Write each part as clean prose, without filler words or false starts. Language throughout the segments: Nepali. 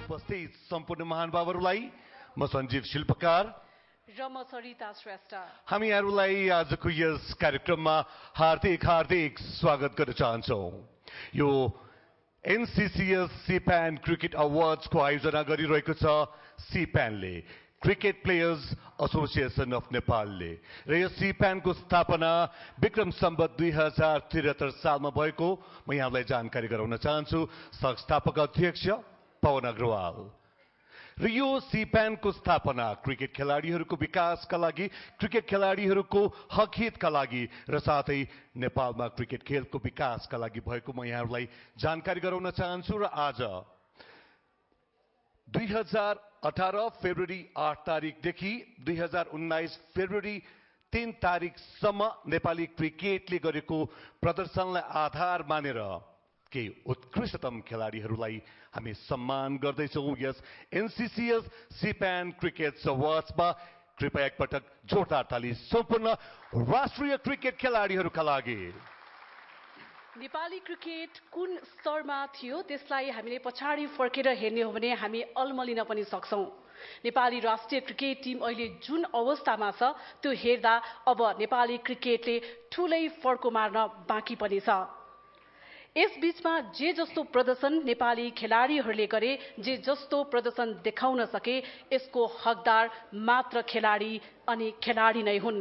उपस्थित सम्पूर्ण महानुभावहरूलाई म सञ्जीव शिल्पकार र म सरिता श्रेष्ठ हामीहरूलाई आजको यस कार्यक्रममा हार्दिक स्वागत गर्न चाहन्छौँ। यो एनसीसीएस सीपैन क्रिकेट अवार्ड्सको आयोजना गरिरहेको छ सीपैनले, क्रिकेट प्लेयर्स एसोसिएसन अफ नेपालले, र यो सीपैनको स्थापना विक्रम सम्वत 2073 सालमा भएको म यहाँलाई जानकारी गराउन चाहन्छु। संस्थापक अध्यक्ष पवन अग्रवाल। र यो सीपैनको स्थापना क्रिकेट खेलाडीहरूको विकासका लागि, क्रिकेट खेलाडीहरूको हकहितका लागि र साथै नेपालमा क्रिकेट खेलको विकासका लागि भएको म यहाँहरूलाई जानकारी गराउन चाहन्छु। र आज 2018 फेब्रुअरी 8 तारिकदेखि 2019 फेब्रुअरी 3 तारिकसम्म नेपाली क्रिकेटले गरेको प्रदर्शनलाई आधार मानेर केही उत्कृष्टतम खेलाडीहरूलाई हामी सम्मान गर्दैछौँ यस एनसीसीएस सीपैन क्रिकेट अवार्ड्समा। कृपया एकपटक जोरदार ताली सम्पूर्ण राष्ट्रिय क्रिकेट खेलाडीहरूका लागि। नेपाली क्रिकेट कुन स्तरमा थियो त्यसलाई हामीले पछाडि फर्केर हेर्ने हो भने हामी अल्मलिन पनि सक्छौँ। नेपाली राष्ट्रिय क्रिकेट टिम अहिले जुन अवस्थामा छ त्यो हेर्दा अब नेपाली क्रिकेटले ठुलै फर्को मार्न बाँकी पनि छ। यस बीचमा जे जस्तो प्रदर्शन नेपाली खेलाडीहरूले गरे, जे जस्तो प्रदर्शन देखाउन सके, यसको हकदार मात्र खेलाडी अनि खेलाडी नै हुन्।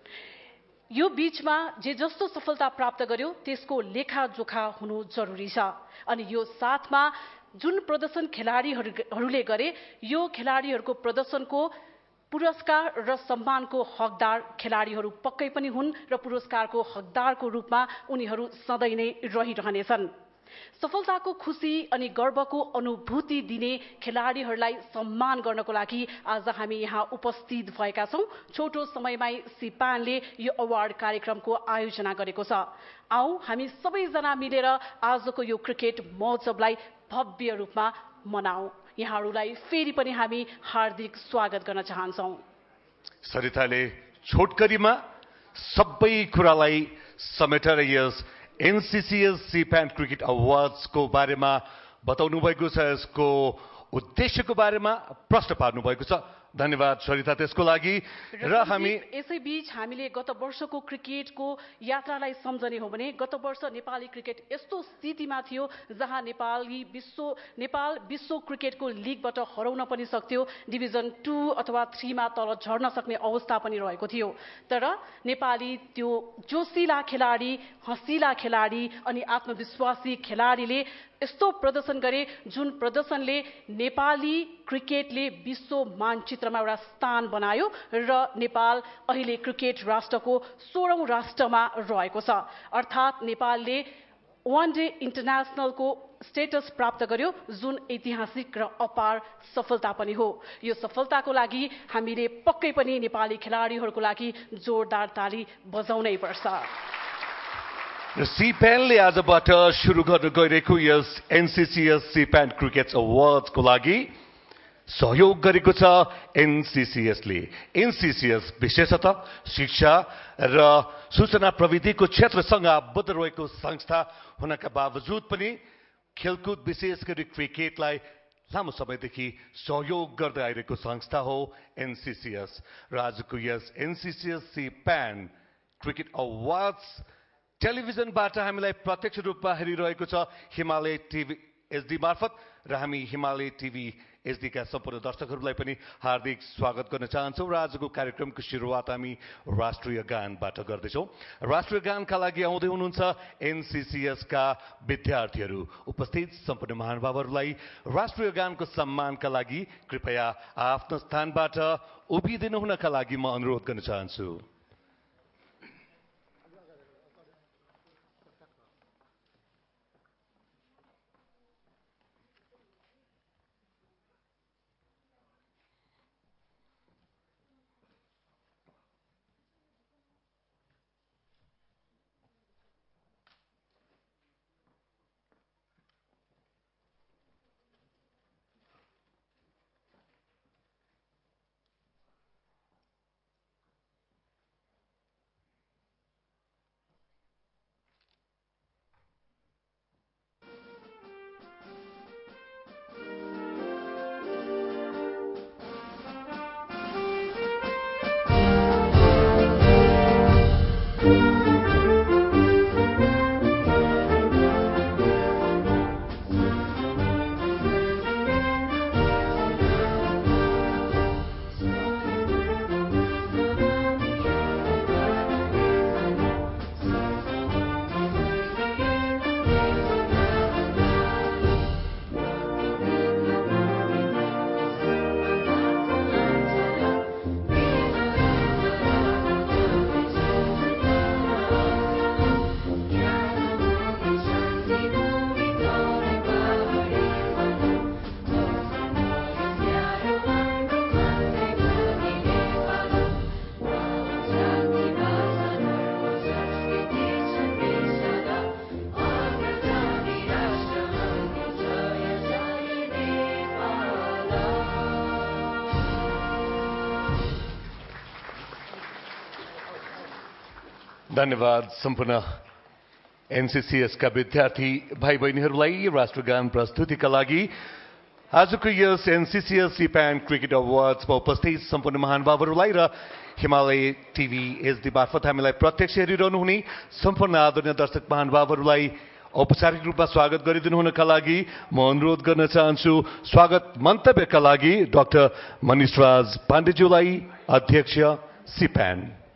यो बीचमा जे जस्तो सफलता प्राप्त गर्यो त्यसको लेखाजोखा हुनु जरुरी छ। अनि यो साथमा जुन प्रदर्शन खेलाडीहरूले गरे, यो खेलाडीहरूको प्रदर्शनको पुरस्कार र सम्मानको हकदार खेलाडीहरू पक्कै पनि हुन् र पुरस्कारको हकदारको रूपमा उनीहरू सधैँ नै रहिरहनेछन्। सफलताको खुसी अनि गर्वको अनुभूति दिने खेलाडीहरूलाई सम्मान गर्नको लागि आज हामी यहाँ उपस्थित भएका छौँ। छोटो समयमै सीपैनले यो अवार्ड कार्यक्रमको आयोजना गरेको छ। आऊ हामी सबैजना मिलेर आजको यो क्रिकेट महोत्सवलाई भव्य रूपमा मनाऊ। यहाँहरूलाई फेरि पनि हामी हार्दिक स्वागत गर्न चाहन्छौँ। सरिताले छोटकरीमा सबै कुरालाई समेटेर यस एनसीसीएस सीपैन क्रिकेट अवार्ड्सको बारेमा बताउनु भएको छ, यसको उद्देश्यको बारेमा प्रश्न पार्नु भएको छ। धन्यवाद सरिता त्यसको लागि। र हामी यसैबीच हामीले गत वर्षको क्रिकेटको यात्रालाई सम्झने हो भने गत वर्ष नेपाली क्रिकेट यस्तो स्थितिमा थियो जहाँ नेपाल विश्व क्रिकेटको लिगबाट हराउन पनि सक्थ्यो, डिभिजन 2 अथवा 3 मा तल झर्न सक्ने अवस्था पनि रहेको थियो। तर नेपाली त्यो जोसिला खेलाडी, हँसिला खेलाडी अनि आत्मविश्वासी खेलाडीले यस्तो प्रदर्शन गरे जुन प्रदर्शनले नेपाली क्रिकेटले विश्व मानचित्रमा एउटा स्थान बनायो र नेपाल अहिले क्रिकेट राष्ट्रको 16औं राष्ट्रमा रहेको छ। अर्थात् नेपालले वान डे इन्टरनेसनलको स्टेटस प्राप्त गर्यो, जुन ऐतिहासिक र अपार सफलता पनि हो। यो सफलताको लागि हामीले पक्कै पनि नेपाली खेलाडीहरूको लागि जोरदार ताली बजाउनै पर्छ। सीपैनले आजबाट सुरु गर्न गइरहेको यस एनसीसीएस सीपैन क्रिकेट अवार्ड्सको लागि सहयोग गरेको छ एनसीसीएसले। एनसीसीएस विशेषतः शिक्षा र सूचना प्रविधिको क्षेत्रसँग आबद्ध रहेको संस्था हुनका बावजुद पनि खेलकुद विशेष गरी क्रिकेटलाई लामो समयदेखि सहयोग गर्दै आइरहेको संस्था हो एनसीसीएस। र आजको यस एनसीसीएस सीपैन क्रिकेट अवार्ड्स टेलिभिजनबाट हामीलाई प्रत्यक्ष रूपमा हेरिरहेको छ हिमालय टिभी एचडी मार्फत, र हामी हिमालय टिभी एचडी का सम्पूर्ण दर्शकहरूलाई पनि हार्दिक स्वागत गर्न चाहन्छौँ। र आजको कार्यक्रमको सुरुवात हामी राष्ट्रिय गानबाट गर्दैछौँ। राष्ट्रिय गानका लागि आउँदै हुनुहुन्छ एनसीसीएस का विद्यार्थीहरू। उपस्थित सम्पूर्ण महानुभावहरूलाई राष्ट्रिय गानको सम्मानका लागि कृपया आफ्नो स्थानबाट उभिदिनु हुनका लागि म अनुरोध गर्न चाहन्छु। धन्यवाद सम्पूर्ण एनसीसीएसका विद्यार्थी भाइ बहिनीहरूलाई राष्ट्रगान प्रस्तुतिका लागि। आजको यस एनसीसीएस सिप्यान क्रिकेट अवार्ड्समा उपस्थित सम्पूर्ण महानुभावहरूलाई र हिमालय टिभी एचडी मार्फत हामीलाई प्रत्यक्ष हेरिरहनु हुने सम्पूर्ण आदरणीय दर्शक महानुभावहरूलाई औपचारिक रूपमा स्वागत गरिदिनु हुनका लागि म अनुरोध गर्न चाहन्छु। स्वागत मन्तव्यका लागि डाक्टर मनिषराज पाण्डेज्यूलाई, अध्यक्ष सिप्यान।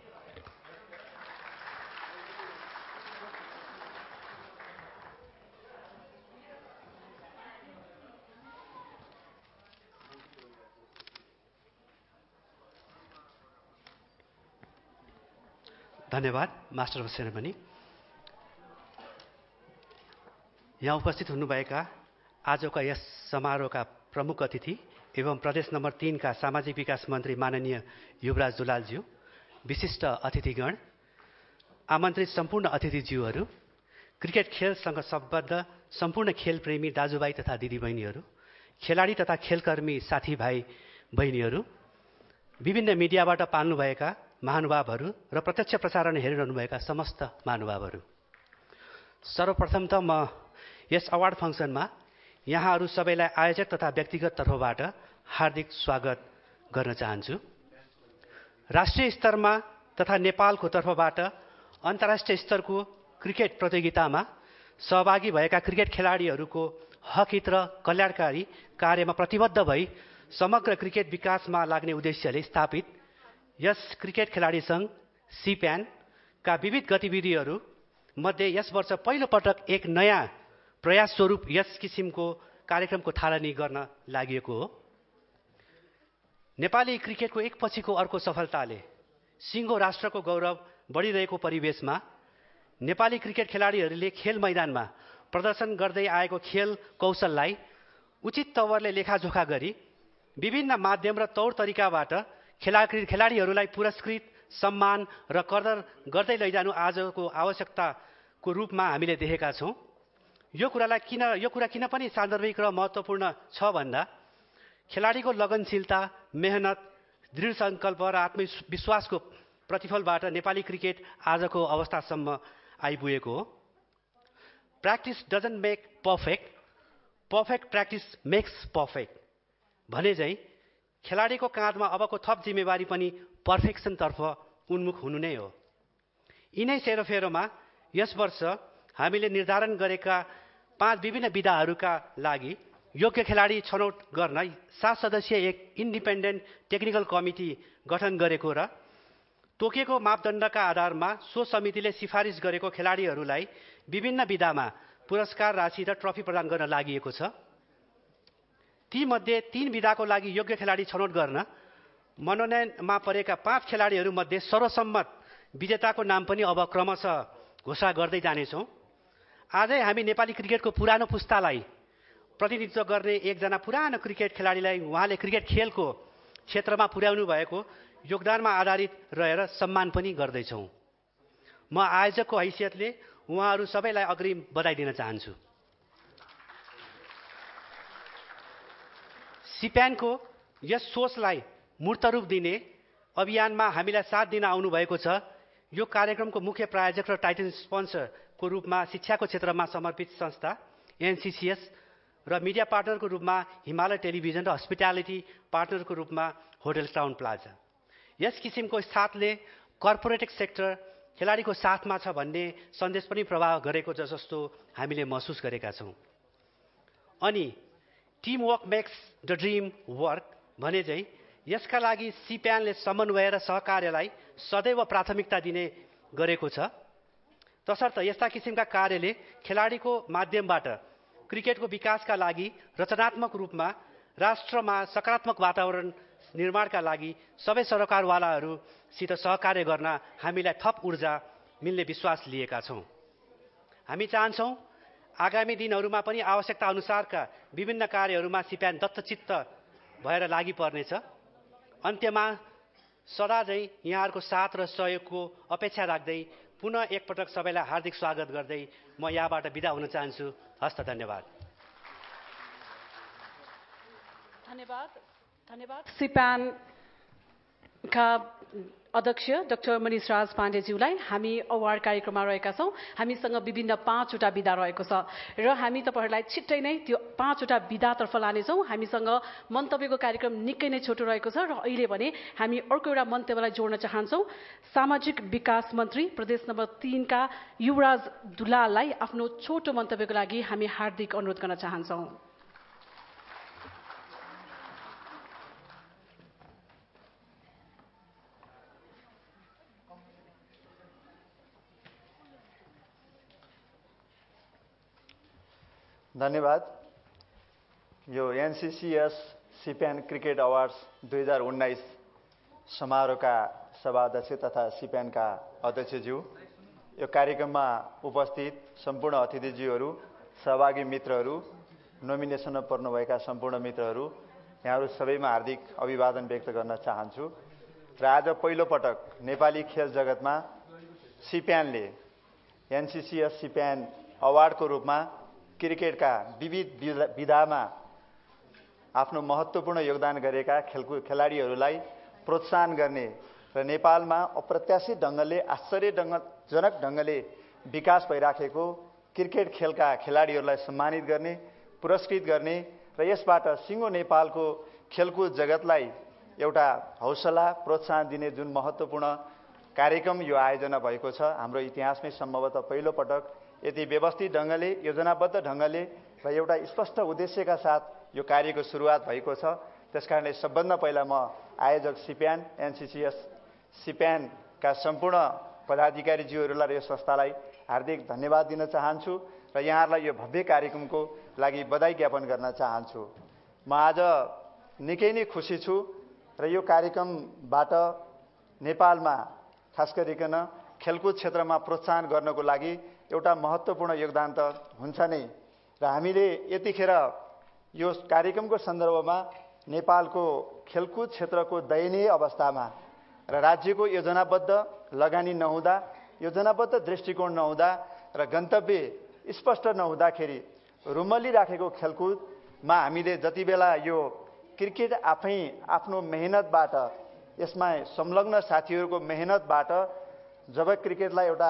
धन्यवाद मास्टर अफ सेरेमनी। यहाँ उपस्थित हुनुभएका आजका यस समारोहका प्रमुख अतिथि एवं प्रदेश नम्बर 3 का सामाजिक विकास मन्त्री माननीय युवराज दुलालज्यू, विशिष्ट अतिथिगण, आमन्त्रित सम्पूर्ण अतिथिज्यूहरू, क्रिकेट खेलसँग सम्बद्ध सम्पूर्ण खेलप्रेमी दाजुभाइ तथा दिदीबहिनीहरू, खेलाडी तथा खेलकर्मी साथीभाइ बहिनीहरू, विभिन्न मिडियाबाट पाल्नुभएका महानुभावहरू र प्रत्यक्ष प्रसारण हेरिरहनुभएका समस्त महानुभावहरू, सर्वप्रथम त म यस अवार्ड फङ्सनमा यहाँहरू सबैलाई आयोजक तथा व्यक्तिगत तर्फबाट हार्दिक स्वागत गर्न चाहन्छु। राष्ट्रिय स्तरमा तथा नेपालको तर्फबाट अन्तर्राष्ट्रिय स्तरको क्रिकेट प्रतियोगितामा सहभागी भएका क्रिकेट खेलाडीहरूको हक हित र कल्याणकारी कार्यमा प्रतिबद्ध भई समग्र क्रिकेट विकासमा लाग्ने उद्देश्यले स्थापित यस क्रिकेट खेलाडी सङ्घ सिप्यानका विविध गतिविधिहरू मध्ये यस वर्ष पहिलो पटक एक नयाँ प्रयास स्वरूप यस किसिमको कार्यक्रमको थालनी गर्न लागि हो। नेपाली क्रिकेटको एक पछिको अर्को सफलताले सिङ्गो राष्ट्रको गौरव बढिरहेको परिवेशमा नेपाली क्रिकेट खेलाडीहरूले खेल मैदानमा प्रदर्शन गर्दै आएको खेल कौशललाई उचित तवरले लेखाजोखा गरी विभिन्न माध्यम र तौर तरिकाबाट खेलाडीहरूलाई पुरस्कृत, सम्मान र कदर गर्दै लैजानु आजको आवश्यकताको रूपमा हामीले देखेका छौँ। यो कुरा किन पनि सान्दर्भिक र महत्त्वपूर्ण छ भन्दा खेलाडीको लगनशीलता, मेहनत, दृढ सङ्कल्प र आत्मविश्वासको प्रतिफलबाट नेपाली क्रिकेट आजको अवस्थासम्म आइपुगेको हो। Practice doesn't make perfect, perfect practice makes perfect भने झैँ खेलाडीको काँधमा अबको थप जिम्मेवारी पनि पर्फेक्सनतर्फ उन्मुख हुनु नै हो। यिनै सेरोफेरोमा यस वर्ष हामीले निर्धारण गरेका 5 विभिन्न विधाहरूका लागि योग्य खेलाडी छनौट गर्न 7 सदस्यीय एक इन्डिपेन्डेन्ट टेक्निकल कमिटी गठन गरेको र तोकिएको मापदण्डका आधारमा सो समितिले सिफारिस गरेको खेलाडीहरूलाई विभिन्न विधामा पुरस्कार राशि र ट्रफी प्रदान गर्न लागि छ। ती मध्ये 3 विधाको लागि योग्य खेलाडी छनौट गर्न मनोनयनमा परेका 5 खेलाडीहरू मध्ये सर्वसम्मत विजेताको नाम पनि अब क्रमशः घोषणा गर्दै जानेछौँ। आजै हामी नेपाली क्रिकेटको पुरानो पुस्तालाई प्रतिनिधित्व गर्ने एकजना पुरानो क्रिकेट खेलाडीलाई उहाँले क्रिकेट खेलको क्षेत्रमा पुर्याउनु भएको योगदानमा आधारित रहेर सम्मान पनि गर्दैछौँ। म आयोजकको हैसियतले उहाँहरू सबैलाई अग्रिम बधाई दिन चाहन्छु। सिप्यानको यस सोचलाई मूर्त रूप दिने अभियानमा हामीलाई साथ दिन आउनुभएको छ। यो कार्यक्रमको मुख्य प्रायोजक र टाइटल स्पोन्सरको रूपमा शिक्षाको क्षेत्रमा समर्पित संस्था एनसीसीएस र मिडिया पार्टनरको रूपमा हिमालय टेलिभिजन र हस्पिटालिटी पार्टनरको रूपमा होटल टाउन प्लाजा। यस किसिमको साथले कर्पोरेट सेक्टर खेलाडीको साथमा छ भन्ने सन्देश पनि प्रभाव गरेको जस्तो हामीले महसुस गरेका छौँ। अनि team work makes the dream work भने चाहिँ यसका लागि सिप्यानले समन्वय र सहकार्यलाई सदैव प्राथमिकता दिने गरेको छ। तसर्थ यस्ता किसिमका कार्यले खेलाडीको माध्यमबाट क्रिकेटको विकासका लागि रचनात्मक रूपमा राष्ट्रमा सकारात्मक वातावरण निर्माणका लागि सबै सरकारवालाहरूसित सहकार्य गर्न हामीलाई थप ऊर्जा मिल्ने विश्वास लिएका छौँ। हामी चाहन्छौँ आगामी दिनहरूमा पनि आवश्यकता अनुसारका विभिन्न कार्यहरूमा सिप्यान दत्तचित्त भएर लागि पर्नेछ। अन्त्यमा सदा झैँ यहाँहरूको साथ र सहयोगको अपेक्षा राख्दै पुनः एकपटक सबैलाई हार्दिक स्वागत गर्दै म यहाँबाट बिदा हुन चाहन्छु। हस्त धन्यवाद। धन्यवाद। सिप्यान का अध्यक्ष डाक्टर मनिष राज पाण्डेज्यूलाई हामी अवार्ड कार्यक्रममा रहेका छौँ। हामीसँग विभिन्न 5वटा विधा रहेको छ र हामी तपाईहरुलाई छिट्टै नै त्यो 5वटा विधातर्फ लानेछौँ। हामीसँग मन्तव्यको कार्यक्रम निकै नै छोटो रहेको छ र अहिले भने हामी अर्को एउटा मन्तव्यलाई जोड्न चाहन्छौँ। सामाजिक विकास मन्त्री प्रदेश नम्बर 3 का युवराज दुलाललाई आफ्नो छोटो मन्तव्यको लागि हामी हार्दिक अनुरोध गर्न चाहन्छौँ। धन्यवाद। यो एनसीसीएस सिप्यान क्रिकेट अवार्ड्स 2019 समारोहका सभाध्यक्ष तथा सिप्यानका अध्यक्षज्यू, यो कार्यक्रममा उपस्थित सम्पूर्ण अतिथिज्यूहरू, सहभागी मित्रहरू, नोमिनेसनमा पर्नुभएका सम्पूर्ण मित्रहरू, यहाँहरू सबैमा हार्दिक अभिवादन व्यक्त गर्न चाहन्छु। र आज पहिलो पटक नेपाली खेल जगतमा सिप्यानले एनसीसीएस सिप्यान अवार्डको रूपमा क्रिकेटका विविध विधामा आफ्नो महत्त्वपूर्ण योगदान गरेका खेलाडीहरूलाई प्रोत्साहन गर्ने र नेपालमा अप्रत्याशित ढङ्गले आश्चर्यजनक ढङ्गले विकास भइराखेको क्रिकेट खेलका खेलाडीहरूलाई सम्मानित गर्ने, पुरस्कृत गर्ने र यसबाट सिङ्गो नेपालको खेलकुद जगतलाई एउटा हौसला प्रोत्साहन दिने जुन महत्त्वपूर्ण कार्यक्रम यो आयोजना भएको छ, हाम्रो इतिहासमै सम्भवतः पहिलो पटक यति व्यवस्थित ढङ्गले, योजनाबद्ध ढङ्गले र एउटा स्पष्ट उद्देश्यका साथ यो कार्यको सुरुवात भएको छ। त्यसकारणले सबभन्दा पहिला म आयोजक सिप्यान, एनसीसीएस सिप्यानका सम्पूर्ण पदाधिकारीज्यूहरूलाई र यो संस्थालाई हार्दिक धन्यवाद दिन चाहन्छु र यहाँहरूलाई यो भव्य कार्यक्रमको लागि बधाई ज्ञापन गर्न चाहन्छु। म आज निकै नै खुसी छु र यो कार्यक्रमबाट नेपालमा खास गरिकन खेलकुद क्षेत्रमा प्रोत्साहन गर्नको लागि एउटा महत्त्वपूर्ण योगदान त हुन्छ नै र हामीले यतिखेर यो कार्यक्रमको सन्दर्भमा नेपालको खेलकुद क्षेत्रको दयनीय अवस्थामा र राज्यको योजनाबद्ध लगानी नहुँदा, योजनाबद्ध दृष्टिकोण नहुँदा र गन्तव्य स्पष्ट नहुँदाखेरि रुमल्लिराखेको खेलकुदमा हामीले जति बेला यो क्रिकेट आफै आफ्नो मेहनतबाट, यसमा संलग्न साथीहरूको मेहनतबाट जब क्रिकेटलाई एउटा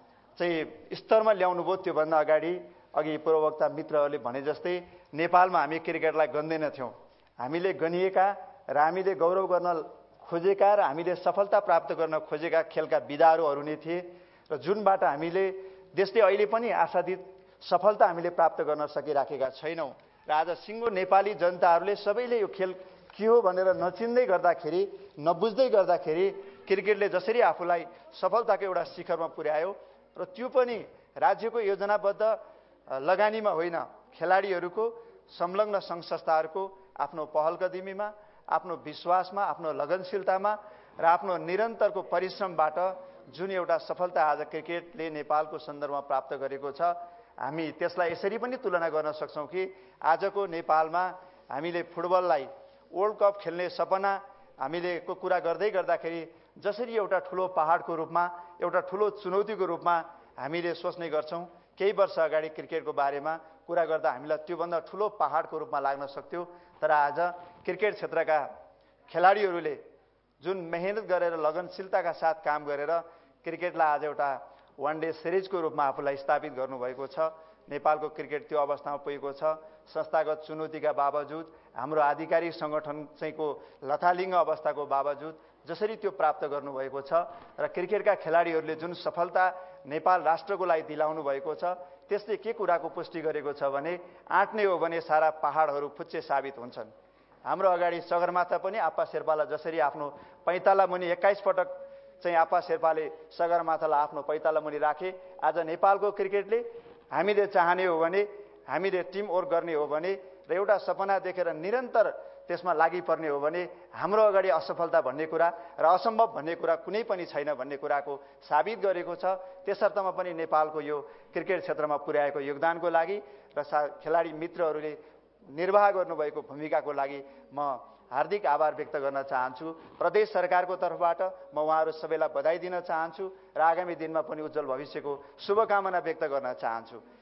स्तरमा ल्याउनु भयो, त्योभन्दा अगाडि अघि पूर्ववक्ता मित्रहरूले भने जस्तै नेपालमा हामी क्रिकेटलाई गन्दैनथ्यौँ। हामीले गनिएका र हामीले गौरव गर्न खोजेका र हामीले सफलता प्राप्त गर्न खोजेका खेलका विधाहरू नै थिए र जुनबाट हामीले देशले अहिले पनि आशातीत सफलता हामीले प्राप्त गर्न सकिराखेका छैनौँ। र आज सिङ्गो नेपाली जनताहरूले सबैले यो खेल के हो भनेर नचिन्दै गर्दाखेरि, नबुझ्दै गर्दाखेरि क्रिकेटले जसरी आफूलाई सफलताको एउटा शिखरमा पुर्यायो र त्यो पनि राज्यको योजनाबद्ध लगानीमा होइन, खेलाडीहरूको संलग्न सङ्घ संस्थाहरूको आफ्नो पहल कदमीमा, आफ्नो विश्वासमा, आफ्नो लगनशीलतामा र आफ्नो निरन्तरको परिश्रमबाट जुन एउटा सफलता आज क्रिकेटले नेपालको सन्दर्भमा प्राप्त गरेको छ, हामी त्यसलाई यसरी पनि तुलना गर्न सक्छौँ कि आजको नेपालमा हामीले फुटबललाई वर्ल्ड कप खेल्ने सपना हामीले को कुरा गर्दै गर्दाखेरि जसरी एउटा ठुलो पहाडको रूपमा, एउटा ठुलो चुनौतीको रूपमा हामीले सोच्ने गर्छौँ, केही वर्ष अगाडि क्रिकेटको बारेमा कुरा गर्दा हामीलाई त्योभन्दा ठुलो पहाडको रूपमा लाग्न सक्थ्यो। तर आज क्रिकेट क्षेत्रका खेलाडीहरूले जुन मेहनत गरेर लगनशीलताका साथ काम गरेर क्रिकेटलाई आज एउटा वान डे सिरिजको रूपमा आफूलाई स्थापित गर्नुभएको छ। नेपालको क्रिकेट त्यो अवस्थामा पुगेको छ। संस्थागत चुनौतीका बावजुद, हाम्रो आधिकारिक सङ्गठन चाहिँको लथालिङ्ग अवस्थाको बावजुद जसरी त्यो प्राप्त गर्नुभएको छ र क्रिकेटका खेलाडीहरूले जुन सफलता नेपाल राष्ट्रको लागि दिलाउनु भएको छ, त्यसले के कुराको पुष्टि गरेको छ भने आँट्ने हो भने सारा पहाडहरू फुच्चे साबित हुन्छन्। हाम्रो अगाडि सगरमाथा पनि आप्पा शेर्पालाई जसरी आफ्नो पैताला मुनि 21 पटक चाहिँ आप्पा शेर्पाले सगरमाथालाई आफ्नो पैताला मुनि राखे, आज नेपालको क्रिकेटले हामीले चाहने हो भने, हामीले टिम वर्क गर्ने हो भने र एउटा सपना देखेर निरन्तर त्यसमा लागि पर्ने हो भने हाम्रो अगाडि असफलता भन्ने कुरा र असम्भव भन्ने कुरा कुनै पनि छैन भन्ने कुराको साबित गरेको छ। त्यसर्थमा पनि नेपालको यो क्रिकेट क्षेत्रमा पुर्याएको योगदानको लागि र खेलाडी मित्रहरूले निर्वाह गर्नुभएको भूमिकाको लागि म हार्दिक आभार व्यक्त गर्न चाहन्छु। प्रदेश सरकारको तर्फबाट म उहाँहरू सबैलाई बधाई दिन चाहन्छु र आगामी दिनमा पनि उज्जवल भविष्यको शुभकामना व्यक्त गर्न चाहन्छु।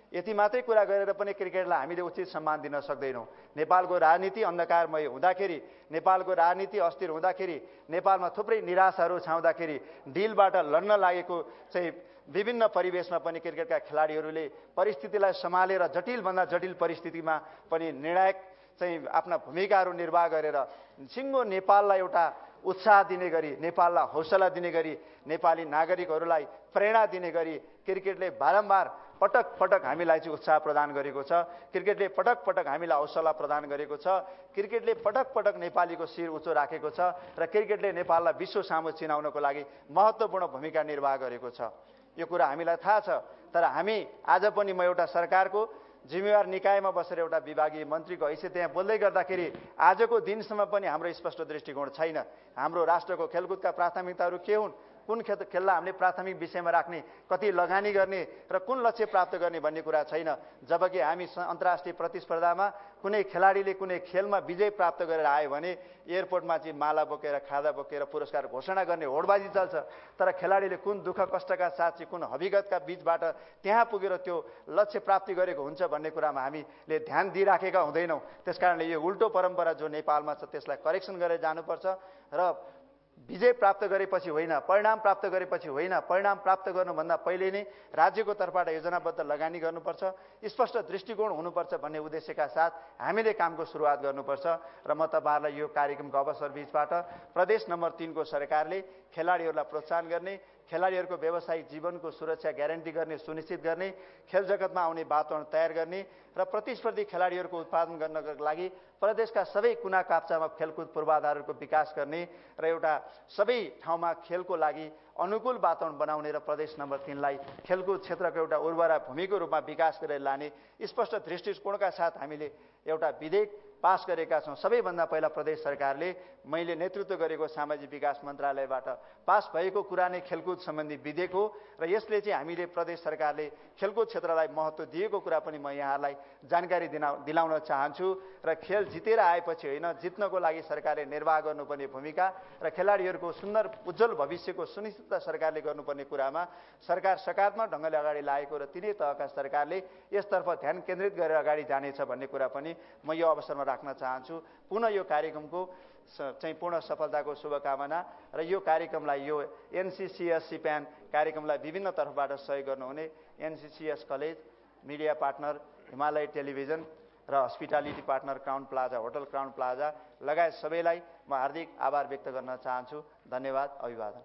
यति मात्रै कुरा गरेर पनि क्रिकेटलाई हामीले उचित सम्मान दिन सक्दैनौँ। नेपालको राजनीति अन्धकारमय हुँदाखेरि, नेपालको राजनीति अस्थिर हुँदाखेरि, नेपालमा थुप्रै निराशाहरू छाउँदाखेरि डिलबाट लड्न लागेको चाहिँ विभिन्न परिवेशमा पनि क्रिकेटका खेलाडीहरूले परिस्थितिलाई सम्हालेर जटिलभन्दा जटिल परिस्थितिमा पनि निर्णायक चाहिँ आफ्ना भूमिकाहरू निर्वाह गरेर सिङ्गो नेपाललाई एउटा उत्साह दिने गरी, नेपाललाई हौसला दिने गरी, नेपाली नागरिकहरूलाई प्रेरणा दिने गरी क्रिकेटले बारम्बार पटक पटक हामीलाई चाहिँ उत्साह प्रदान गरेको छ। क्रिकेटले पटक पटक हामीलाई हौसला प्रदान गरेको छ। क्रिकेटले पटक पटक नेपालीको शिर उच्च राखेको छ र क्रिकेटले नेपाललाई विश्व सामु चिनाउनको लागि महत्त्वपूर्ण भूमिका निर्वाह गरेको छ। यो कुरा हामीलाई थाहा छ। तर हामी आज पनि म एउटा सरकारको जिम्मेवार निकायमा बसेर एउटा विभागीय मन्त्रीको हैसियत त्यहाँ बोल्दै गर्दाखेरि आजको दिनसम्म पनि हाम्रो स्पष्ट दृष्टिकोण छैन। हाम्रो राष्ट्रको खेलकुदका प्राथमिकताहरू के हुन्, कुन खेललाई हामीले प्राथमिक विषयमा राख्ने, कति लगानी गर्ने र कुन लक्ष्य प्राप्त गर्ने भन्ने कुरा छैन। जबकि हामी अन्तर्राष्ट्रिय प्रतिस्पर्धामा कुनै खेलाडीले कुनै खेलमा विजय प्राप्त गरेर आयो भने एयरपोर्टमा चाहिँ माला बोकेर, खादा बोकेर पुरस्कार घोषणा गर्ने होडबाजी चल्छ। तर खेलाडीले कुन दुःख कष्टका साथ चाहिँ कुन हविगतका बीचबाट त्यहाँ पुगेर त्यो लक्ष्य प्राप्ति गरेको हुन्छ भन्ने कुरामा हामीले ध्यान दिइराखेका हुँदैनौँ। त्यसकारणले यो उल्टो परम्परा जो नेपालमा छ त्यसलाई करेक्सन गरेर जानुपर्छ र विजय प्राप्त गरेपछि होइन, परिणाम प्राप्त गरेपछि होइन, परिणाम प्राप्त गर्नुभन्दा पहिले नै राज्यको तर्फबाट योजनाबद्ध लगानी गर्नुपर्छ, स्पष्ट दृष्टिकोण हुनुपर्छ भन्ने उद्देश्यका साथ हामीले कामको सुरुवात गर्नुपर्छ। र म तपाईँहरूलाई यो कार्यक्रमको अवसर बीचबाट प्रदेश नम्बर 3 को सरकारले खेलाडीहरूलाई प्रोत्साहन गर्ने, खेलाडीहरूको व्यावसायिक जीवनको सुरक्षा ग्यारेन्टी गर्ने, सुनिश्चित गर्ने, खेल जगतमा आउने वातावरण तयार गर्ने र प्रतिस्पर्धी खेलाडीहरूको उत्पादन गर्नको लागि प्रदेशका सबै कुना काप्चामा खेलकुद पूर्वाधारहरूको विकास गर्ने र एउटा सबै ठाउँमा खेलको लागि अनुकूल वातावरण बनाउने र प्रदेश नम्बर 3 लाई खेलकुद क्षेत्रको एउटा उर्वरा भूमिको रूपमा विकास गरेर लाने स्पष्ट दृष्टिकोणका साथ हामीले एउटा विधेयक पास गरेका छौँ। सबैभन्दा पहिला प्रदेश सरकारले मैले नेतृत्व गरेको सामाजिक विकास मन्त्रालयबाट पास भएको कुरा नै खेलकुद सम्बन्धी विधेयक हो र यसले चाहिँ हामीले प्रदेश सरकारले खेलकुद क्षेत्रलाई महत्त्व दिएको कुरा पनि म यहाँहरूलाई जानकारी दिलाउन चाहन्छु। र खेल जितेर आएपछि होइन, जित्नको लागि सरकारले निर्वाह गर्नुपर्ने भूमिका र खेलाडीहरूको सुन्दर उज्जवल भविष्यको सुनिश्चितता सरकारले गर्नुपर्ने कुरामा सरकार सकारात्मक ढङ्गले अगाडि लागेको र तिनै तहका सरकारले यसतर्फ ध्यान केन्द्रित गरेर अगाडि जानेछ भन्ने कुरा पनि म यो अवसरमा राख्न चाहन्छु। पुनः यो कार्यक्रमको चाहिँ पूर्ण सफलताको शुभकामना र यो कार्यक्रमलाई, यो एनसीसीएस सिप्यान कार्यक्रमलाई विभिन्न तर्फबाट सहयोग गर्नुहुने NCCS college, media partner Himalaya television र hospitality partner Crowne Plaza, hotel Crowne Plaza लगायत सबैलाई म हार्दिक आभार व्यक्त गर्न चाहन्छु। धन्यवाद, अभिवादन।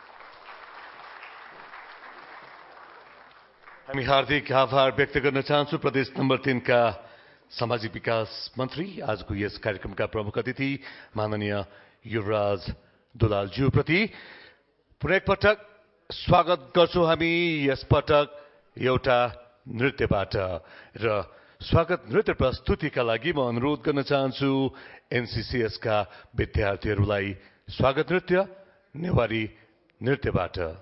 हामी हार्दिक आभार व्यक्त गर्न चाहन्छु प्रदेश नम्बर 3 का सामाजिक विकास मन्त्री, आजको यस कार्यक्रमका प्रमुख अतिथि माननीय युवराज दुलालज्यूप्रति पुनः एकपटक स्वागत गर्छौँ हामी यसपटक एउटा नृत्यबाट। र स्वागत नृत्य प्रस्तुतिका लागि म अनुरोध गर्न चाहन्छु एनसीसीएस का विद्यार्थीहरूलाई स्वागत नृत्य नेवारी नृत्यबाट।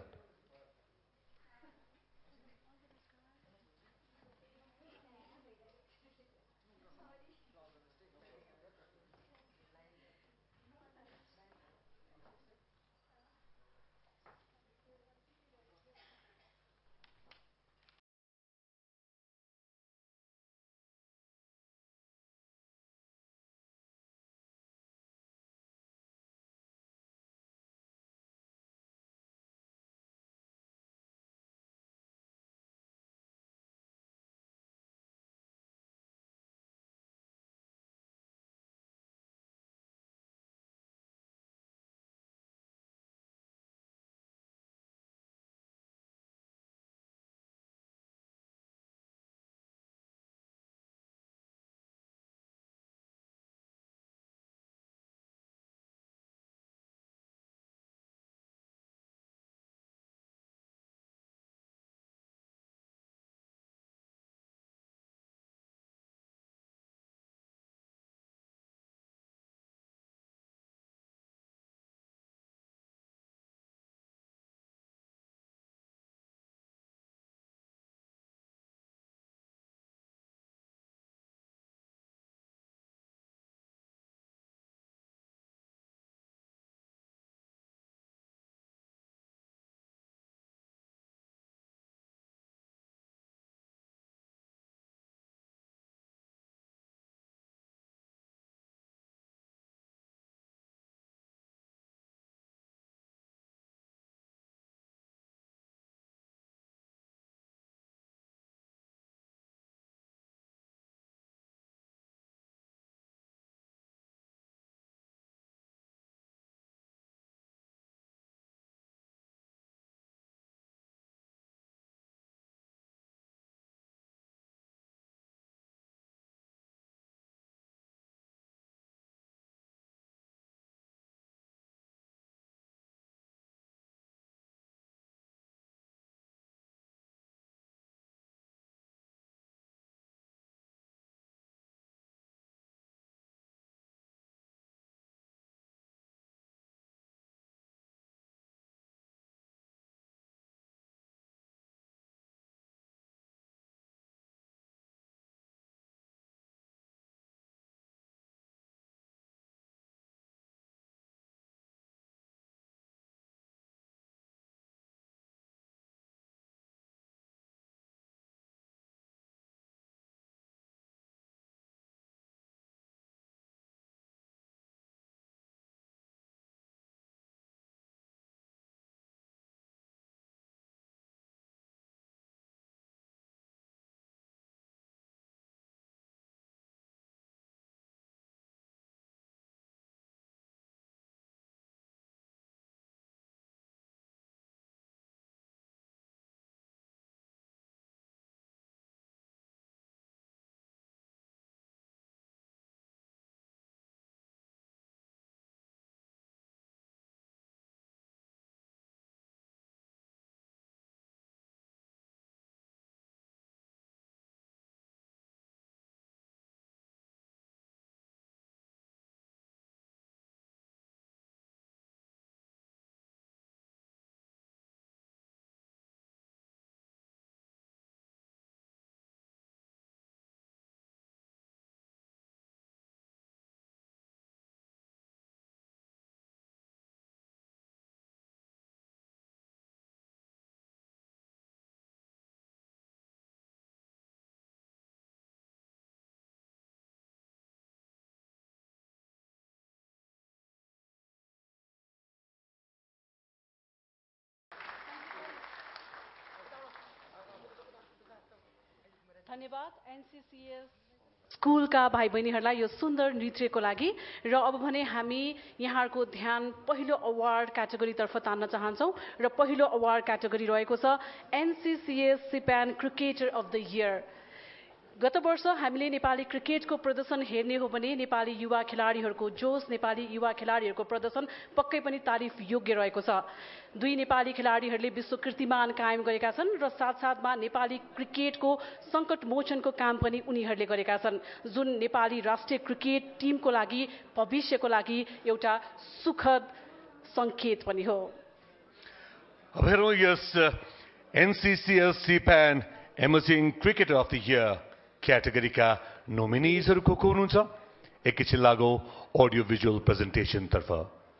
धन्यवाद एनसीसीएस स्कुलका भाइ बहिनीहरूलाई यो सुन्दर नृत्यको लागि। र अब भने हामी यहाँहरूको ध्यान पहिलो अवार्ड क्याटेगोरीतर्फ तान्न चाहन्छौँ र पहिलो अवार्ड क्याटेगोरी रहेको छ NCCS CPAN cricketer of the year. गत वर्ष हामीले नेपाली क्रिकेटको प्रदर्शन हेर्ने हो भने नेपाली युवा खेलाडीहरूको जोस, नेपाली युवा खेलाडीहरूको प्रदर्शन पक्कै पनि तारिफ योग्य रहेको छ। दुई नेपाली खेलाडीहरूले विश्व कीर्तिमान कायम गरेका छन् र साथसाथमा नेपाली क्रिकेटको सङ्कट मोचनको काम पनि उनीहरूले गरेका छन्, जुन नेपाली राष्ट्रिय क्रिकेट टिमको लागि भविष्यको लागि एउटा सुखद सङ्केत पनि हो। अब हेरौँ यस NCCS CPAN emerging cricketer of the year क्याटेगोरीका नोमिनिजहरू को हुनुहुन्छ। एकैछिन लागौ अडियो भिजुअल प्रेजेन्टेसनतर्फ।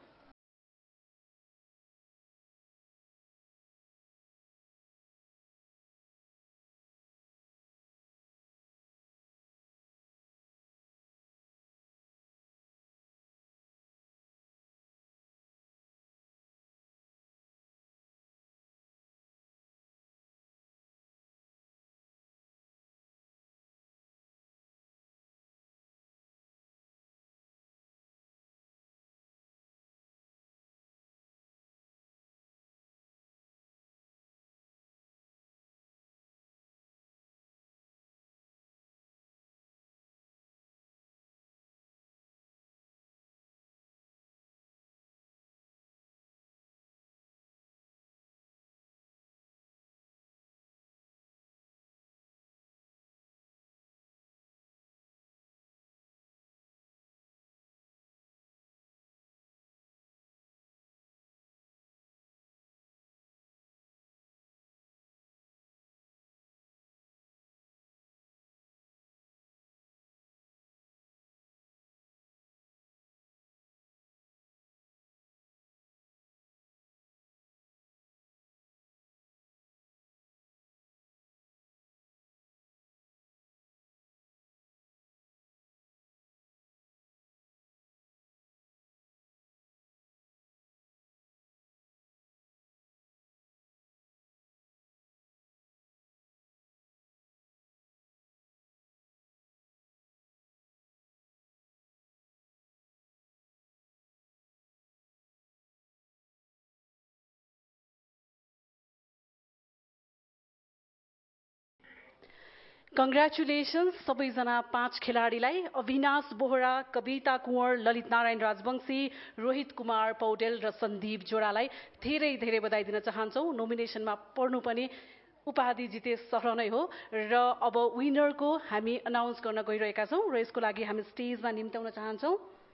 कङ्ग्रेचुलेसन्स सबैजना 5 खेलाडीलाई। अविनाश बोहरा, कविता कुँवर, ललित नारायण राजवंशी, रोहित कुमार पौडेल र सन्दीप जोडालाई धेरै धेरै बधाई दिन चाहन्छौँ। नोमिनेसनमा पर्नु पनि उपाधि जिते सर नै हो। र अब विनरको हामी अनाउन्स गर्न गइरहेका छौँ र यसको लागि हामी स्टेजमा निम्ताउन चाहन्छौँ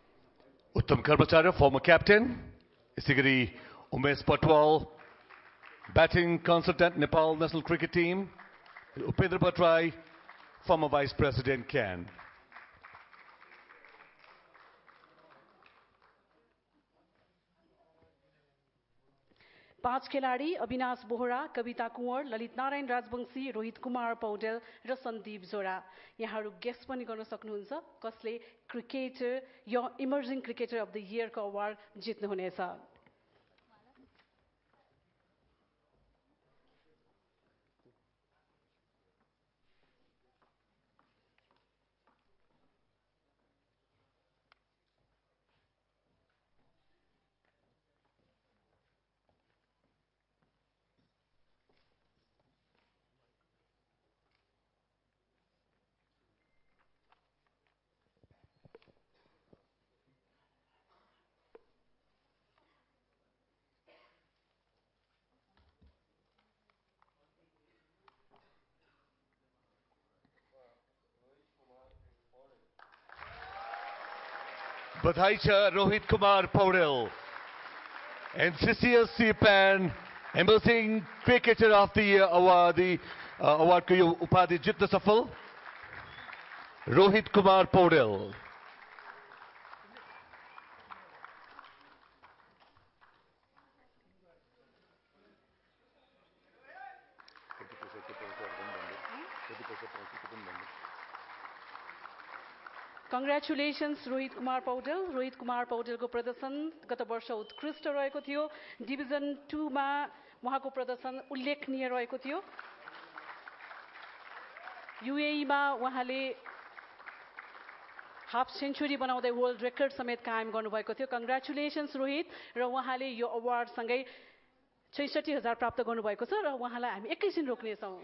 उत्तम कर्मचारी फर्मर क्याप्टेन, यसै गरी Umesh Patwal, batting consultant Nepal national cricket team, Upendra Bhattarai, former Vice President CAN. पाँच खेलाडी अविनाश बोहरा, कविता कुँवर, ललित नारायण राजवंशी, रोहित कुमार पौडेल र सन्दीप जोडा। यहाँहरू गेस पनि गर्न सक्नुहुन्छ कसले क्रिकेटर या इमर्जिङ क्रिकेटर अफ द इयरको अवार्ड जित्नुहुनेछ। बधाई छ Rohit Kumar Paudel, NCCS CPAN emerging cricketer of the year अवार्डको यो उपाधि जित्न सफल रोहित कुमार पौडेल। कङ्ग्रेचुलेसन्स रोहित कुमार पौडेल। रोहित कुमार पौडेलको प्रदर्शन गत वर्ष उत्कृष्ट रहेको थियो। डिभिजन 2 मा उहाँको प्रदर्शन उल्लेखनीय रहेको थियो। युएईमा उहाँले हाफ सेन्चुरी बनाउँदै वर्ल्ड रेकर्ड समेत कायम गर्नुभएको थियो। कङ्ग्रेचुलेसन्स रोहित। र उहाँले यो अवार्डसँगै 66,000 प्राप्त गर्नुभएको छ र उहाँलाई हामी एकैछिन रोक्नेछौँ।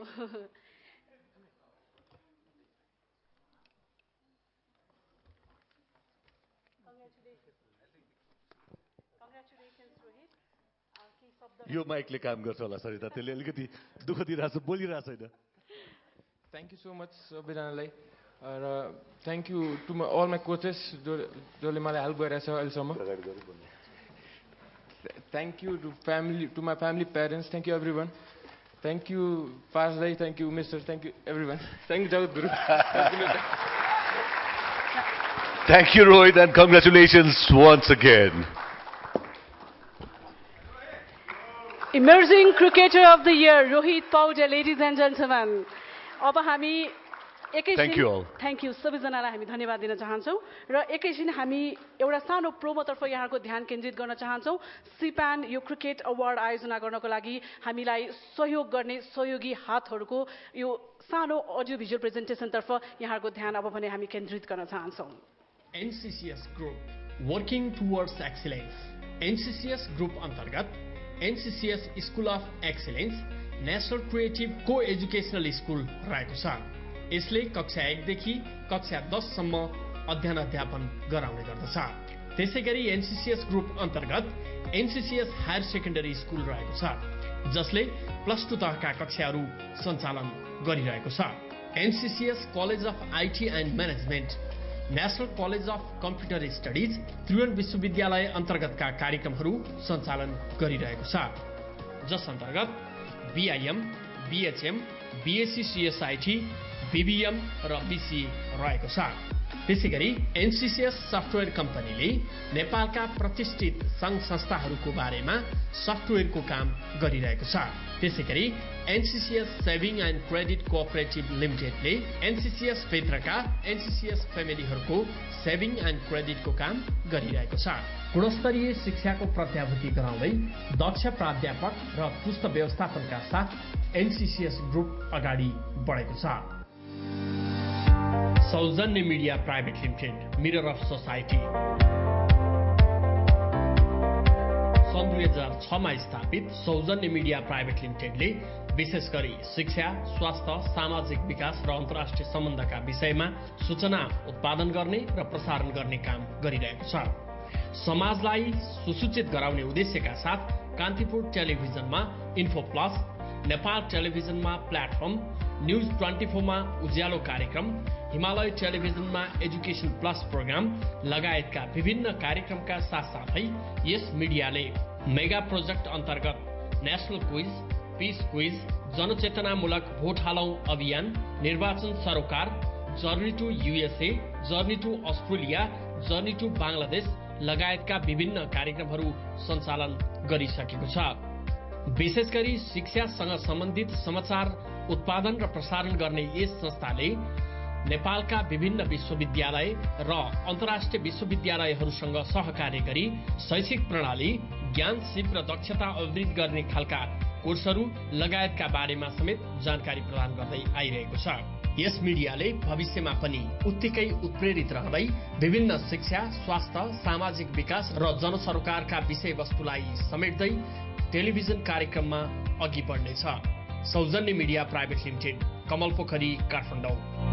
यो माइकले काम गर्छ होला सरिता, त्यसले अलिकति दुःख दिइरहेछ, बोलिरहेछ होइन। Thank you so much, Biranalai. Thank you to all my coaches, जसले मलाई हेल्प गरिरहेछ अहिलेसम्म। Thank you to my family, parents. Thank you everyone. Thank you Pasdai. Thank you Mr. Thank you everyone. Thank you Jagat Guru. Thank you Rohit and congratulations once again. Emerging Cricketer of the Year, Rohit Paude, ladies and gentlemen. अब हामी Thank you all. Thank you सबैजनालाई हामी धन्यवाद दिन चाहन्छौँ र एकैछिन हामी एउटा सानो प्रोमोतर्फ यहाँको ध्यान केन्द्रित गर्न चाहन्छौँ। सिप्यान यो क्रिकेट अवार्ड आयोजना गर्नको लागि हामीलाई सहयोग गर्ने सहयोगी हातहरूको यो सानो अडियो भिजुअल प्रेजेन्टेसनतर्फ यहाँको ध्यान अब भने हामी केन्द्रित गर्न चाहन्छौँ। NCCS Group Working Towards Excellence. NCCS Group अन्तर्गत NCCS School of Excellence national creative coeducational school रहेको छ। यसले कक्षा 1 देखि कक्षा 10 सम्म अध्ययन अध्यापन गराउने गर्दछ। त्यसैगरी एनसीसीएस ग्रुप अन्तर्गत एनसीसीएस हायर सेकेन्डरी स्कुल रहेको छ, जसले +2 तहका कक्षाहरू सञ्चालन गरिरहेको छ। NCCS college of IT and management, national college of computer studies Tribhuvan विश्वविद्यालय अन्तर्गतका कार्यक्रमहरू सञ्चालन गरिरहेको छ, जस अन्तर्गत BIM, BHM, BSc CSIT, BBM र बीसी रहेको छ। त्यसैगरी एनसीसीएस सफ्टवेयर कम्पनीले नेपालका प्रतिष्ठित सङ्घ संस्थाहरूको बारेमा सफ्टवेयरको काम गरिरहेको छ। त्यसैगरी NCCS saving and credit cooperative लिमिटेडले एनसीसीएस भित्रका एनसीसीएस फ्यामिलीहरूको सेभिङ एन्ड क्रेडिटको काम गरिरहेको छ। गुणस्तरीय शिक्षाको प्रत्याभूति गराउँदै दक्ष प्राध्यापक र पुस्त व्यवस्थापनका साथ एनसीसीएस ग्रुप अगाडि बढेको छ। सौजन्य media private limited, mirror of society, सन् 2006 मा स्थापित सौजन्य मिडिया प्राइभेट लिमिटेडले विशेष गरी शिक्षा, स्वास्थ्य, सामाजिक विकास र अन्तर्राष्ट्रिय सम्बन्धका विषयमा सूचना उत्पादन गर्ने र प्रसारण गर्ने काम गरिरहेको छ। समाजलाई सुसूचित गराउने उद्देश्यका साथ कान्तिपुर टेलिभिजनमा इन्फो प्लस, नेपाल टेलिभिजनमा प्लेटफर्म, न्युज 24 मा उज्यालो कार्यक्रम, हिमालय टेलिभिजनमा एजुकेसन प्लस प्रोग्राम लगायतका विभिन्न कार्यक्रमका साथसाथै यस मिडियाले मेगा प्रोजेक्ट अन्तर्गत नेशनल क्विज, पीस क्विज, जनचेतनामूलक भोट हालौं अभियान, निर्वाचन सरोकार, journey to USA, journey to Australia, journey to Bangladesh लगायतका विभिन्न कार्यक्रमहरू सञ्चालन गरिसकेको छ। विशेष गरी शिक्षासँग सम्बन्धित समाचार उत्पादन र प्रसारण गर्ने यस संस्थाले नेपालका विभिन्न विश्वविद्यालय र अन्तर्राष्ट्रिय विश्वविद्यालयहरूसँग सहकार्य गरी शैक्षिक प्रणाली, ज्ञान सिप र दक्षता अभिवृद्धि गर्ने खालका कोर्सहरू लगायतका बारेमा समेत जानकारी प्रदान गर्दै आइरहेको छ। यस मिडियाले भविष्यमा पनि उत्तिकै उत्प्रेरित रहँदै विभिन्न शिक्षा, स्वास्थ्य, सामाजिक विकास र जनसरोकारका विषयवस्तुलाई समेट्दै टेलिभिजन कार्यक्रममा अघि बढ्नेछ। सौजन्य मिडिया प्राइभेट लिमिटेड, कमल पोखरी, Kathmandu.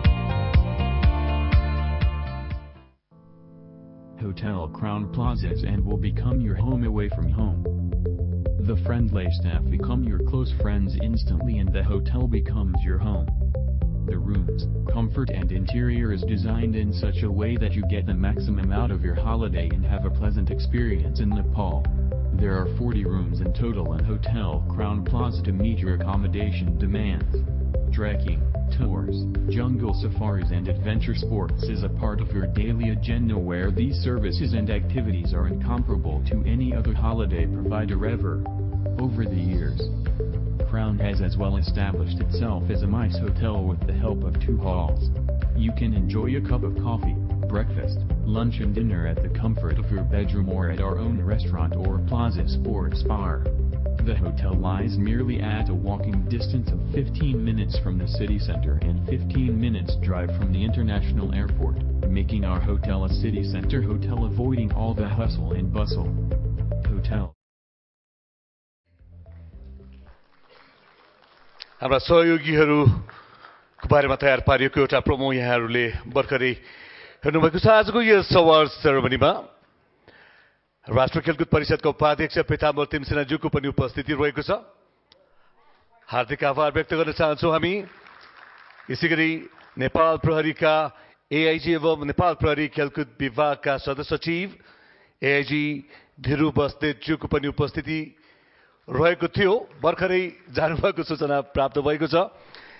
Hotel Crown Plazas and will become your home away from home. The friendly staff become your close friends instantly and the hotel becomes your home. The rooms, comfort and interior is designed in such a way that you get the maximum out of your holiday and have a pleasant experience in Nepal. There are 40 rooms in total in Hotel Crown Plaza to meet your accommodation demands. Trekking, tours, jungle safaris and adventure sports is a part of your daily agenda where these services and activities are incomparable to any other holiday provider ever. Over the years, Crown has as well established itself as a MICE hotel with the help of 2 halls. You can enjoy a cup of coffee, breakfast, lunch and dinner at the comfort of your bedroom or at our own restaurant or Plaza Sports Bar. The hotel lies merely at a walking distance of 15 minutes from the city center and 15 minutes drive from the international airport, making our hotel a city center hotel, avoiding all the hustle and bustle. Hotel. हाम्रा सहयोगीहरूको बारेमा तयार पारिएको एउटा प्रोमो यहाँहरूले भर्खरै हेर्नुभएको छ। आजको यस अवार्ड सेरेमनीमा राष्ट्रिय खेलकुद परिषदको उपाध्यक्ष पीताम्बर तिमसेनाज्यूको पनि उपस्थिति रहेको छ। हार्दिक आभार व्यक्त गर्न चाहन्छौँ हामी। यसैगरी नेपाल प्रहरीका एआइजी एवं नेपाल प्रहरी खेलकुद विभागका सदस्य सचिव एआइजी धिरु बस्नेतज्यूको पनि उपस्थिति रहेको थियो। भर्खरै जानुभएको सूचना प्राप्त भएको छ।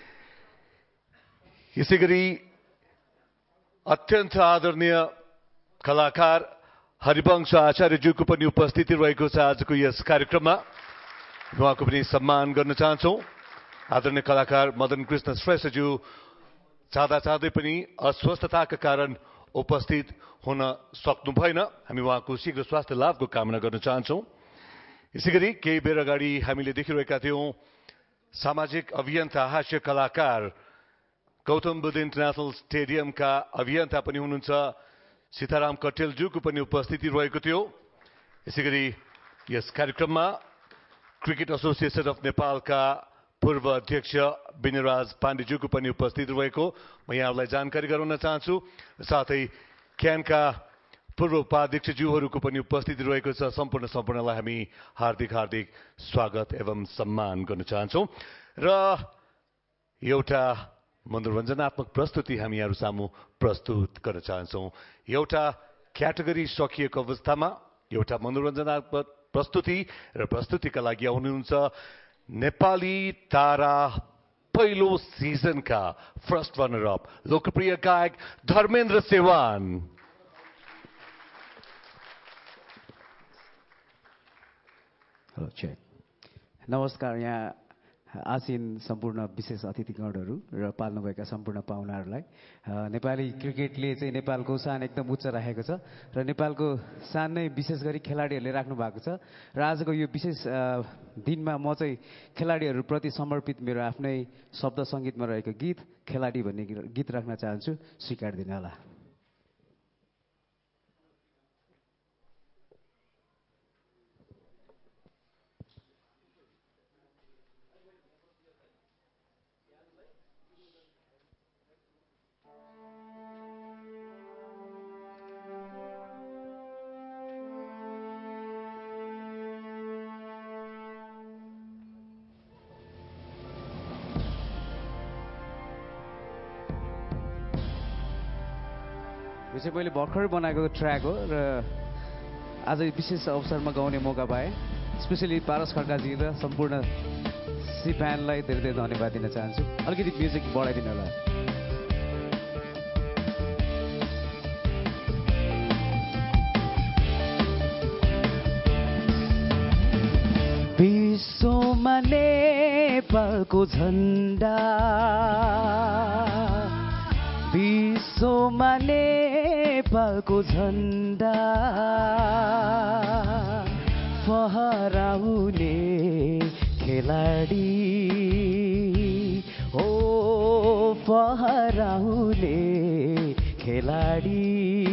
यसैगरी अत्यन्त आदरणीय कलाकार हरिवंश आचार्यज्यूको पनि उपस्थिति रहेको छ आजको यस कार्यक्रममा। उहाँको पनि सम्मान गर्न चाहन्छौँ। आदरणीय कलाकार मदन कृष्ण श्रेष्ठज्यू चाहँदा चाहँदै पनि अस्वस्थताका कारण उपस्थित हुन सक्नु भएन। हामी उहाँको शीघ्र स्वास्थ्य लाभको कामना गर्न चाहन्छौँ। यसैगरी केही बेर अगाडि हामीले देखिरहेका थियौँ सामाजिक अभियन्ता हास्य कलाकार गौतम बुद्ध इन्टरनेसनल स्टेडियमका अभियन्ता पनि हुनुहुन्छ सीताराम कटेलज्यूको पनि उपस्थिति रहेको थियो। यसैगरी यस कार्यक्रममा क्रिकेट एसोसिएसन अफ नेपालका पूर्व अध्यक्ष विनयराज पाण्डेज्यूको पनि उपस्थिति रहेको म यहाँहरूलाई जानकारी गराउन चाहन्छु। साथै क्यानका पूर्व उपाध्यक्षज्यूहरूको पनि उपस्थिति रहेको छ। सम्पूर्णलाई हामी हार्दिक स्वागत एवं सम्मान गर्न चाहन्छौँ र एउटा मनोरञ्जनात्मक प्रस्तुति हामी यहाँहरू सामु प्रस्तुत गर्न चाहन्छौँ। एउटा क्याटेगोरी सकिएको अवस्थामा एउटा मनोरञ्जनात्मक प्रस्तुति र प्रस्तुतिका लागि आउनुहुन्छ नेपाली तारा पहिलो सिजनका फर्स्ट रनर अप लोकप्रिय गायक धर्मेन्द्र सेवान। Hello check. नमस्कार। यहाँ आसीन सम्पूर्ण विशेष अतिथिगणहरू र पाल्नुभएका सम्पूर्ण पाहुनाहरूलाई। नेपाली क्रिकेटले चाहिँ नेपालको शान एकदम उच्च राखेको छ र नेपालको शान नै विशेष गरी खेलाडीहरूले राख्नु भएको छ र आजको यो विशेष दिनमा म चाहिँ खेलाडीहरूप्रति समर्पित मेरो आफ्नै शब्द सङ्गीतमा रहेको गीत खेलाडी भन्ने गीत राख्न चाहन्छु। स्वीकार दिनु होला। यो चाहिँ मैले भर्खर बनाएको ट्र्याक हो र आज विशेष अवसरमा गाउने मौका पाएँ। स्पेसली पारस खड्काजी र सम्पूर्ण सिफ्यानलाई धेरै धेरै धन्यवाद दिन चाहन्छु। अलिकति म्युजिक बढाइदिनु होला। विश्वमा नेपालको झन्डा, विश्वमा नेपालको झन्डा फहराउने खेलाडी हो, फहराउने खेलाडी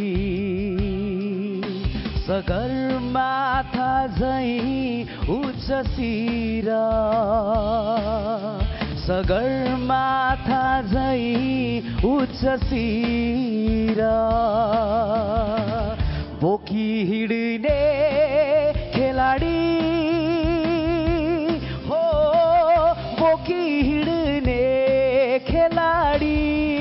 सगरमाथा झैँ उच्च शिर, सगरमाथा झैँ उच्च शिर बोकी हिँड्ने खेलाडी हो, बोकी हिँड्ने खेलाडी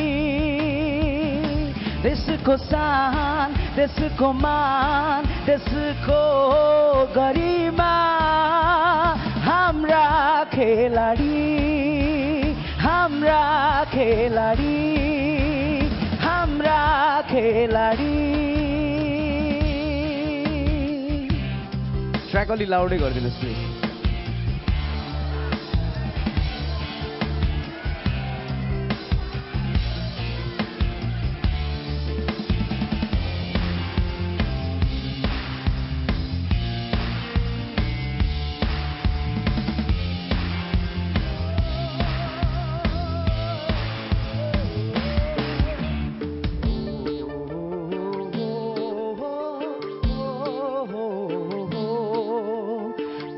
देशको शान, देशको मान, देशको गरिमा हाम्रा खेलाडी, हाम्रा खेलाडी, हाम्रा खेलाडी। ट्र्याक अलि लाउडै गरिदिनुहोस् प्लिज।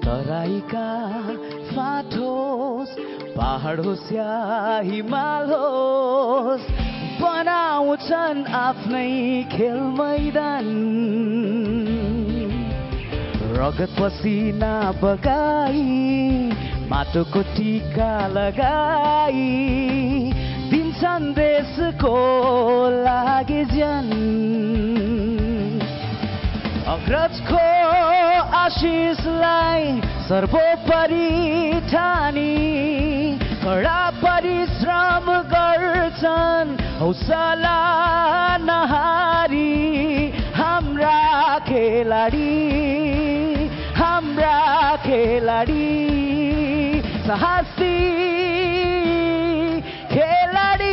तराईका फाटोस् पहाड होस् या हिमाल होस् बनाउँछन् आफ्नै खेल मैदान रगत पसिना बगाई माटोको टीका लगाई दिन्छन् देशको लागि ज्यान अग्रजको आशिषलाई सर्वोपरि ठानी कडा परिश्रम गर्छन् हौसला नहारी हाम्रा खेलाडी साहसी खेलाडी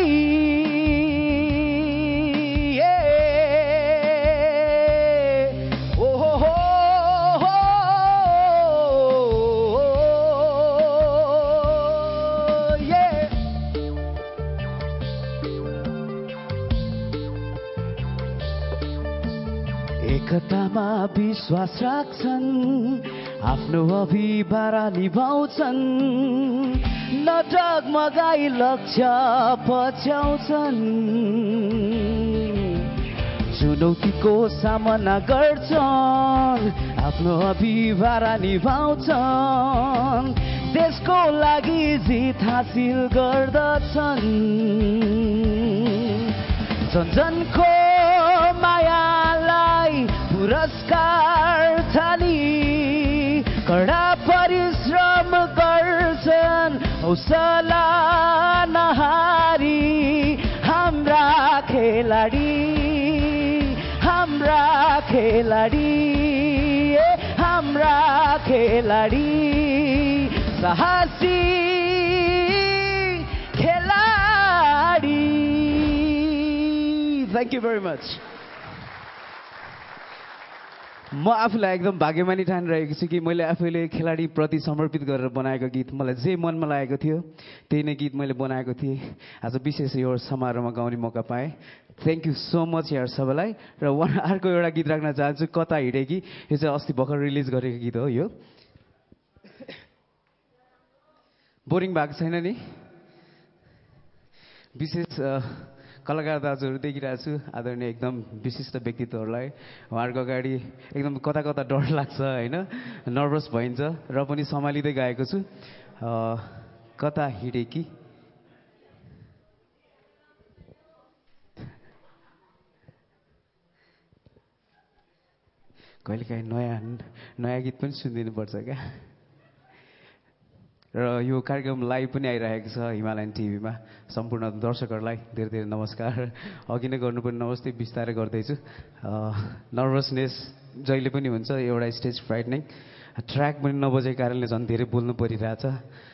एकतामा विश्वास राख्छन् आफ्नो अभिभारा निभाउँछन् न डगमगाई लक्ष्य पछ्याउँछन् चुनौतीको सामना गर्छन् आफ्नो अभिभारा निभाउँछन् देशको लागि जित हासिल गर्दछन् जनजनको मायालाई पुरस्कार थाली कडा परिश्रम गर्छन् हौसला नहारी हाम्रा खेलाडी साहसी खेलाडी थ्याङ्क यू भेरी मच म आफूलाई एकदम भाग्यमानी ठानिरहेको छु कि मैले आफैले खेलाडीप्रति समर्पित गरेर बनाएको गीत मलाई जे मनमा लागेको थियो त्यही नै गीत मैले बनाएको थिएँ आज विशेष यो समारोहमा गाउने मौका पाएँ थ्याङ्क यू सो मच यार सबैलाई र अर्को एउटा गीत राख्न चाहन्छु कता हिँडेकी यो चाहिँ अस्ति भर्खर रिलिज गरेको गीत हो यो बोरिङ भएको छैन नि विशेष कलाकार दाजुहरू देखिरहेको छु आदरणीय एकदम विशिष्ट व्यक्तित्वहरूलाई उहाँहरूको अगाडि एकदम कता कता डर लाग्छ होइन नर्भस भइन्छ र पनि सम्हालिँदै गाएको छु कता हिँडेकी कहिलेकाहीँ नयाँ गीत पनि सुनिदिनुपर्छ क्या र यो कार्यक्रम लाइभ पनि आइरहेको छ हिमालयन टिभीमा सम्पूर्ण दर्शकहरूलाई धेरै धेरै नमस्कार अघि नै गर्नुपर्ने नमस्ते बिस्तारै गर्दैछु नर्भसनेस जहिले पनि हुन्छ एउटा स्टेज फ्राइटनिङ ट्र्याक पनि नबजेको कारणले झन् धेरै बोल्नु परिरहेछ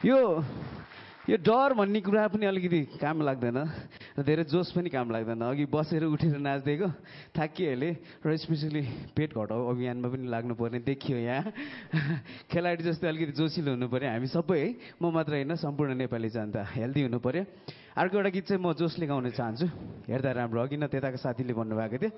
यो डर भन्ने कुरा पनि अलिकति काम लाग्दैन र धेरै जोस पनि काम लाग्दैन। अघि बसेर उठेर नाच्दिएको थाकिहालेँ र स्पेसली पेट घटाउ अभियानमा पनि लाग्नुपर्ने देखियो यहाँ। खेलाडी जस्तै अलिकति जोसिलो हुनु पऱ्यो हामी सबै है, म मात्र होइन सम्पूर्ण नेपाली जनता हेल्दी हुनु पऱ्यो। अर्को एउटा गीत चाहिँ म जोसले गाउन चाहन्छु, हेर्दा राम्रो। अघि न त्यताको साथीले भन्नुभएको थियो,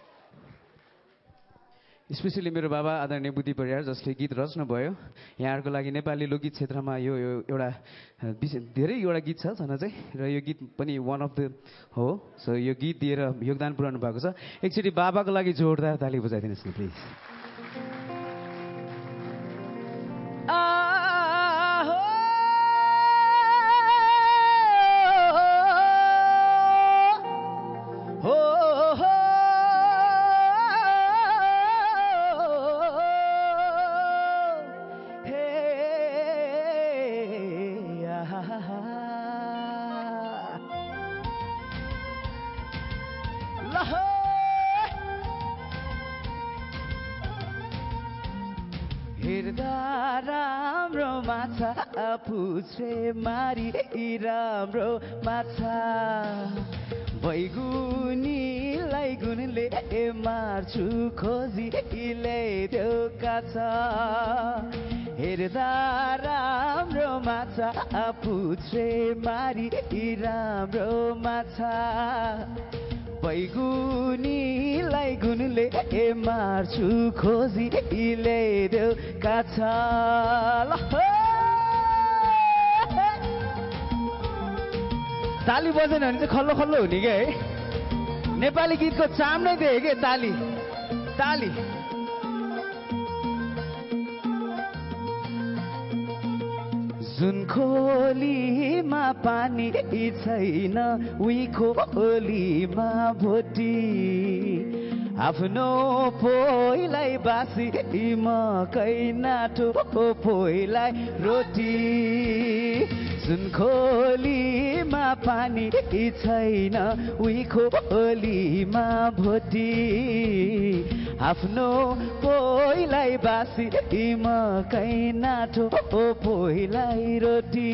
स्पेसली मेरो बाबा आदरणीय बुद्धि परियार जसले गीत रच्नुभयो यहाँहरूको लागि। नेपाली लोकगीत क्षेत्रमा यो एउटा धेरैवटा गीत छ छन चाहिँ, र यो गीत पनि वान अफ द हो। सो यो गीत दिएर योगदान पुर्याउनु भएको छ। एकचोटि बाबाको लागि जोरदार ताली बजाइदिनुहोस् न प्लिज। पुछे मारी राम्रो माछा बैगुनीलाई गुनले मार्छु खोजी ल्याइदेऊ काछा। हेर्दा राम्रो माछा पुछे मारी राम्रो माछा बैगुनीलाई गुनले मार्छु खोजी ल्याइदेऊ काछा। ताली बजेन भने चाहिँ खल्लो खल्लो हुने क्या है। नेपाली गीतको चाम नै दिए के ताली ताली। जुन खोलीमा पानी छैन उही खोलीमा भोटी आफ्नो पोइलाई बासी मकै नाटो पोइलाई रोटी। जुन खोलीमा पानी छैन उही खोलीमा भोटी आफ्नो पोइलाई बासी मकै नाटो पोइलाई रोटी।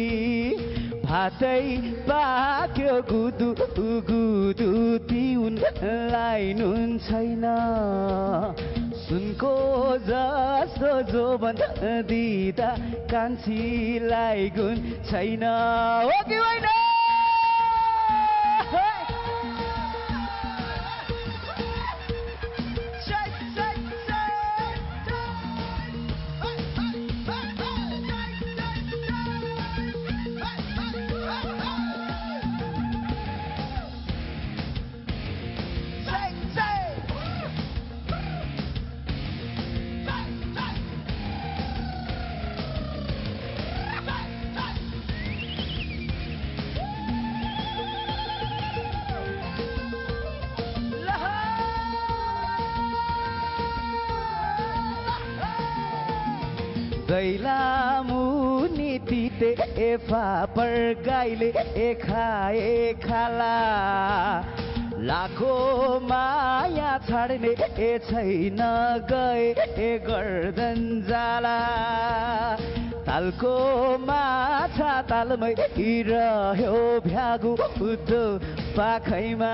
भातै पाक्यो गुदु गुदु तिउनलाई नुन छैन सुनको जस्तो जोबन दिदा कान्छीलाई गुण छैन हो कि होइन? दैला मुनि तिते फापर गाईले खाए खाला लाखो माया छाड्ने छैन गए गर्दन जाला तालको माछा तालमै रह्यो भ्यागु उद्धो पाखैमा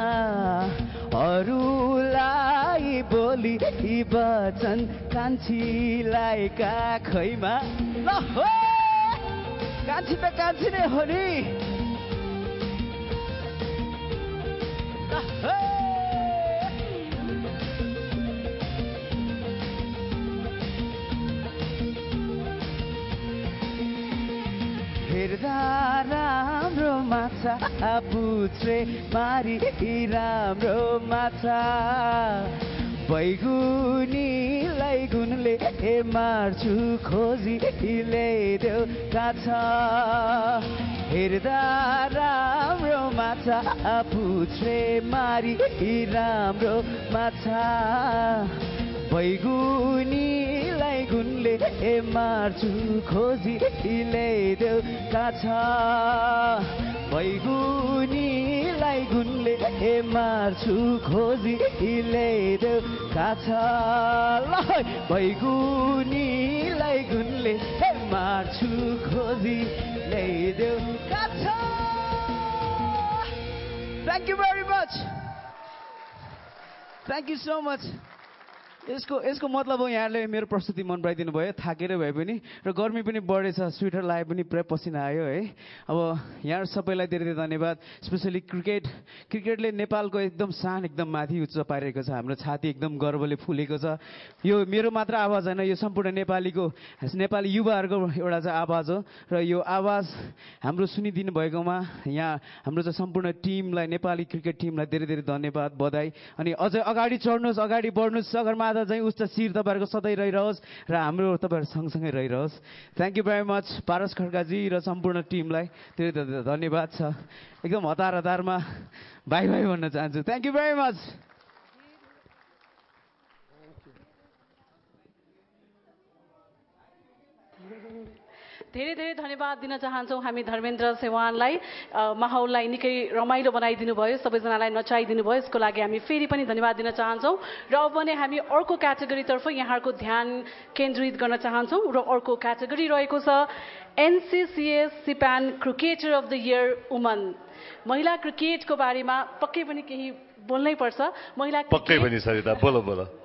अरूलाई बोली बचन कान्छीलाई काखैमा ल हो कान्छी त कान्छी नै हो नि हेर्दा राम्रो माछा पुछ्रे मारी राम्रो माछा बैगुनीलाई गुणले मार्छु खोजी ल्याइदेऊ काछा हेर्दा राम्रो माछा पुछ्रे मारी राम्रो माछा बैगुनीलाई गुणले मार्छु खोजी ल्याइदेऊ काछा बैगुनीलाई गुणले मार्छु खोजी ल्याइदेऊ काछा ल बैगुनीलाई गुणले मार्छु मार्छु खोजी ल्याइदेऊ काछा thank you very much thank you so much यसको मतलब हो यहाँले मेरो प्रस्तुति मन पराइदिनु भयो थाकेर भए पनि र गर्मी पनि बढेछ स्वेटर लाए पनि पुरै पसिना आयो है अब यहाँ सबैलाई धेरै धेरै धन्यवाद स्पेसली क्रिकेटले नेपालको एकदम शान एकदम माथि उच्च पारिरहेको छ हाम्रो छाती एकदम गर्वले फुलेको छ यो मेरो मात्र आवाज होइन यो सम्पूर्ण नेपाली युवाहरूको एउटा चाहिँ आवाज हो र यो आवाज हाम्रो सुनिदिनु भएकोमा यहाँ हाम्रो चाहिँ सम्पूर्ण टिमलाई नेपाली क्रिकेट टिमलाई धेरै धेरै धन्यवाद बधाई अनि अझै अगाडि चढ्नुहोस् अगाडि बढ्नुहोस् सगरमाथा चाहिँ उच्च शिर तपाईँहरूको सधैँ रहिरहोस् र हाम्रो तपाईँहरू सँगसँगै रहिरहोस् thank you very much Paras खड्काजी र सम्पूर्ण टिमलाई धेरै धेरै धन्यवाद छ एकदम हतारमा बाई बाई भन्न चाहन्छु थ्याङ्क यू भेरी मच धेरै धेरै धन्यवाद दिन चाहन्छौँ हामी धर्मेन्द्र सेवानलाई माहौललाई निकै रमाइलो बनाइदिनु भयो सबैजनालाई नचाइदिनु भयो यसको लागि हामी फेरि पनि धन्यवाद दिन चाहन्छौँ र अब भने हामी अर्को क्याटेगोरीतर्फ यहाँहरूको ध्यान केन्द्रित गर्न चाहन्छौँ र अर्को क्याटेगोरी रहेको छ NCCS CPAN cricketer of the year woman महिला क्रिकेटको बारेमा पक्कै पनि केही बोल्नै पर्छ महिला पक्कै पनि सरिता बोलो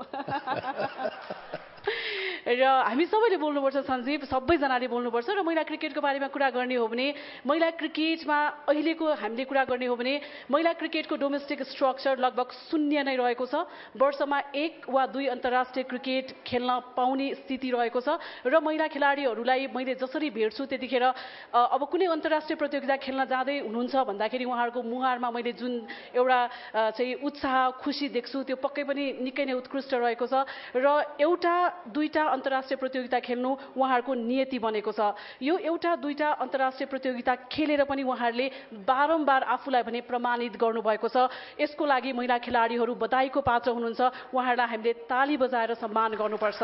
र हामी सबैले बोल्नुपर्छ सञ्जीव सबैजनाले बोल्नुपर्छ र महिला क्रिकेटको बारेमा कुरा गर्ने हो भने महिला क्रिकेटमा अहिलेको हामीले कुरा गर्ने हो भने महिला क्रिकेटको डोमेस्टिक स्ट्रक्चर लगभग 0 नै रहेको छ वर्षमा 1 वा 2 अन्तर्राष्ट्रिय क्रिकेट खेल्न पाउने स्थिति रहेको छ र महिला खेलाडीहरूलाई मैले जसरी भेट्छु त्यतिखेर अब कुनै अन्तर्राष्ट्रिय प्रतियोगिता खेल्न जाँदै हुनुहुन्छ भन्दाखेरि उहाँहरूको मुहारमा मैले जुन एउटा चाहिँ उत्साह खुसी देख्छु त्यो पक्कै पनि निकै नै उत्कृष्ट रहेको छ र एउटा दुईटा अन्तर्राष्ट्रिय प्रतियोगिता खेल्नु उहाँहरूको नियति बनेको छ यो एउटा दुईटा अन्तर्राष्ट्रिय प्रतियोगिता खेलेर पनि उहाँहरूले बारम्बार आफूलाई भने प्रमाणित गर्नुभएको छ यसको लागि महिला खेलाडीहरू बधाईको पात्र हुनुहुन्छ उहाँहरूलाई हामीले ताली बजाएर सम्मान गर्नुपर्छ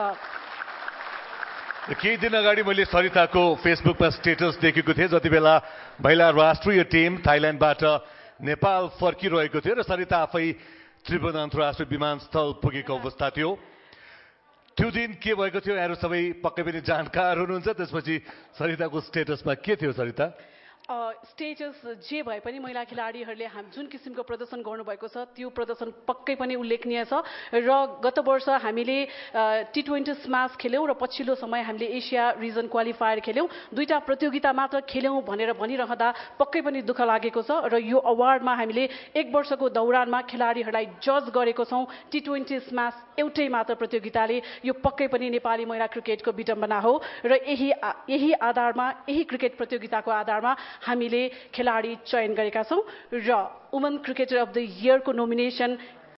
केही दिन अगाडि मैले सरिताको फेसबुकमा स्टेटस देखेको थिएँ जति बेला महिला राष्ट्रिय टिम थाइल्यान्डबाट नेपाल फर्किरहेको थियो र सरिता आफै त्रिभुवन अन्तर्राष्ट्रिय विमानस्थल पुगेको अवस्था थियो त्यो दिन के भएको थियो यहाँहरू सबै पक्कै पनि जानकार हुनुहुन्छ त्यसपछि सरिताको स्टेटसमा के थियो सरिता स्टेटस जे भए पनि महिला खेलाडीहरूले जुन किसिमको प्रदर्शन गर्नुभएको छ त्यो प्रदर्शन पक्कै पनि उल्लेखनीय छ र गत वर्ष हामीले T20 स्म्यास खेल्यौँ र पछिल्लो समय हामीले एसिया रिजन क्वालिफायर खेल्यौँ दुईटा प्रतियोगिता मात्र खेल्यौँ भनेर भनिरहँदा पक्कै पनि दुःख लागेको छ र यो अवार्डमा हामीले 1 वर्षको दौरानमा खेलाडीहरूलाई जज गरेको छौँ T20 स्म्यास एउटै मात्र प्रतियोगिताले यो पक्कै पनि नेपाली महिला क्रिकेटको विडम्बना हो र यही आधारमा यही क्रिकेट प्रतियोगिताको आधारमा हामीले खेलाडी चयन गरेका छौँ र वुमन क्रिकेटर अफ द इयरको नोमिनेसन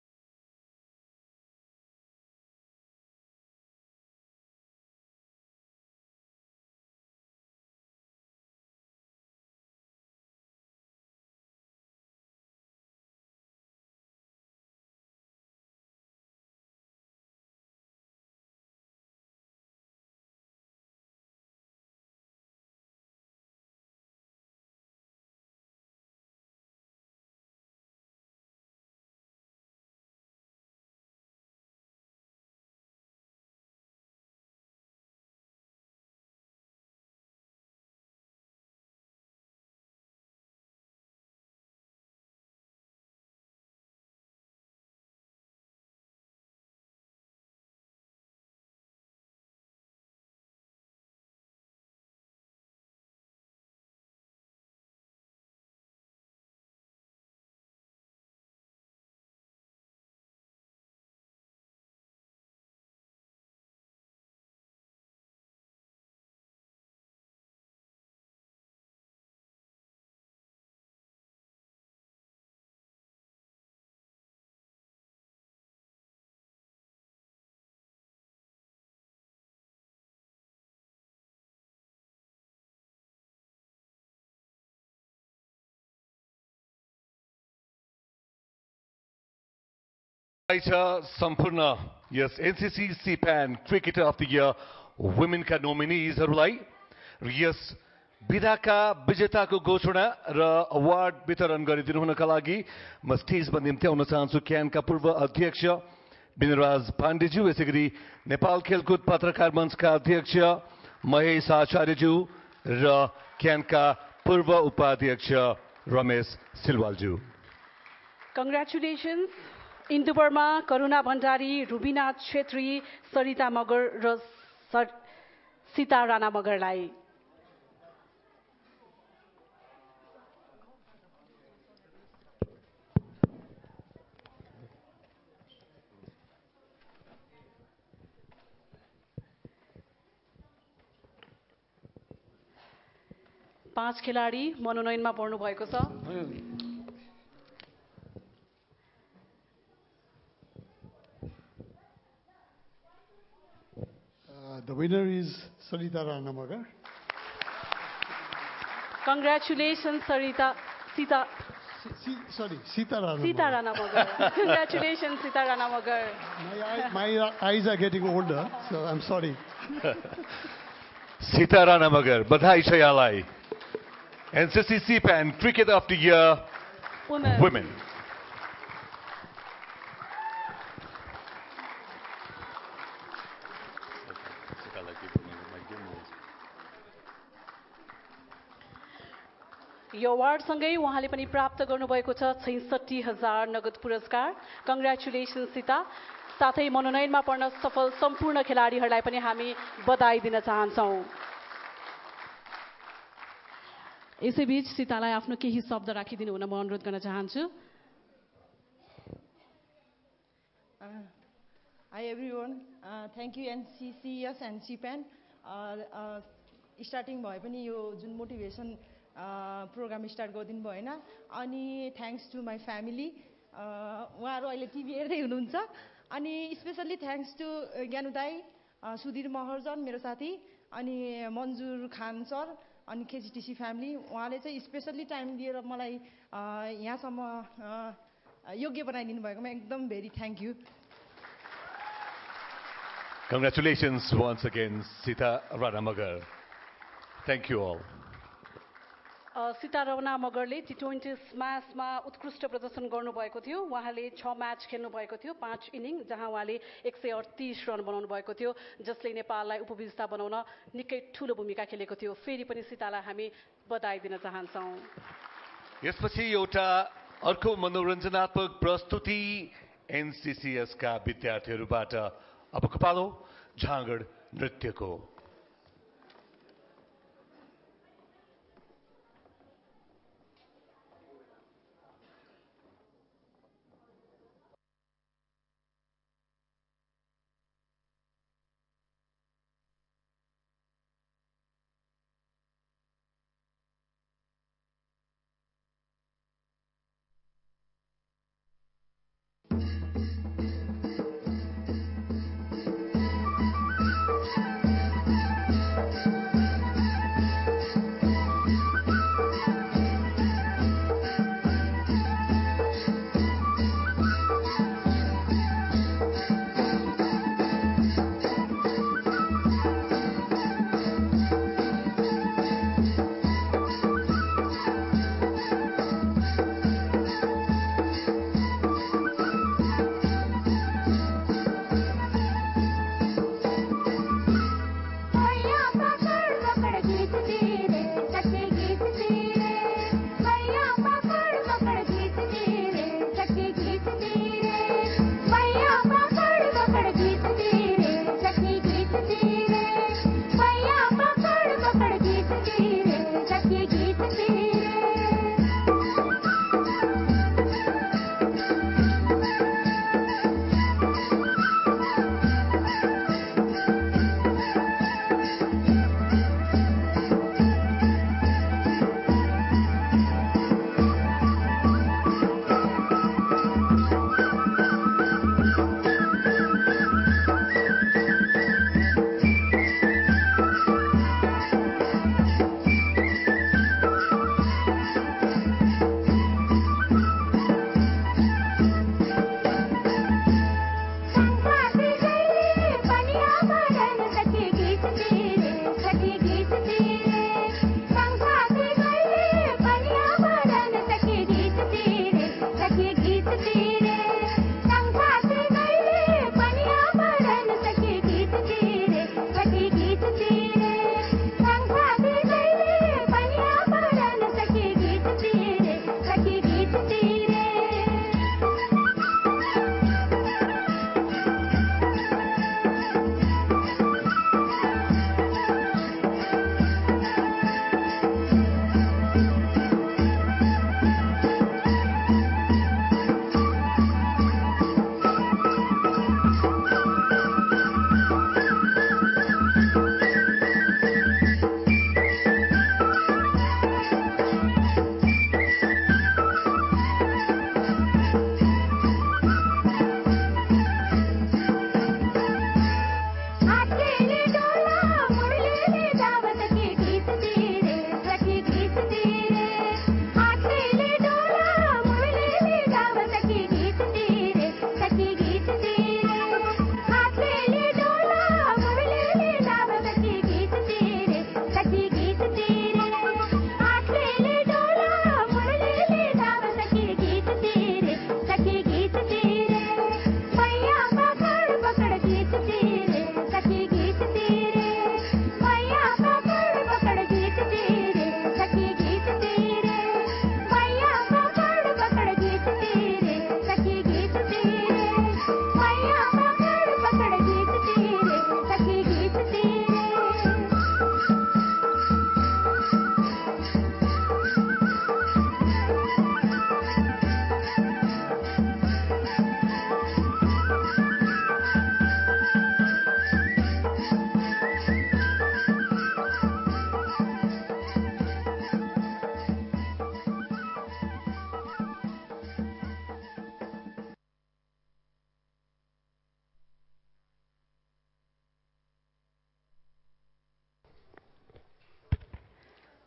सम्पूर्ण यस NCC CPAN cricketer of the year वुमेनका नोमिनिजहरूलाई यस विधाका विजेताको घोषणा र अवार्ड वितरण गरिदिनु हुनका लागि म स्टेजमा निम्ति आउन चाहन्छु क्यानका पूर्व अध्यक्ष विनयराज पाण्डेज्यू यसै गरी नेपाल खेलकुद पत्रकार मञ्चका अध्यक्ष महेश आचार्यज्यू र क्यानका पूर्व उपाध्यक्ष रमेश सिलवालज्यू। कङ्ग्रेचुलेसन्स इन्दु वर्मा, करुणा भण्डारी, रुबिना छेत्री, सरिता मगर र सीता राणा मगरलाई। पाँच खेलाडी मनोनयनमा पर्नु भएको छ। The winner is Sarita Rana Magar. Congratulations, Sarita. Sita Rana Magar. Congratulations, Sita Rana Magar. My eyes are getting older, so I'm sorry. Sita Rana Magar, बधाई छ यहाँलाई। NCC CPAN Cricket of the Year Women. यो अवार्डसँगै उहाँले पनि प्राप्त गर्नुभएको छ 66,000 नगद पुरस्कार। कङ्ग्रेचुलेसन्स सीता। साथै मनोनयनमा पर्न सफल सम्पूर्ण खेलाडीहरूलाई पनि हामी बधाई दिन चाहन्छौँ। यसैबीच सीतालाई आफ्नो केही शब्द राखिदिनु हुन म अनुरोध गर्न चाहन्छु। Hi everyone, thank you NCCS and CPAN. Starting भए पनि यो जुन मोटिभेसन प्रोग्राम स्टार्ट गरिदिनु भयो होइन, अनि थ्याङ्क्स टु माई फ्यामिली। उहाँहरू अहिले टिभी हेर्दै हुनुहुन्छ। अनि स्पेसल्ली थ्याङ्क्स टु ज्ञानु दाई, सुधीर महर्जन मेरो साथी, अनि मन्जुर खान सर, अनि केजिटिसी फ्यामिली। उहाँले चाहिँ स्पेसल्ली टाइम दिएर मलाई यहाँसम्म योग्य बनाइदिनु भएकोमा एकदम very thank you. Congratulations once again, Sita Rana Magar. Thank you all. Sita Rana मगरले T20 स्म्यासमा उत्कृष्ट प्रदर्शन गर्नुभएको थियो। उहाँले 6 म्याच खेल्नु भएको थियो, 5 इनिङ, जहाँ उहाँले 138 रन बनाउनु भएको थियो, जसले नेपाललाई उपविजेता बनाउन निकै ठूलो भूमिका खेलेको थियो। फेरि पनि सीतालाई हामी बधाई दिन चाहन्छौँ। यसपछि एउटा अर्को मनोरञ्जनात्मक प्रस्तुति NCCS का विद्यार्थीहरूबाट। अबको पालो झाँगड नृत्यको।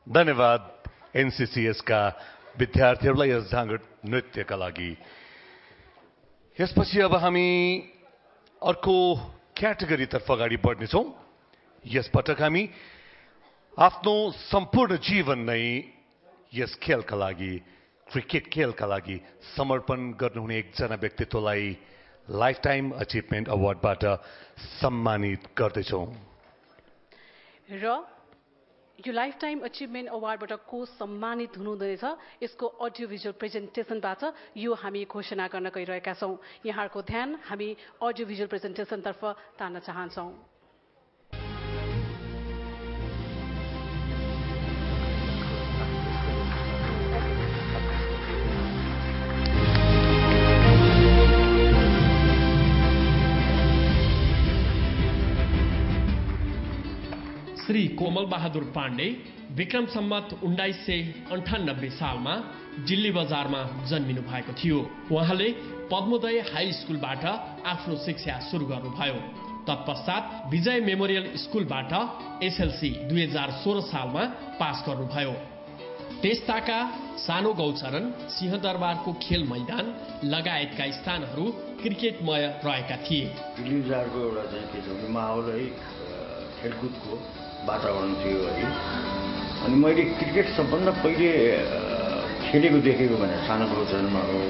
धन्यवाद एनसीसीएस का विद्यार्थीहरूलाई यस झाँगड नृत्यका लागि। यसपछि अब हामी अर्को क्याटेगोरीतर्फ अगाडि बढ्नेछौँ। यसपटक हामी आफ्नो सम्पूर्ण जीवन नै यस खेलका लागि, क्रिकेट खेलका लागि समर्पण गर्नुहुने एकजना व्यक्तित्वलाई लाइफ टाइम अचिभमेन्ट अवार्डबाट सम्मानित गर्दैछौँ। र यो लाइफ टाइम अचिभमेन्ट अवार्डबाट को सम्मानित हुनुहुँदैछ यसको अडियो भिजुअल प्रेजेन्टेसनबाट यो हामी घोषणा गर्न गइरहेका छौँ। यहाँहरूको ध्यान हामी अडियो भिजुअल प्रेजेन्टेसनतर्फ तान्न चाहन्छौँ। श्री कोमल बहादुर पाण्डे विक्रम सम्मत 1998 सालमा दिल्ली बजारमा जन्मिनु भएको थियो। उहाँले पद्मोदय हाई स्कुलबाट आफ्नो शिक्षा सुरु गर्नुभयो। तत्पश्चात विजय मेमोरियल स्कुलबाट एसएलसी 2016 सालमा पास गर्नुभयो। तेस्ताका सानो गौचरण, सिंहदरबारको खेल मैदान लगायतका स्थानहरू क्रिकेटमय रहेका थिए। दिल्ली बजारको एउटा चाहिँ के छ माहौल है खेलकुदको वातावरण थियो है। अनि मैले क्रिकेट सबभन्दा पहिले खेलेको देखेको भने सानो गौचरणमा हो।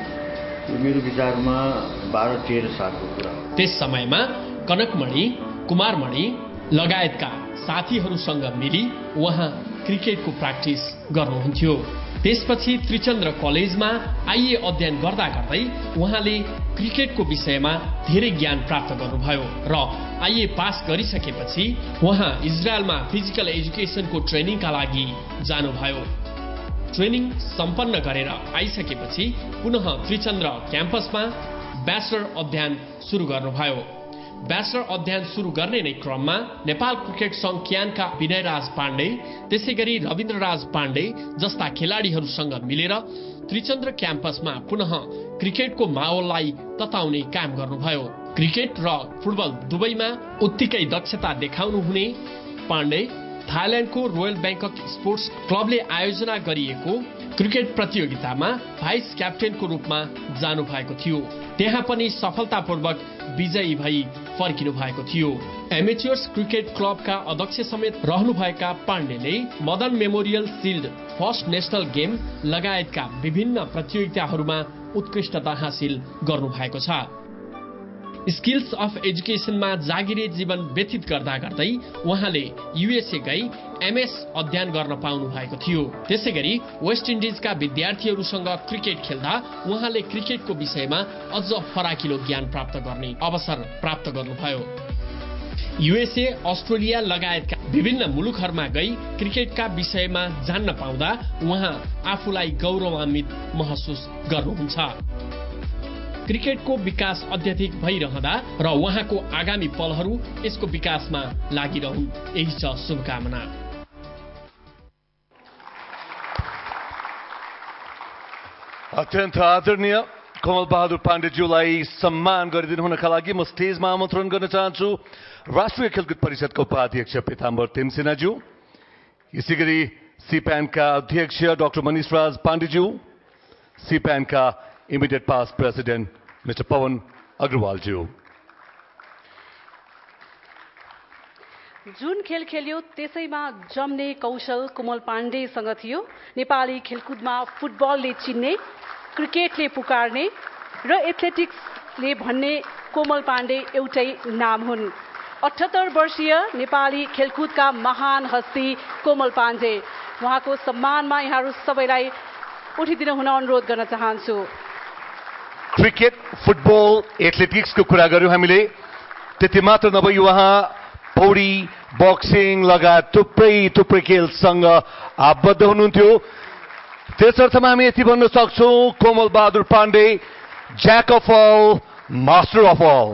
यो मेरो विचारमा 12-13 सालको कुरा हो। त्यस समयमा कनकमणि, कुमारमणि लगायतका साथीहरूसँग मिली उहाँ क्रिकेटको प्र्याक्टिस गर्नुहुन्थ्यो। त्यसपछि त्रिचन्द्र कलेजमा आइए अध्ययन गर्दा गर्दै उहाँले क्रिकेटको विषयमा धेरै ज्ञान प्राप्त गर्नुभयो र आइए पास गरिसकेपछि उहाँ इजरायलमा फिजिकल एजुकेसनको ट्रेनिङका लागि जानुभयो। ट्रेनिङ सम्पन्न गरेर आइसकेपछि पुनः त्रिचन्द्र क्याम्पसमा ब्याचलर अध्ययन सुरु गर्नुभयो। ब्याचलर अध्ययन सुरु गर्ने नै क्रममा नेपाल क्रिकेट संघ क्यानका विनयराज पाण्डे, त्यसै गरी रविन्द्रराज पाण्डे जस्ता खेलाडीहरूसँग मिलेर त्रिचन्द्र क्याम्पसमा पुनः क्रिकेटको माहौललाई तताउने काम गर्नुभयो। क्रिकेट र फुटबल दुवैमा उत्तिकै दक्षता देखाउनु हुने पाण्डे थाइल्याण्डको रोयल ब्याङ्कक स्पोर्ट्स क्लबले आयोजना गरिएको क्रिकेट प्रतियोगितामा भाइस क्याप्टेनको रूपमा जानु भएको थियो। त्यहाँ पनि सफलतापूर्वक विजयी भई फर्किनु भएको थियो। एमेच्योर्स क्रिकेट क्लबका अध्यक्ष समेत रहनुभएका पाण्डेले Madan memorial shield, first national game लगायतका विभिन्न प्रतियोगिताहरूमा उत्कृष्टता हासिल गर्नुभएको छ। स्किल्स अफ एजुकेसनमा जागिरे जीवन व्यतीत गर्दा गर्दै उहाँले युएसए गई एमएस अध्ययन गर्न पाउनु भएको थियो। त्यसै गरी वेस्ट इन्डिजका विद्यार्थीहरूसँग क्रिकेट खेल्दा उहाँले क्रिकेटको विषयमा अझ फराकिलो ज्ञान प्राप्त गर्ने अवसर प्राप्त गर्नुभयो। युएसए, अस्ट्रेलिया लगायतका विभिन्न मुलुकहरूमा गई क्रिकेटका विषयमा जान्न पाउँदा उहाँ आफूलाई गौरवान्वित महसुस गर्नुहुन्छ। क्रिकेटको विकास अत्यधिक भइरहँदा र उहाँको आगामी पलहरू यसको विकासमा लागिरहन्, यही छ शुभकामना। अत्यन्त आदरणीय कमल बहादुर पाण्डेज्यूलाई सम्मान गरिदिनु हुनका लागि म स्टेजमा आमन्त्रण गर्न चाहन्छु राष्ट्रिय खेलकुद परिषदका उपाध्यक्ष पीताम्बर तिमसेनाज्यू, यसै गरी सिप्यानका अध्यक्ष डाक्टर मनिषराज पाण्डेज्यू, सिप्यानका immediate past president mister Pawan अग्रवालज्यू। जुन खेल खेल्यो त्यसैमा जम्ने कौशल कोमल पाण्डेसँग थियो। नेपाली खेलकुदमा फुटबलले चिन्ने, क्रिकेटले पुकारने र एथलेटिक्सले भन्ने कोमल पाण्डे एउटै नाम हुन्। 78 वर्षीय नेपाली खेलकुदका महान हस्ती कोमल पाण्डे, उहाँको सम्मानमा यहाँहरू सबैलाई उठिदिनु हुन अनुरोध गर्न चाहन्छु। क्रिकेट, फुटबल, एथलेटिक्सको कुरा गर्यौं हामीले, त्यति मात्र नभई उहाँ पौडी, बक्सिङ लगायत थुप्रै खेलसँग आबद्ध हुनुहुन्थ्यो। त्यसर्थमा हामी यति भन्न सक्छौं Komal Bahadur Pande jack of all, master of all.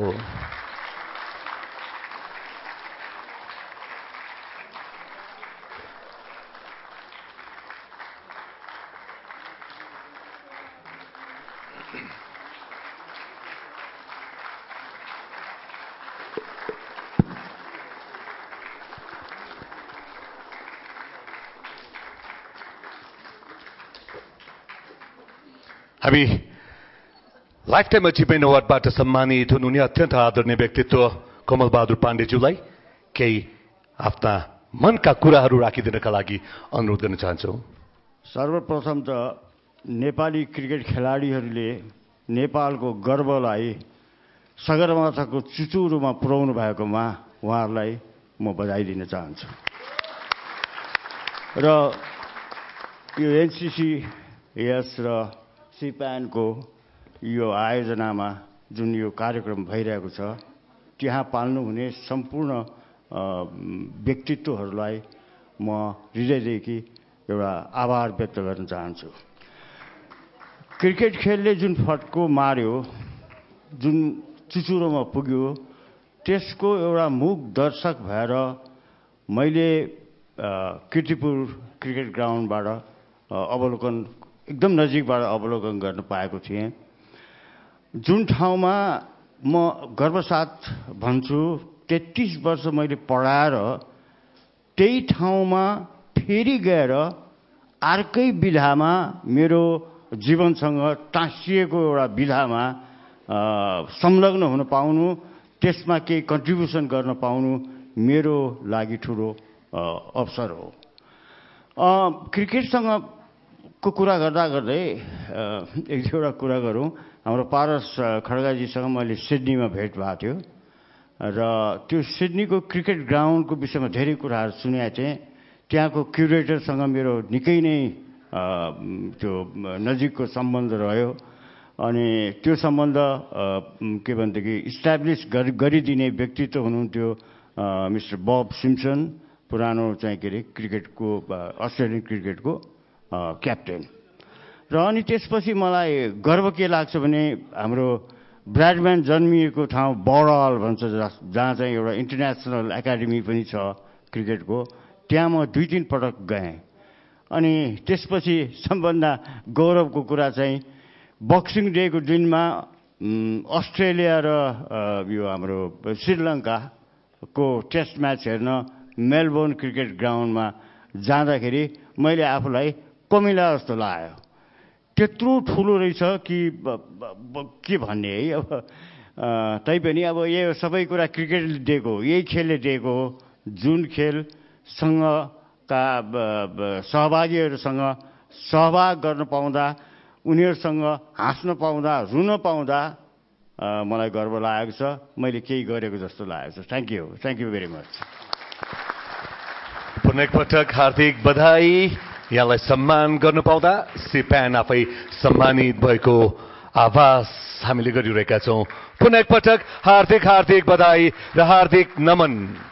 हामी लाइफ टाइम अचिभमेन्ट अवार्डबाट सम्मानित हुनुहुने अत्यन्त आदरणीय व्यक्तित्व कमल बहादुर पाण्डेज्यूलाई केही आफ्ना मनका कुराहरू राखिदिनका लागि अनुरोध गर्न चाहन्छौ। सर्वप्रथम त नेपाली क्रिकेट खेलाडीहरूले नेपालको गर्वलाई सगरमाथाको चुचुरोमा पुर्याउनु भएकोमा उहाँहरूलाई म बधाई दिन चाहन्छु। र यो एनसिसिएस र सिप्यानको यो आयोजनामा जुन यो कार्यक्रम भइरहेको छ त्यहाँ पाल्नुहुने सम्पूर्ण व्यक्तित्वहरूलाई म हृदयदेखि एउटा आभार व्यक्त गर्न चाहन्छु। क्रिकेट खेलले जुन फड्को मार्यो, जुन चुचुरोमा पुग्यो, त्यसको एउटा मुख दर्शक भएर मैले कीर्तिपुर क्रिकेट ग्राउन्डबाट अवलोकन एकदम नजिकबाट अवलोकन गर्न पाएको थिएँ। जुन ठाउँमा म गर्वसाथ भन्छु 33 वर्ष मैले पढाएर त्यही ठाउँमा फेरि गएर अर्कै विधामा मेरो जीवनसँग टाँसिएको एउटा विधामा संलग्न हुन पाउनु, त्यसमा केही कन्ट्रिब्युसन गर्न पाउनु मेरो लागि ठुलो अवसर हो। क्रिकेटसँग को कुरा गर्दा गर्दै एक दुईवटा कुरा गरौँ। हाम्रो पारस खड्गाजीसँग मैले सिडनीमा भेट भएको थियो र त्यो सिडनीको क्रिकेट ग्राउन्डको विषयमा धेरै कुराहरू सुनेको थिएँ। त्यहाँको क्युरेटरसँग मेरो निकै नै त्यो नजिकको सम्बन्ध रह्यो अनि त्यो सम्बन्ध के भनेदेखि इस्टाब्लिस गरिदिने व्यक्तित्व हुनुहुन्थ्यो मिस्टर बब सिम्पसन, पुरानो चाहिँ के अरे क्रिकेटको अस्ट्रेलियन क्रिकेटको क्याप्टेन। र अनि त्यसपछि मलाई गर्व के लाग्छ भने हाम्रो ब्राडम्यान जन्मिएको ठाउँ बडल भन्छ जहाँ चाहिँ एउटा इन्टरनेसनल एकाडेमी पनि छ क्रिकेटको, त्यहाँ म 2-3 पटक गएँ। अनि त्यसपछि सबभन्दा गौरवको कुरा चाहिँ बक्सिङ डेको दिनमा अस्ट्रेलिया र यो हाम्रो श्रीलङ्काको टेस्ट म्याच हेर्न मेलबोर्न क्रिकेट ग्राउन्डमा जाँदाखेरि मैले आफूलाई कमिला जस्तो लाग्यो। त्यत्रो ठुलो रहेछ कि के भन्ने है। अब तैपनि अब यो सबै कुरा क्रिकेटले दिएको, यही खेलले दिएको हो। जुन खेलसँगका सहभागीहरूसँग सहभाग गर्न पाउँदा, उनीहरूसँग हाँस्न पाउँदा, रुन पाउँदा मलाई गर्व लागेको छ। मैले केही गरेको जस्तो लागेको छ। Thank you very much. पुनः एकपटक हार्दिक बधाई। यहाँलाई सम्मान गर्न पाउँदा सिप्यान आफै सम्मानित भएको आभास हामीले गरिरहेका छौँ। पुनः एकपटक हार्दिक बधाई र हार्दिक नमन।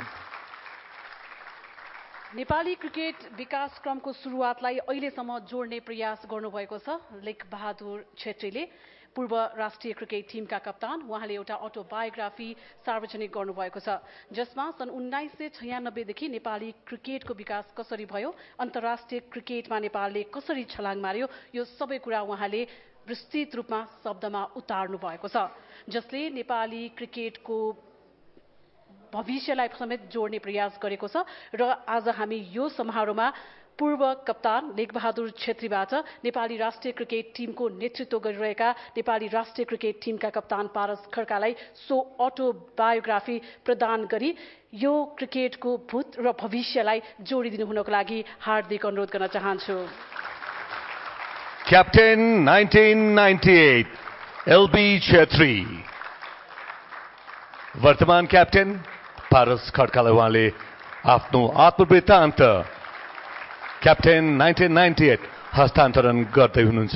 नेपाली क्रिकेट विकास क्रमको सुरुवातलाई अहिलेसम्म जोड्ने प्रयास गर्नुभएको छ लेक बहादुर छेत्रीले। पूर्व राष्ट्रिय क्रिकेट टिमका कप्तान उहाँले एउटा अटोबायोग्राफी सार्वजनिक गर्नुभएको छ जसमा सन् 1996 देखि नेपाली क्रिकेटको विकास कसरी भयो, अन्तर्राष्ट्रिय क्रिकेटमा नेपालले कसरी छलाङ मार्यो, यो सबै कुरा उहाँले विस्तृत रूपमा शब्दमा उतार्नु भएको छ, जसले नेपाली क्रिकेटको भविष्यलाई समेत जोड्ने प्रयास गरेको छ। र आज हामी यो समारोहमा पूर्व कप्तान लेकबहादुर छेत्रीबाट नेपाली राष्ट्रिय क्रिकेट टिमको नेतृत्व गरिरहेका नेपाली राष्ट्रिय क्रिकेट टिमका कप्तान पारस खड्कालाई सो अटोबायोग्राफी प्रदान गरी यो क्रिकेटको भूत र भविष्यलाई जोडिदिनु हुनको लागि हार्दिक अनुरोध गर्न चाहन्छु। क्याप्टेन 1998 एलबी छेत्री, वर्तमान क्याप्टेन पारस खड्कालाई उहाँले आफ्नो आत्मवृत्तान्त क्याप्टेन 1998 हस्तान्तरण गर्दै हुनुहुन्छ।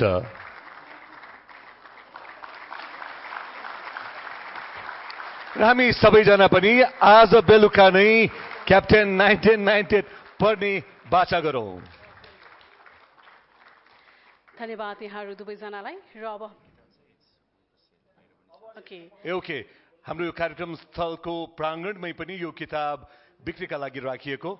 र हामी सबैजना पनि आज बेलुका नै क्याप्टेन 1998 पढ्ने बाचा गरौँ। धन्यवाद यहाँहरू दुवैजनालाई। र अब ओके हाम्रो यो कार्यक्रम स्थलको प्राङ्गणमै पनि यो किताब बिक्रीका लागि राखिएको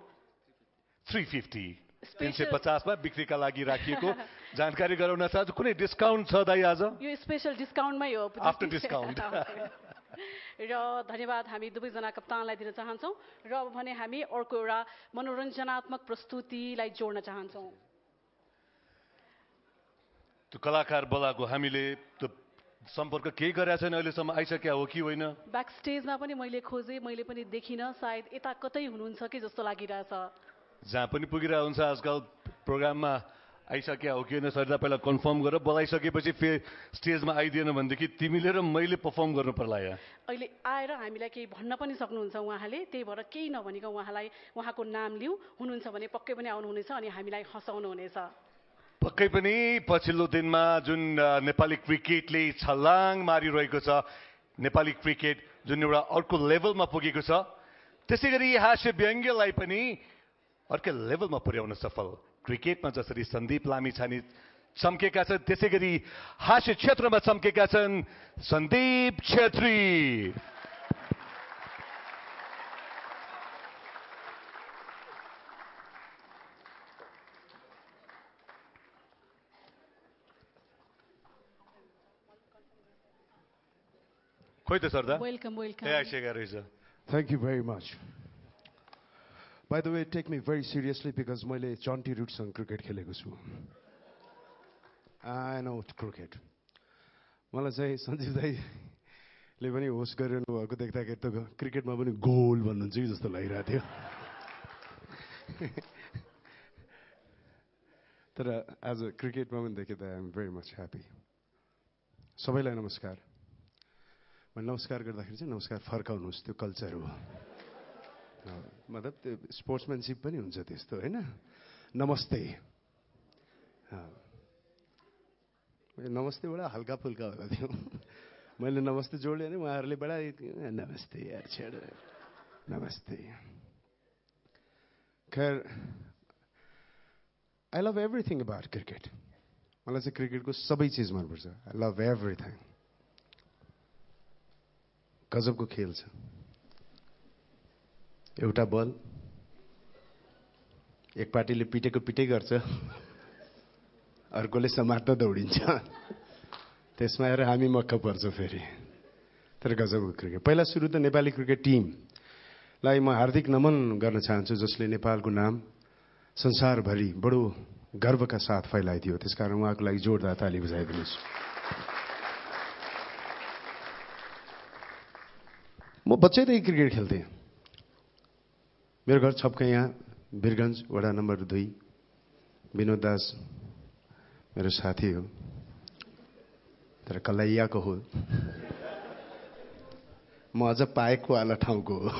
350 मा बिक्रीका लागि राखिएको जानकारी गराउन चाहन्छु। कुनै डिस्काउन्ट छ दाइ आज? यो स्पेशल डिस्काउन्टमै हो, आफ्टर डिस्काउन्ट। र धन्यवाद हामी दुवैजना कप्तानलाई दिन चाहन्छौँ। र अब भने हामी अर्को एउटा मनोरञ्जनात्मक प्रस्तुतिलाई जोड्न चाहन्छौँ। त्यो कलाकार बोलाएको हामीले त्यो सम्पर्क केही गरेका छैन अहिलेसम्म आइसक्यो हो कि होइन ब्याक स्टेजमा पनि मैले खोजेँ मैले पनि देखिनँ सायद यता कतै हुनुहुन्छ कि जस्तो लागिरहेछ जहाँ पनि पुगिरहेको हुन्छ आजकल प्रोग्राममा आइसक्यो हो कि होइन सरिता पहिला कन्फर्म गरेर बोलाइसकेपछि फेरि स्टेजमा आइदिएन भनेदेखि तिमीले र मैले पर्फर्म गर्नु पर्ला यहाँ अहिले आएर हामीलाई केही भन्न पनि सक्नुहुन्छ उहाँले त्यही भएर केही नभनेको उहाँलाई उहाँको नाम लिऊ हुनुहुन्छ भने पक्कै पनि आउनुहुनेछ अनि हामीलाई हँसाउनुहुनेछ पक्कै पनि पछिल्लो दिनमा जुन नेपाली क्रिकेटले छलाङ मारिरहेको छ नेपाली क्रिकेट जुन एउटा अर्को लेभलमा पुगेको छ त्यसै गरी हास्य व्यङ्ग्यलाई पनि अर्कै लेभलमा पुर्याउन सफल क्रिकेटमा जसरी सन्दीप लामिछाने चम्केका छन् त्यसै गरी हास्य क्षेत्रमा चम्केका छन् सन्दीप छेत्री खोइ त सरदा welcome Thank you very much. By the way, take me very seriously because मैले जन्टी रुटसँग क्रिकेट खेलेको छु. I know cricket. मलाई चाहिँ सञ्जीव दाईले पनि होस्ट गरिरहनु भएको देख्दाखेरि त क्रिकेटमा पनि गोल भन्नुहुन्छ कि जस्तो लागिरहेको थियो. तर आज क्रिकेटमा पनि देखेँ त I am very much happy. सबैलाई नमस्कार. नमस्कार गर्दाखेरि चाहिँ नमस्कार फर्काउनुहोस् त्यो कल्चर हो मतलब त्यो स्पोर्ट्सम्यानसिप पनि हुन्छ त्यस्तो होइन नमस्ते नमस्तेबाट हल्का फुल्का होला थियो मैले नमस्ते जोडेँ भने उहाँहरूले बढाइ नमस्ते यार छेड नमस्ते खैर I love everything about cricket मलाई चाहिँ क्रिकेटको सबै चिज मनपर्छ आई लभ एभ्रिथिङ गजबको खेल छ एउटा बल एक पार्टीले पिटेको पिटै गर्छ अर्कोले समात्न दौडिन्छ त्यसमा आएर हामी मक्क पर्छ फेरि तर गजबको क्रिकेट पहिला सुरु त नेपाली क्रिकेट टिमलाई म हार्दिक नमन गर्न चाहन्छु जसले नेपालको नाम संसारभरि बडो गर्वका साथ फैलाइदियो त्यसकारण उहाँको लागि जोरदार ताली बजाइदिनुहोस् म बच्चैदेखि क्रिकेट खेल्थेँ मेरो घर छपका यहाँ वीरगञ्ज वडा नम्बर 2 विनोद दास मेरो साथी हो तर कलैयाको हो म अझ पाएको वाला ठाउँको हो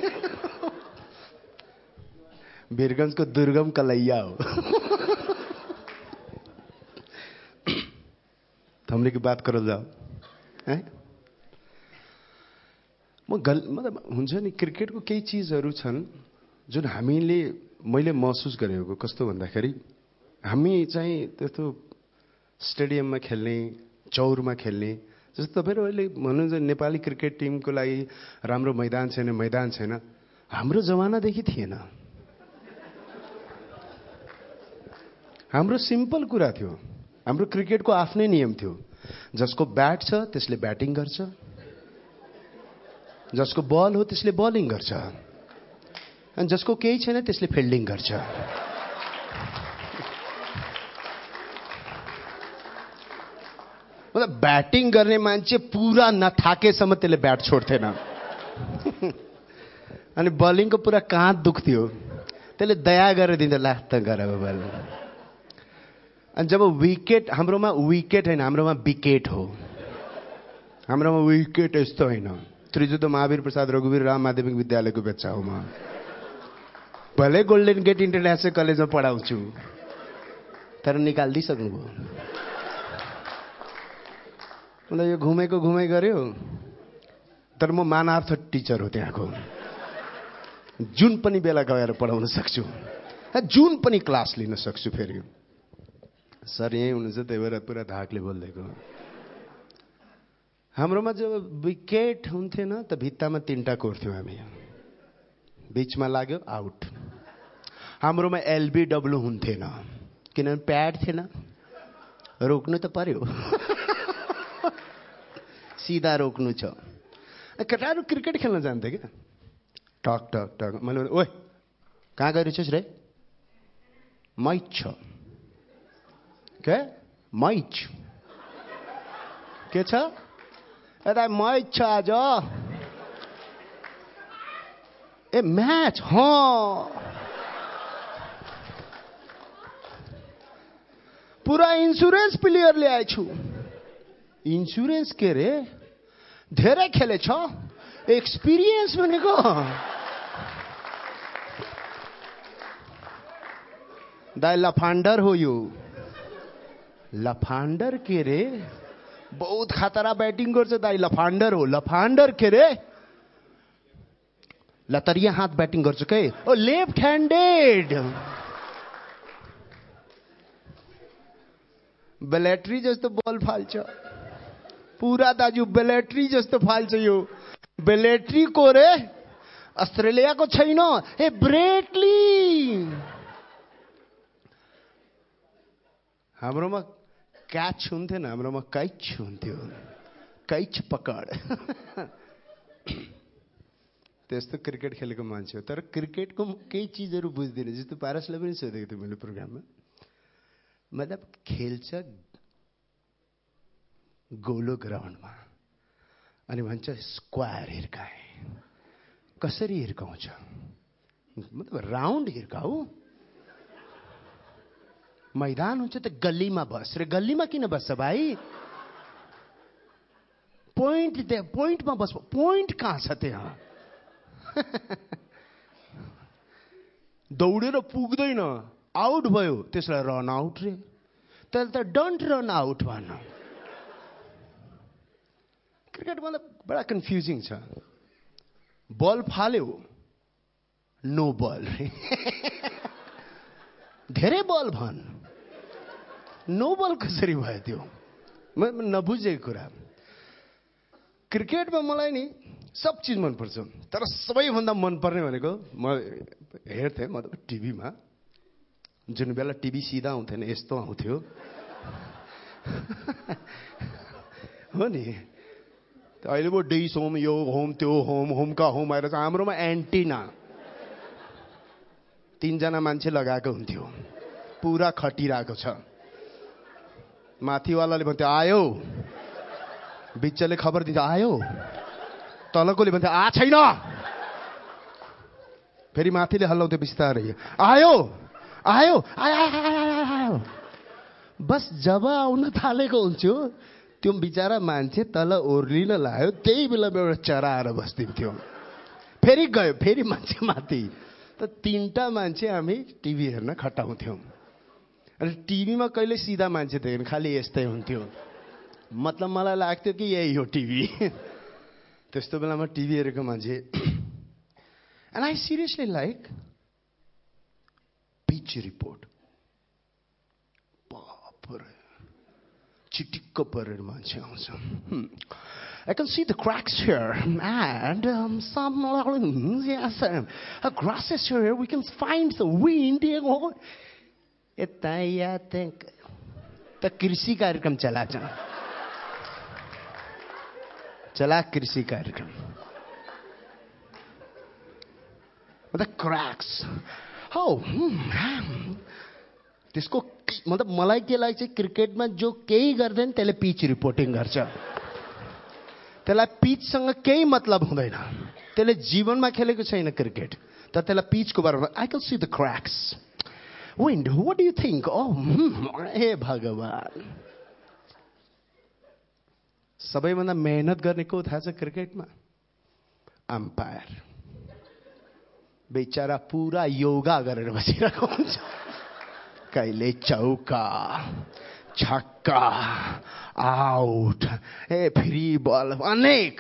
वीरगञ्जको दुर्गम कलैया हो थमने की बात करो जाओ है मतलब हुन्छ नि क्रिकेटको केही चिजहरू छन् जुन मैले महसुस गरेको कस्तो भन्दाखेरि हामी चाहिँ त्यस्तो स्टेडियममा खेल्ने चौरमा खेल्ने जस्तो तपाईँहरू अहिले भन्नुहुन्छ नेपाली क्रिकेट टिमको लागि राम्रो मैदान छैन हाम्रो जमानादेखि थिएन हाम्रो सिम्पल कुरा थियो हाम्रो क्रिकेटको आफ्नै नियम थियो जसको ब्याट छ त्यसले ब्याटिङ गर्छ जसको बल हो त्यसले बलिङ गर्छ अनि जसको केही छैन त्यसले फिल्डिङ गर्छ मतलब ब्याटिङ गर्ने मान्छे पुरा नथाकेसम्म त्यसले ब्याट छोड्थेन अनि बलिङको पुरा काँध दुख्थ्यो त्यसले दया गरेर दिन्छ ला त गर बल अनि जब विकेट हाम्रोमा विकेट होइन हाम्रोमा विकेट हो हाम्रोमा विकेट यस्तो होइन त्रिजुत महावीर प्रसाद रघुवीर राम माध्यमिक विद्यालयको बच्चा हो म भले गोल्डन गेट इन्टरनेसनल कलेजमा पढाउँछु तर निकालिदिइसक्नुभयो मलाई यो घुमै गर्यो तर म मानार्थ टिचर हो त्यहाँको जुन पनि बेला गएर पढाउन सक्छु जुन पनि क्लास लिन सक्छु फेरि सर यही हुनुहुन्छ त्यही भएर पुरा धाकले बोलिदिएको हाम्रोमा जब विकेट हुन्थेन त भित्तामा 3टा कोर्थ्यौँ हामी बिचमा लाग्यो आउट हाम्रोमा एलबीडब्ल्यू हुन्थेन किनभने प्याड थिएन रोक्नु त पर्यो सिधा रोक्नु छ केटाहरू क्रिकेट खेल्न जान्थे क्या टक टक टक मैले ओए कहाँ गइरहेछस् रे मैच छ के मैच के छ यता मैच छ आज ए म्याच पुरा इन्सुरेन्स प्लेयर ल्याएछु इन्सुरेन्स के रे धेरै खेलेछ एक्सपिरियन्स भनेको दाइ लफान्डर हो यो लफान्डर के रे बहुत खतरा बैटिङ गर्छ दाइ लफान्डर हो लफान्डर के रे लतरिया हाथ बैटिङ गर्छ के ओ लेफ्ट ह्यान्डेड बेलेट्री जस्तो बल फाल्छ पूरा दाजु बेलेट्री जस्तो फाल्छ यो बेलेट्री को रे अस्ट्रेलियाको छैन ए ब्रेटली हाम्रोमा क्याच हुन्थेन हाम्रोमा कैच हुन्थ्यो कैच पकड त्यस्तो क्रिकेट खेलेको मान्छे हो तर क्रिकेटको केही चिजहरू बुझ्दिनँ जस्तो पारसलाई पनि सोधेको थिएँ मैले प्रोग्राममा मतलब खेल्छ गोलो ग्राउन्डमा अनि भन्छ स्क्वायर हिर्काए कसरी हिर्काउँछ मतलब राउन्ड हिर्काऊ मैदान हुन्छ त गल्लीमा बस रे गल्लीमा किन बस्छ भाइ पोइन्टमा बस पोइन्ट कहाँ छ त्यहाँ दौडेर पुग्दैन आउट भयो त्यसलाई रन आउट रे त्यसले त डोन्ट रन आउट भन्न क्रिकेट मतलब बडा कन्फ्युजिङ छ बल फाल्यो नो बल रे धेरै बल भन नो बल कसरी भयो त्यो म नबुझेको कुरा क्रिकेटमा मलाई नि सब चिज मनपर्छ तर सबैभन्दा मनपर्ने भनेको म हेर्थेँ मतलब टिभीमा जुन बेला टिभी सिधा आउँथेन यस्तो आउँथ्यो हो नि अहिले पो डिस होम यो होम त्यो होम होमका होम आएर चाहिँ हाम्रोमा एन्टिना 3 जना मान्छे लगाएको हुन्थ्यो पुरा खटिरहेको छ माथिवालाले भन्थ्यो आयो बिचले खबर दिन्छ आयो तलकोले भन्थ्यो आ छैन फेरि माथिले हल्लाउँथ्यो बिस्तारै आयो आयो आयो बस जब आउन थालेको हुन्थ्यो त्यो बिचारा मान्छे तल ओर्लिन लाग्यो त्यही बेला एउटा चरा आएर बस्दिन्थ्यो फेरि गयो फेरि मान्छे माथि त 3टा मान्छे हामी टिभी हेर्न खटाउँथ्यौँ अनि टिभीमा कहिले सिधा मान्छे थिएन खालि यस्तै हुन्थ्यो मतलब मलाई लाग्थ्यो कि यही हो टिभी त्यस्तो बेलामा टिभी हेरेको मान्छे and I seriously like pitch report बापरे चिटिक्क परेर मान्छे आउँछ I can see the cracks here and some yes, grasses here. We can find the wind. I think the कृषि कार्यक्रम चला कृषि कार्यक्रम the cracks. Oh, त्यसको मतलब मलाई के लाग्छ क्रिकेटमा जो केही गर्दैन त्यसले पिच रिपोर्टिङ गर्छ त्यसलाई पिचसँग केही मतलब हुँदैन त्यसले जीवनमा खेलेको छैन क्रिकेट तर त्यसलाई पिचको बारेमा I can see the cracks wind what do you think हे भगवान सबैभन्दा मेहनत गर्ने को थाहा छ क्रिकेटमा अम्पायर बेचारा पुरा योगा गरेर बसिरहेको हुन्छ कहिले चौका छक्का आउट ए फ्री बल अनेक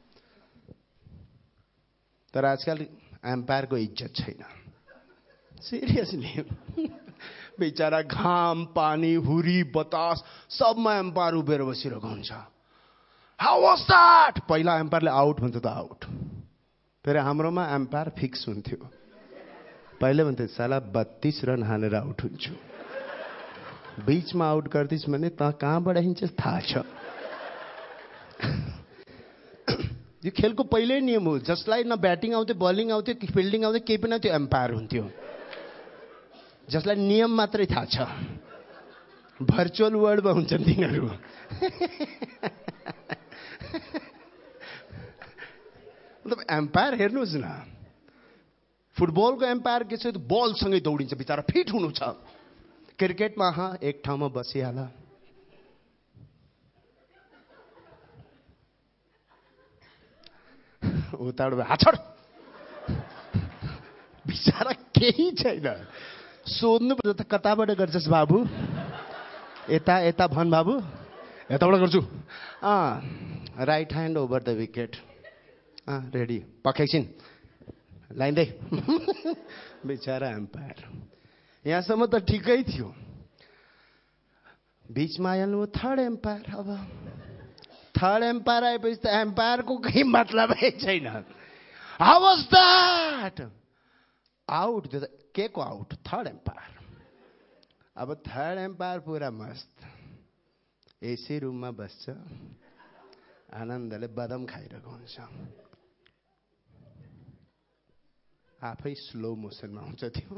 तर आजकल एम्पायरको इज्जत छैन सिरियसली बेचारा घाम पानी हुरी बतास सबमा एम्पायर उभिएर बसिरहेको हुन्छ हाउ वाज दैट पहिला एम्पायरले आउट भन्छ त आउट फेरि हाम्रोमा एम्पायर फिक्स हुन्थ्यो पहिले भन्थे साला 32 रन हालेर आउट हुन्छु बीचमा आउट गर्दिस् भने त कहाँबाट हिँड्छस् थाहा छ यो खेलको पहिल्यै नियम हो जसलाई न ब्याटिङ आउँथ्यो बलिङ आउँथ्यो फिल्डिङ आउँथ्यो केही पनि त्यो एम्पायर हुन्थ्यो जसलाई नियम मात्रै थाहा छ भर्चुअल वर्ल्डमा हुन्छन् तिनीहरू। मतलब एम्पायर हेर्नुहोस् न, फुटबलको एम्पायर के छ, बलसँगै दौडिन्छ, बिचरा फिट हुनु छ। क्रिकेटमा एक ठाउँमा बसिहाल, उताबाट हाछड, बिचरा केही छैन। सोध्नु पर्छ त कताबाट गर्छस् बाबु, यता यता भन बाबु, यताबाट गर्छु। Right hand over the wicket, ready, पक्कैछिन लाइँदै। बिचरा एम्पायर। यहाँसम्म त ठिकै थियो, बिचमा आइहाल्नु थर्ड एम्पायर। अब थर्ड एम्पायर आएपछि त एम्पायरको केही मतलबै छैन। How was that? आउट, के को आउट? Third umpire. अब थर्ड एम्पायर पुरा मस्त एसी रुममा बस्छ, आनन्दले बदाम खाइरहेको हुन्छ, आफै स्लो मोसनमा हुन्छ त्यो।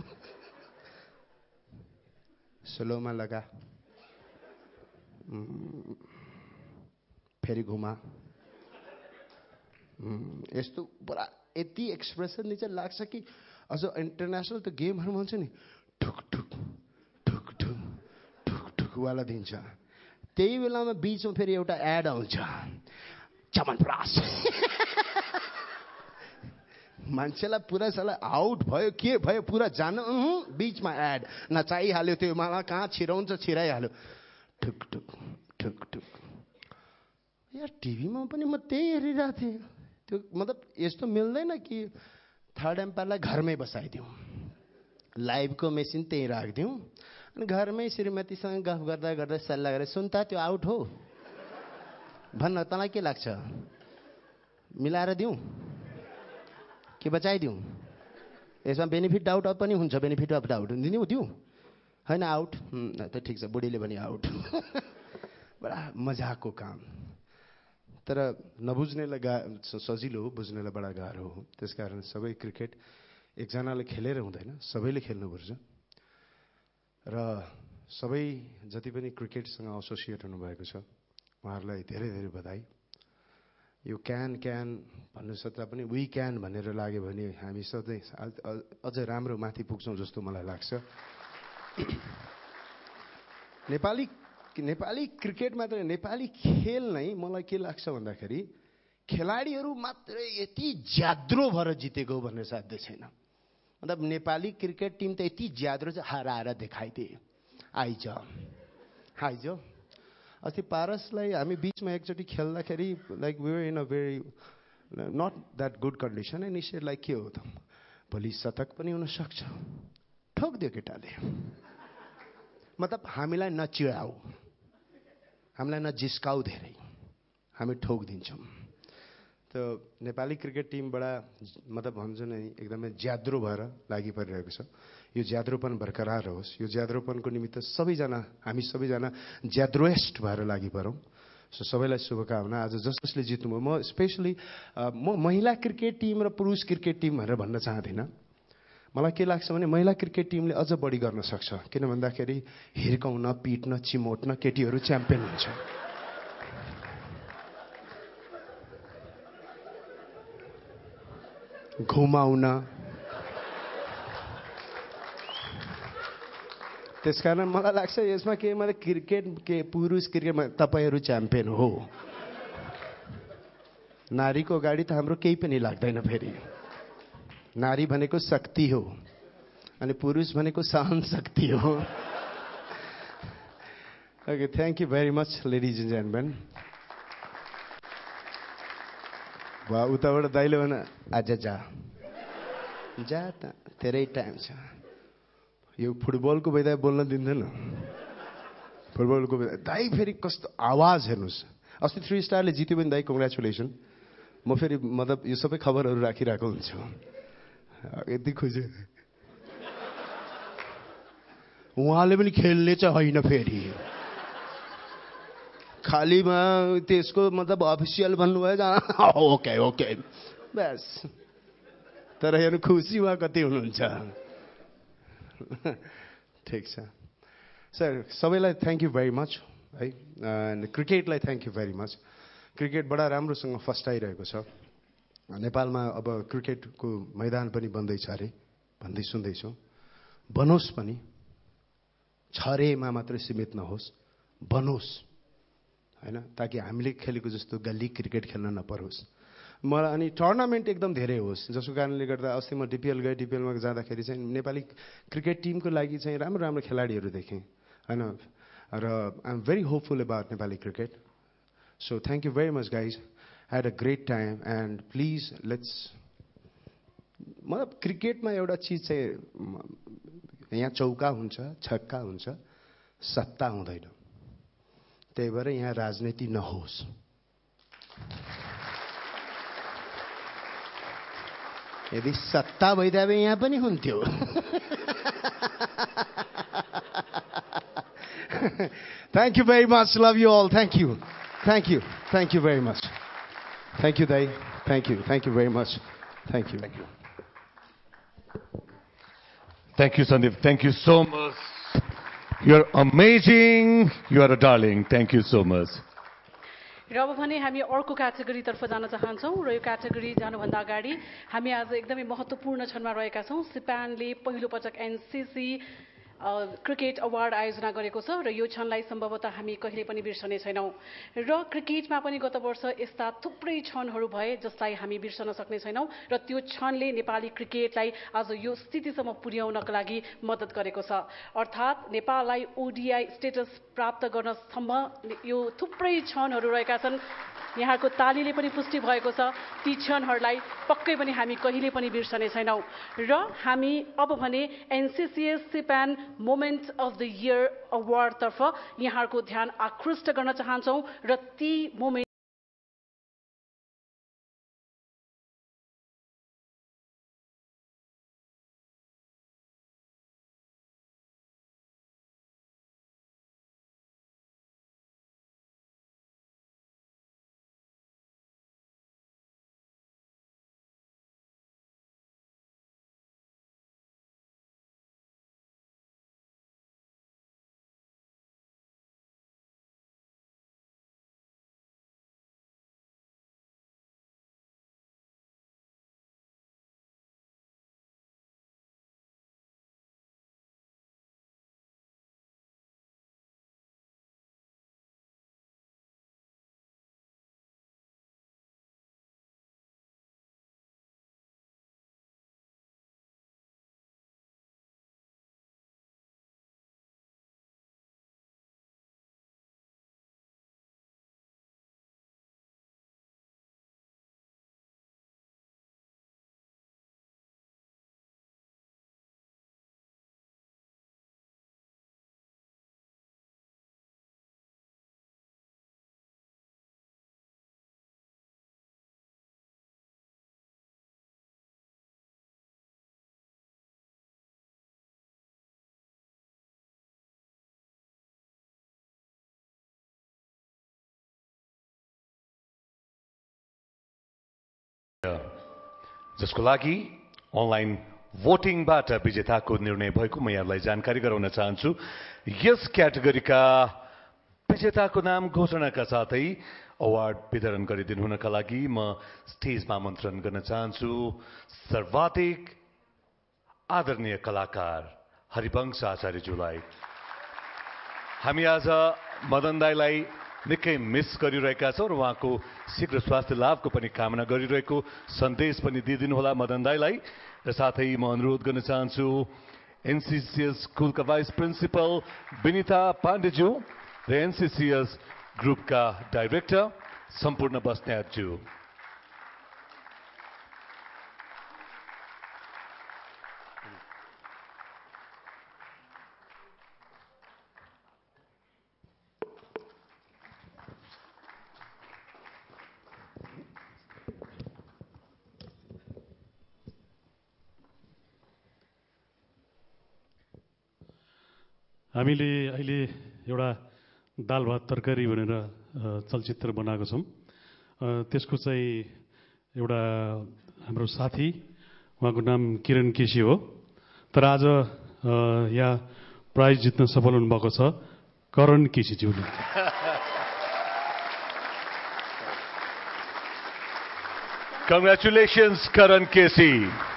स्लोमा लगा, फेरि घुमा, यस्तो पुरा यति एक्सप्रेसन दिन्छ, लाग्छ कि अझ इन्टरनेसनल त गेमहरूमा हुन्छ नि, ठुक ठुक ठुक ठुक ठुक ठुक वाला दिन्छ। त्यही बेलामा बिचमा फेरि एउटा एड आउँछ, चमनप्रास। मान्छेलाई पुरा साला आउट भयो, के भयो, पुरा जान, बिचमा एड नचाहिहाल्यो, त्यो मलाई कहाँ छिराउँछ छिराइहाल्यो, ठुक ठुक ठुक ठुक। यार टिभीमा पनि म त्यही हेरिरहेको थिएँ। त्यो मतलब यस्तो मिल्दैन कि थर्ड एम्पायरलाई घरमै बसाइदिउँ, लाइभको मेसिन त्यहीँ राखिदिउँ, अनि घरमै श्रीमतीसँग गफ गर्दा गर्दा सल्लाह गरेर, सुन त त्यो आउट हो, भन्न तँलाई के लाग्छ, मिलाएर दिउँ कि बचाइदिउँ? यसमा बेनिफिट डाउट पनि हुन्छ, बेनिफिट अफ डाउट दिनु दिउँ, होइन आउट, त ठिक छ, बुढीले पनि आउट। बडा मजाको काम। तर नबुझ्नेलाई सजिलो हो, बुझ्नेलाई बडा गाह्रो हो। त्यसकारण सबै क्रिकेट एकजनाले खेलेर हुँदैन, सबैले खेल्नुपर्छ। र सबै जति पनि क्रिकेटसँग एसोसिएट हुनुभएको छ उहाँहरूलाई धेरै धेरै बधाई। यो क्यान भन्नु सत्ता पनि वी क्यान भनेर लाग्यो भने हामी सधैँ अझ राम्रो माथि पुग्छौँ जस्तो मलाई लाग्छ। नेपाली क्रिकेट मात्र, नेपाली खेल नै मलाई के लाग्छ भन्दाखेरि खेलाडीहरू मात्रै यति ज्याद्रो भएर जितेको भन्ने साध्य छैन। मतलब नेपाली क्रिकेट टिम त यति ज्याद्रो चाहिँ हराएर देखाइदिए, आइज अस्ति पारसलाई हामी बिचमा एकचोटि खेल्दाखेरि like we were in a very not that good condition, and निश्चय लाइक के हो त भोलि शतक पनि हुनसक्छ, ठोकिदियो केटाले। मतलब हामीलाई नचिडाऊ, हामीलाई नजिस्काऊ धेरै, हामी ठोकिदिन्छौँ। त नेपाली क्रिकेट टिमबाट मतलब भन्छ नि एकदमै ज्याद्रो भएर लागि परिरहेको छ। यो ज्याद्रोपन बरकरार होस्, यो ज्याद्रोपनको निमित्त सबैजना, हामी सबैजना ज्याद्रोएस्ट भएर लागि परौँ। सो सबैलाई शुभकामना। आज जस जसले जित्नुभयो, म स्पेसली म महिला क्रिकेट टिम र पुरुष क्रिकेट टिम भनेर भन्न चाहदिनँ। मलाई के लाग्छ भने महिला क्रिकेट टिमले अझ बढी गर्न सक्छ, किन भन्दाखेरि हिर्काउन, पिट्न, चिमोट्न केटीहरू च्याम्पियन हुन्छ। घुमाउन, त्यसकारण मलाई लाग्छ यसमा के मतलब क्रिकेट के पुरुष क्रिकेटमा तपाईँहरू च्याम्पियन हो। नारीको अगाडि त हाम्रो केही पनि लाग्दैन। फेरि नारी भनेको शक्ति हो अनि पुरुष भनेको सहन शक्ति हो। Okay, thank you very much ladies and gentlemen. वा उताबाट दाइले भन आज जा त धेरै टाइम छ। यो फुटबलको बेला बोल्न दिँदैन, फुटबलको बेला दाइ फेरि कस्तो आवाज हेर्नुहोस्। अस्ति 3 स्टारले जित्यो भने दाइ कङ्ग्रेचुलेसन। म फेरि मतलब यो सबै खबरहरू राखिरहेको हुन्छु, यति खुसी। उहाँले पनि खेल्ने चाहिँ होइन, फेरि खालीमा त्यसको मतलब अफिसियल भन्नुभयो। ओके ओके बस। तर हेर्नु खुसी वा कति हुनुहुन्छ। ठिक छ, सर सबैलाई थ्याङ्क यू भेरी मच है एन्ड क्रिकेटलाई thank you very much cricket बडा राम्रोसँग फस्टाइरहेको छ नेपालमा अब क्रिकेटको मैदान पनि बन्दैछ अरे भन्दै सुन्दैछौँ बनोस् पनि छरेमा मात्रै सीमित नहोस् बनोस् हैन ताकि हामीले खेलेको जस्तो गल्ली क्रिकेट खेल्न नपरोस् मलाई अनि टुर्नामेन्ट एकदम धेरै होस् जसको कारणले गर्दा अस्ति म डिपिएल गएँ डिपिएलमा जाँदाखेरि चाहिँ नेपाली क्रिकेट टिमको लागि चाहिँ राम्रो राम्रो खेलाडीहरू देखेँ हैन र I am very hopeful about Nepali cricket so thank you very much guys had a great time and please let's मतलब क्रिकेटमा एउटा चिज चाहिँ यहाँ चौका हुन्छ छक्का हुन्छ सत्ता हुँदैन त्यही भएर यहाँ राजनीति नहोस् यदि सत्ता भइदिए भए यहाँ पनि हुन्थ्यो thank you very much love you all thank you very much thank you दाइ thank you very much thank you Thank you, Sandeep. Thank you so much. You're amazing. You are a darling. Thank you so much. र अब भने हामी अर्को क्याटेगोरीतर्फ जान चाहन्छौँ र यो क्याटेगोरी जानुभन्दा अगाडि हामी आज एकदमै महत्त्वपूर्ण क्षणमा रहेका छौँ सिप्यानले पहिलोपटक एनसीसी क्रिकेट अवार्ड आयोजना गरेको छ र यो क्षणलाई सम्भवतः हामी कहिले पनि बिर्सने छैनौँ र क्रिकेटमा पनि गत वर्ष यस्ता थुप्रै क्षणहरू भए जसलाई हामी बिर्सन सक्ने छैनौँ र त्यो क्षणले नेपाली क्रिकेटलाई आज यो स्थितिसम्म पुर्याउनका लागि मद्दत गरेको छ अर्थात् नेपाललाई ओडिआई स्टेटस प्राप्त गर्न सम्म यो थुप्रै क्षणहरू रहेका छन् यहाँको तालीले पनि पुष्टि भएको छ ती क्षणहरूलाई पक्कै पनि हामी कहिले पनि बिर्सने छैनौँ र हामी अब भने NCCS CPAN moment of the year अवार्डतर्फ यहाँहरूको ध्यान आकृष्ट गर्न चाहन्छौँ र ती मोमेन्ट जसको लागि अनलाइन भोटिङबाट विजेताको निर्णय भएको म यहाँलाई जानकारी गराउन चाहन्छु यस क्याटेगोरीका विजेताको नाम घोषणाका साथै अवार्ड वितरण गरिदिनु हुनका लागि म स्टेजमा आमन्त्रण गर्न चाहन्छु सर्वाधिक आदरणीय कलाकार हरिवंश आचार्यज्यूलाई हामी आज मदन दाईलाई निकै मिस गरिरहेका छौँ र उहाँको शीघ्र स्वास्थ्य लाभको पनि कामना गरिरहेको सन्देश पनि दिइदिनु होला मदन दाईलाई र साथै म अनुरोध गर्न चाहन्छु एनसीसीएस स्कुलका भाइस प्रिन्सिपल विनिता पाण्डेज्यू र एनसीसीएस ग्रुपका डाइरेक्टर सम्पूर्ण बस्नेतज्यू हामीले अहिले एउटा दाल भात तरकारी भनेर चलचित्र बनाएको छौँ त्यसको चाहिँ एउटा हाम्रो साथी उहाँको नाम किरण केसी हो तर आज यहाँ प्राइज जित्न सफल हुनुभएको छ करण केसीज्यूले। Congratulations, Karan Kesi.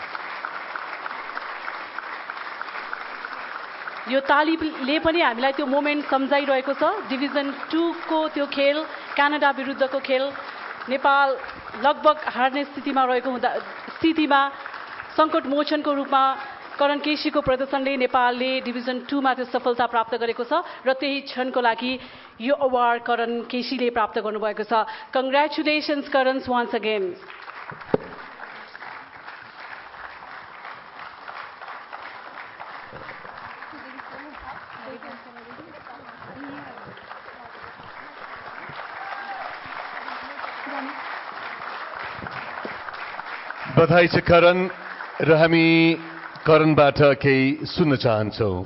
यो तालीले पनि हामीलाई त्यो मोमेन्ट सम्झाइरहेको छ। डिभिजन 2 को त्यो खेल, क्यानाडा विरुद्धको खेल, नेपाल लगभग हार्ने स्थितिमा सङ्कट मोचनको रूपमा करण केसीको प्रदर्शनले नेपालले डिभिजन 2 मा त्यो सफलता प्राप्त गरेको छ र त्यही क्षणको लागि यो अवार्ड करण केसीले प्राप्त गर्नुभएको छ। Congratulations Karan once again. बधाई छ करण र हामी करणबाट केही सुन्न चाहन्छौँ।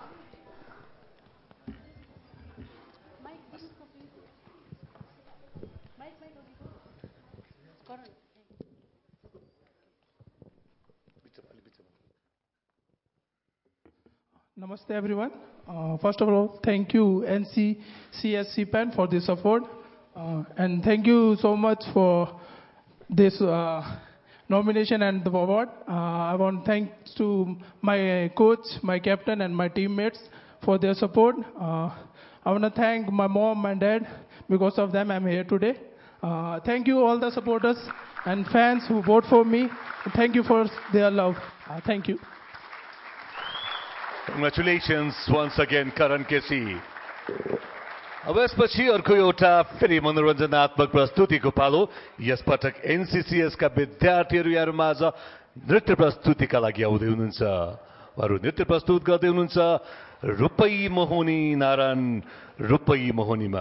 Namaste everyone. First of all, thank you NCCS CPAN for this support, and thank you so much for this nomination and the award. I want to thank to my coach, my captain, and my teammates for their support. I want to thank my mom and dad. Because of them, I'm here today. Thank you all the supporters and fans who vote for me. Thank you for their love. Thank you. Congratulations once again, Karan Kesi. अब यसपछि अर्को एउटा फेरि मनोरञ्जनात्मक प्रस्तुतिको पालो। यसपटक एनसीसीएसका विद्यार्थीहरू यहाँहरूमाझ नृत्य प्रस्तुतिका लागि आउँदै हुनुहुन्छ। उहाँहरू नृत्य प्रस्तुत गर्दै हुनुहुन्छ रूपै मोहनी नारायण रूपै मोहनीमा।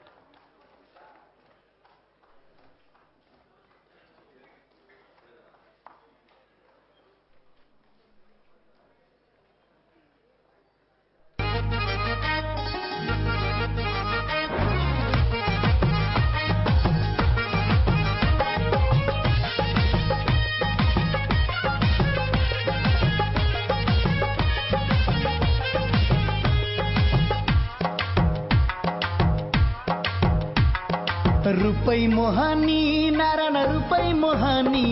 रूपै मोहनी नारायण रूपै मोहनी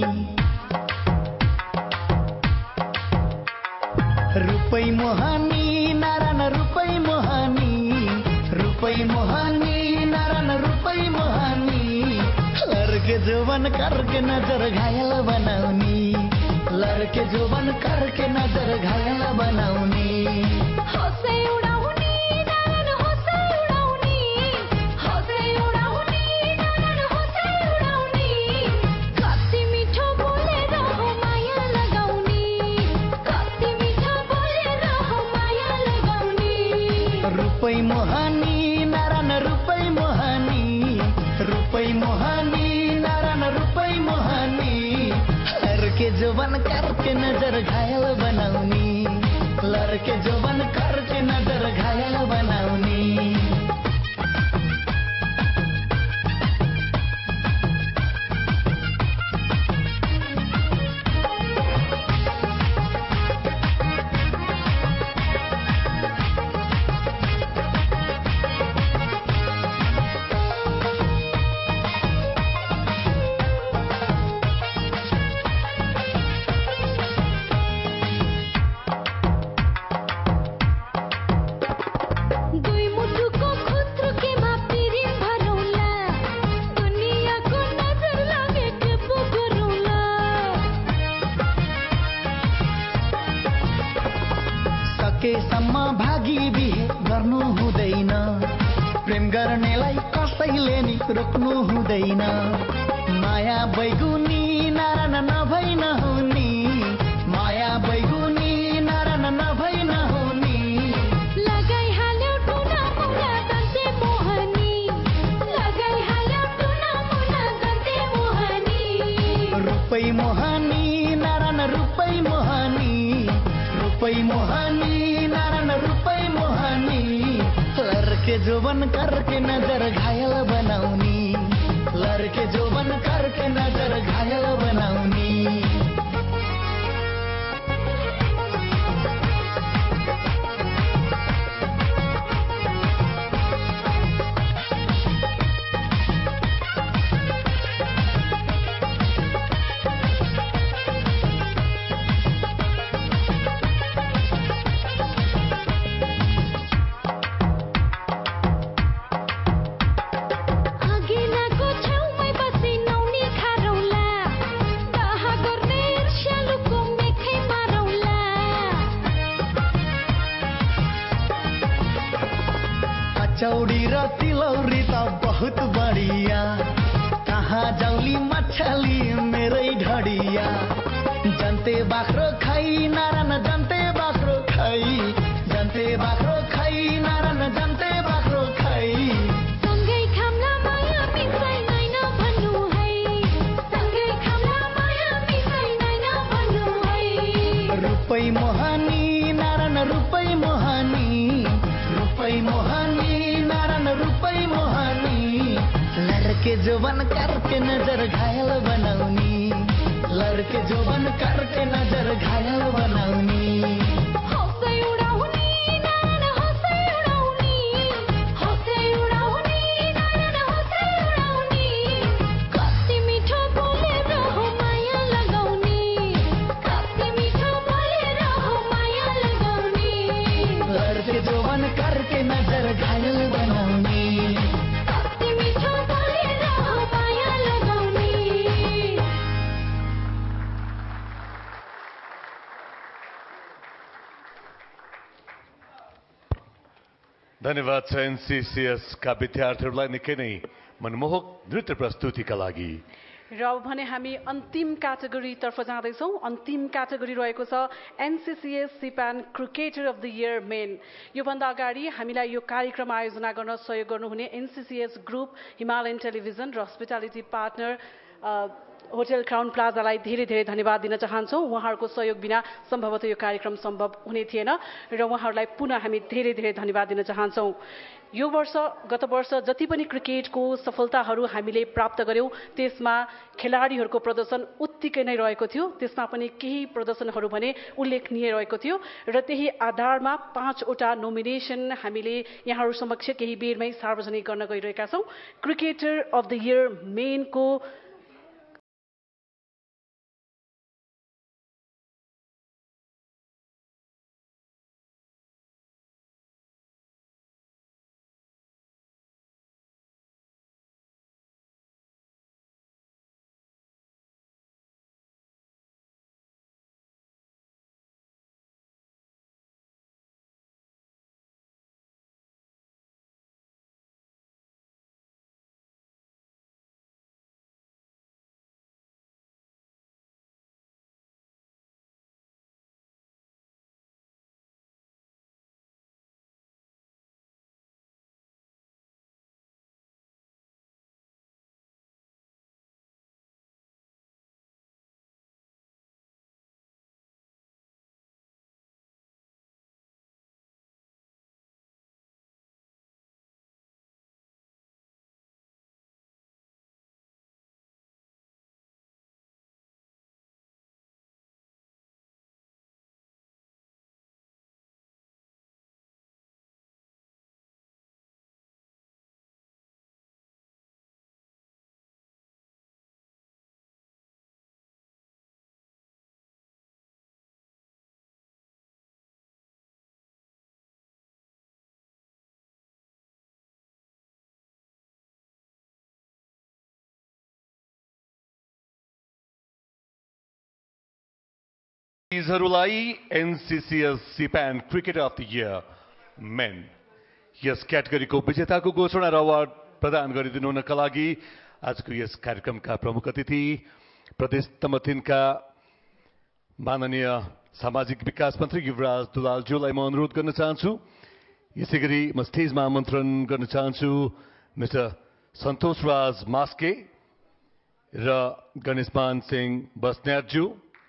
रूपै मोहनी नारायण रूपै मोहनी रूपै मोहनी नारायण रूपै मोहनी लड़के जोवन करके नजर घायल बनाउनी लड़के जोवन करके नजर घायल बनाउनी हौसै उडाउनी नारायण हौसै उडाउनी हौसै उडाउनी नारायण हौसै उडाउनी कति मिठो बोलेर हो माया लगाउनी कति मिठो बोलेर हो माया लगाउनी रूपै मोहनी नारायण रूपै मोहनी रूपै मोहनी नारायण रूपै मोहनी लड़के जोवन करके नजर घायल बनाउनी लड़के जोवन करके नजर घायल बनाउनी सकेसम्म भागी बिहे गर्नु हुँदैन प्रेम गर्नेलाई कसैले नि रोक्नु हुँदैन माया बैगुनी नारायण नभई नहुनी माया बैगुनी नारायण नभई नहुनी लगाइहाल्यो टुना मुना दन्ते मोहनी लगाइहाल्यो टुना मुना दन्ते मोहनी रूपै मोहनी नारायण रूपै मोहनी रूपै मोहनी नारायण रूपै मोहनी लड़के जोवन करके नजर घायल बनाउनी लड़के जोवन करके नजर घायल बनाउनी कचौडी र तिलौरी त बहुत बढिया कहाँ जाउली मछली मेरै ढडिया जन्ते बाख्रो खाइ नारायण जन्ते बाख्रो खाइ जन्ते बाख्रो खाइ नारायण जन्ते बाख्रो खाइ सँगै खामला माया मिसाइदैन भन्नु है सँगै खामला माया मिसाइदैन भन्नु है रुपै मोहनी नारायण रुपै मोहनी रुपै मोहनी नारायण रुपै मोहनी लड़के जोबन करके नजर घायल बनाउनी लड़के जोबन करके नजर घायल बनाउनी हौसै उडाउनी नारायण हौसै उडाउनी हौसै उडाउनी नारायण हौसै उडाउनी कति मिठो बोलेर हो माया लगाउनी कति मिठो बोलेर हो माया लगाउनी लड़के जोबन करके नजर घायल बनाउनी कति मिठो बोलेर हो माया लगाउनी धन्यवाद छ एनसीसीएस का विद्यार्थीहरूलाई निकै नै मनमोहक नृत्य प्रस्तुतिका लागि र अब भने हामी अन्तिम क्याटेगोरीतर्फ जाँदैछौँ अन्तिम क्याटेगोरी रहेको छ NCCS CPAN cricketer of the year men योभन्दा अगाडि हामीलाई यो कार्यक्रम आयोजना गर्न सहयोग गर्नुहुने एनसीसीएस ग्रुप हिमालयन टेलिभिजन र हस्पिटालिटी पार्टनर होटल क्राउन प्लाजालाई धेरै धेरै धन्यवाद दिन चाहन्छौँ उहाँहरूको सहयोग बिना सम्भवतः यो कार्यक्रम सम्भव हुने थिएन र उहाँहरूलाई पुनः हामी धेरै धेरै धन्यवाद दिन चाहन्छौँ यो वर्ष गत वर्ष जति पनि क्रिकेटको सफलताहरू हामीले प्राप्त गर्यौँ त्यसमा खेलाडीहरूको प्रदर्शन उत्तिकै नै रहेको थियो त्यसमा पनि केही प्रदर्शनहरू भने उल्लेखनीय रहेको थियो र त्यही आधारमा 5वटा नोमिनेसन हामीले यहाँहरू समक्ष केही बेरमै सार्वजनिक गर्न गइरहेका छौँ क्रिकेटर अफ द इयर मेनको हरूलाई NCCS CPAN cricketer of the year men यस क्याटेगोरीको विजेताको घोषणा र अवार्ड प्रदान गरिदिनु हुनका लागि आजको यस कार्यक्रमका प्रमुख अतिथि प्रदेश नम्बर 3 का माननीय सामाजिक विकास मन्त्री युवराज दुलालज्यूलाई म अनुरोध गर्न चाहन्छु यसै गरी म स्टेजमा आमन्त्रण गर्न चाहन्छु मिस्टर सन्तोष राज मास्के र गणेशमान सिंह बस्नेतज्यू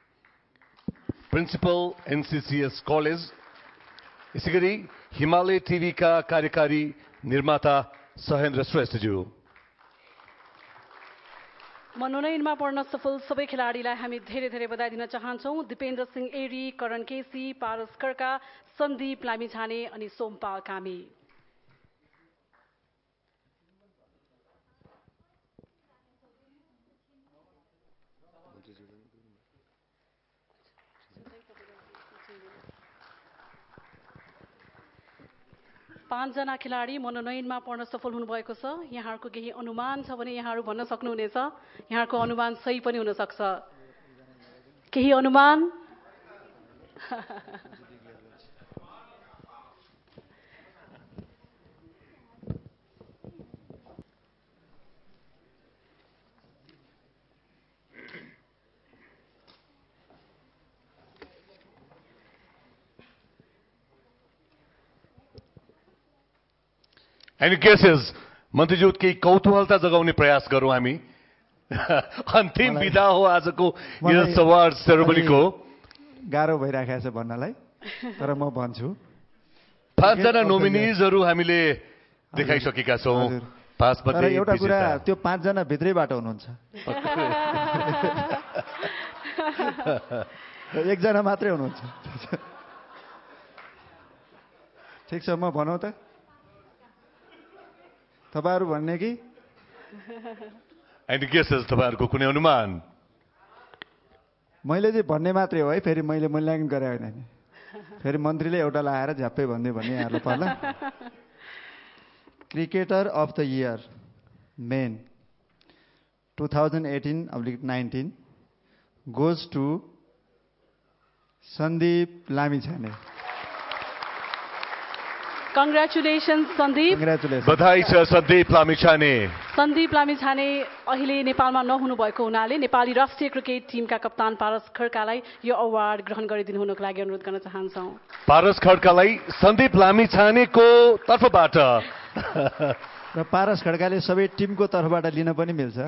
प्रिन्सिपल एनसीसीएस कलेज यसै गरी हिमालय टिभी का कार्यकारी निर्माता सहेन्द्र श्रेष्ठज्यू मनोनयनमा पर्न सफल सबै खेलाडीलाई हामी धेरै धेरै बधाई दिन चाहन्छौँ दिपेन्द्र सिंह एरी करण केसी पारस खड्का सन्दीप लामिछाने अनि सोमपाल कामी पाँचजना खेलाडी मनोनयनमा पर्न सफल हुनुभएको छ यहाँहरूको केही अनुमान छ भने यहाँहरू भन्न सक्नुहुनेछ यहाँहरूको अनुमान सही पनि हुन सक्छ केही अनुमान एनी गेसेस मन्त्रीज्यू केही कौतूहलता जगाउने प्रयास गरौँ हामी अन्तिम विधा हो आजको यस अवार्ड सेरेमनीको गाह्रो भइराखेको छ भन्नलाई तर म भन्छु 5 जना नोमिनिजहरू हामीले देखाइसकेका छौँ तर एउटा कुरा त्यो 5 जना भित्रैबाट हुनुहुन्छ एकजना मात्रै हुनुहुन्छ ठिक छ म भनौँ त तपाईहरु भन्ने कि एन्ड गेसेस तपाईहरुको कुनै अनुमान मैले चाहिँ भन्ने मात्रै हो है फेरि मैले मूल्याङ्कन गरे होइन नि फेरि मन्त्रीले एउटा लाएर झ्याप्पै भन्दै भन्ने यहाँलाई पर्ला cricketer of the year men 2018-19 goes to Sandeep Lamichhane. Congratulations, Sandeep. Congratulations. बधाई छ सन्दीप लामिछाने सन्दीप लामिछाने अहिले नेपालमा नहुनु भएको हुनाले नेपाली राष्ट्रिय क्रिकेट टिमका कप्तान पारस खड्कालाई यो अवार्ड ग्रहण गरिदिनु हुनको लागि अनुरोध गर्न चाहन्छौँ पारस खड्कालाई सन्दीप लामिछानेको तर्फबाट र पारस खड्काले सबै टिमको तर्फबाट लिन पनि मिल्छ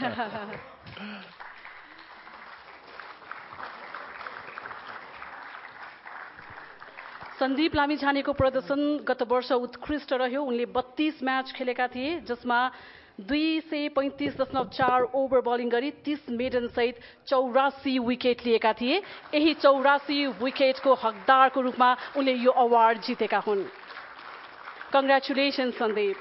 सन्दीप लामिछानेको प्रदर्शन गत वर्ष उत्कृष्ट रह्यो उनले 32 म्याच खेलेका थिए जसमा 235.4 ओभर बलिङ गरी 30 मेडन सहित 84 विकेट लिएका थिए यही 84 विकेटको हकदारको रूपमा उनले यो अवार्ड जितेका हुन् कङ्ग्रेचुलेसन्स सन्दीप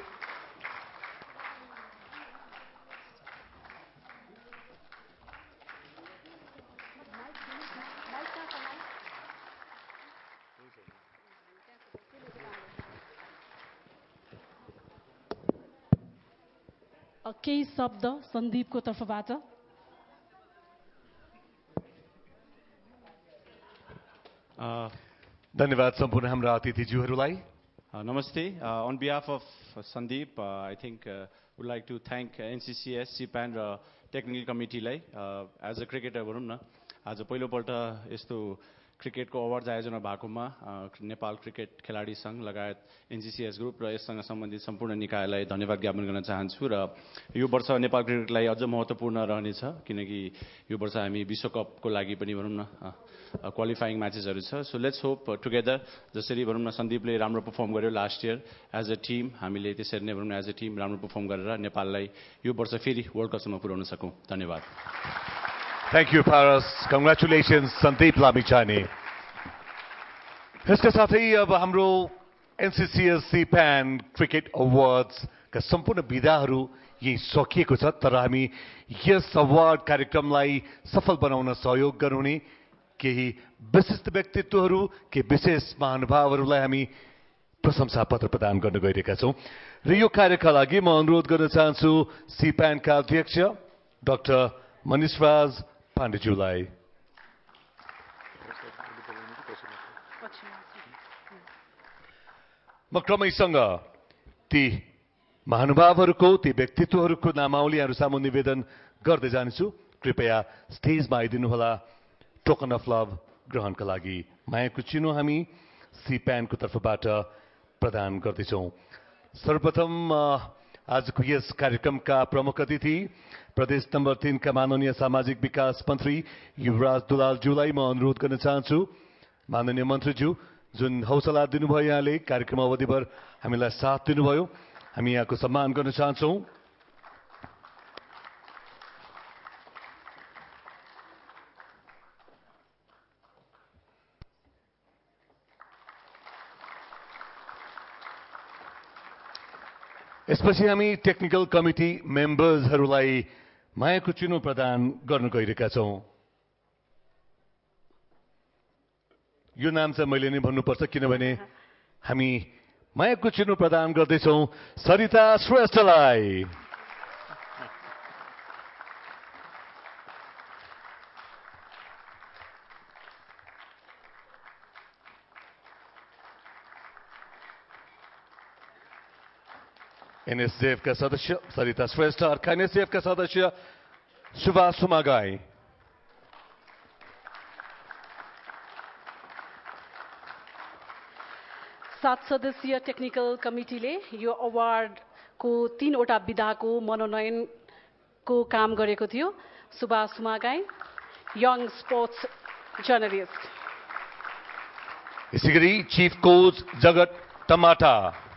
केही शब्द सन्दीपको तर्फबाट धन्यवाद सम्पूर्ण हाम्रा अतिथिज्यूहरूलाई Namaste. On behalf of Sandeep, I think would like to thank NCCS, CPAN र टेक्निकल कमिटीलाई एज अ क्रिकेटर भनौँ न आज पहिलोपल्ट यस्तो क्रिकेटको अवार्ड आयोजना भएकोमा नेपाल क्रिकेट खेलाडी सङ्घ लगायत एनसीसीएस ग्रुप र यससँग सम्बन्धित सम्पूर्ण निकायलाई धन्यवाद ज्ञापन गर्न चाहन्छु र यो वर्ष नेपाल क्रिकेटलाई अझ महत्त्वपूर्ण रहनेछ किनकि यो वर्ष हामी विश्वकपको लागि पनि भनौँ न क्वालिफाइङ म्याचेसहरू छ सो लेट्स होप टुगेदर जसरी भनौँ न सन्दीपले राम्रो पर्फर्म गर्यो last year as a team हामीले त्यसरी नै भनौँ न एज अ टिम राम्रो पर्फर्म गरेर नेपाललाई यो वर्ष फेरि वर्ल्ड कपसम्म पुर्याउन सकौँ धन्यवाद thank you Paras congratulations Sandeep Lamichhane यसका साथै अब हाम्रो एनसीसीएस सीप्यान क्रिकेट अवार्ड्सका सम्पूर्ण विधाहरू यही सकिएको छ तर हामी यस अवार्ड कार्यक्रमलाई सफल बनाउन सहयोग गर्नुहुने केही विशिष्ट व्यक्तित्वहरू केही विशेष महानुभावहरूलाई हामी प्रशंसा पत्र प्रदान गर्न गइरहेका छौँ र यो कार्यका लागि म अनुरोध गर्न चाहन्छु सीप्यानका अध्यक्ष डाक्टर मनिषराज पाण्डेज्यूलाई म क्रमैसँग ती महानुभावहरूको ती व्यक्तित्वहरूको नामावलीहरू सामु निवेदन गर्दै जानेछु कृपया स्टेजमा आइदिनुहोला टोकन अफ लभ ग्रहणका लागि मायाको चिनो हामी सीप्यानको तर्फबाट प्रदान गर्दैछौँ सर्वप्रथम आजको यस कार्यक्रमका प्रमुख अतिथि प्रदेश नम्बर 3 का माननीय सामाजिक विकास मन्त्री युवराज दुलालज्यूलाई म अनुरोध गर्न चाहन्छु माननीय मन्त्रीज्यू जुन हौसला दिनुभयो यहाँले कार्यक्रम अवधिभर हामीलाई साथ दिनुभयो हामी यहाँको सम्मान गर्न चाहन्छौँ यसपछि हामी टेक्निकल कमिटी मेम्बर्सहरूलाई मायाको चिनो प्रदान गर्न गइरहेका छौँ यो नाम चाहिँ मैले नै भन्नुपर्छ किनभने हामी मायाको चिनो प्रदान गर्दैछौँ सरिता श्रेष्ठलाई एनएसजेएफ का सदस्य सरिता श्रेष्ठ अर्का एनएसजेएफ का सदस्य सुभाष सुमागाई 7 सदस्यीय टेक्निकल कमिटीले यो अवार्डको 3वटा विधाको मनोनयनको काम गरेको थियो। Subhash Sumagai, young sports journalist. यसै गरी चिफ कोच जगत टमाटा,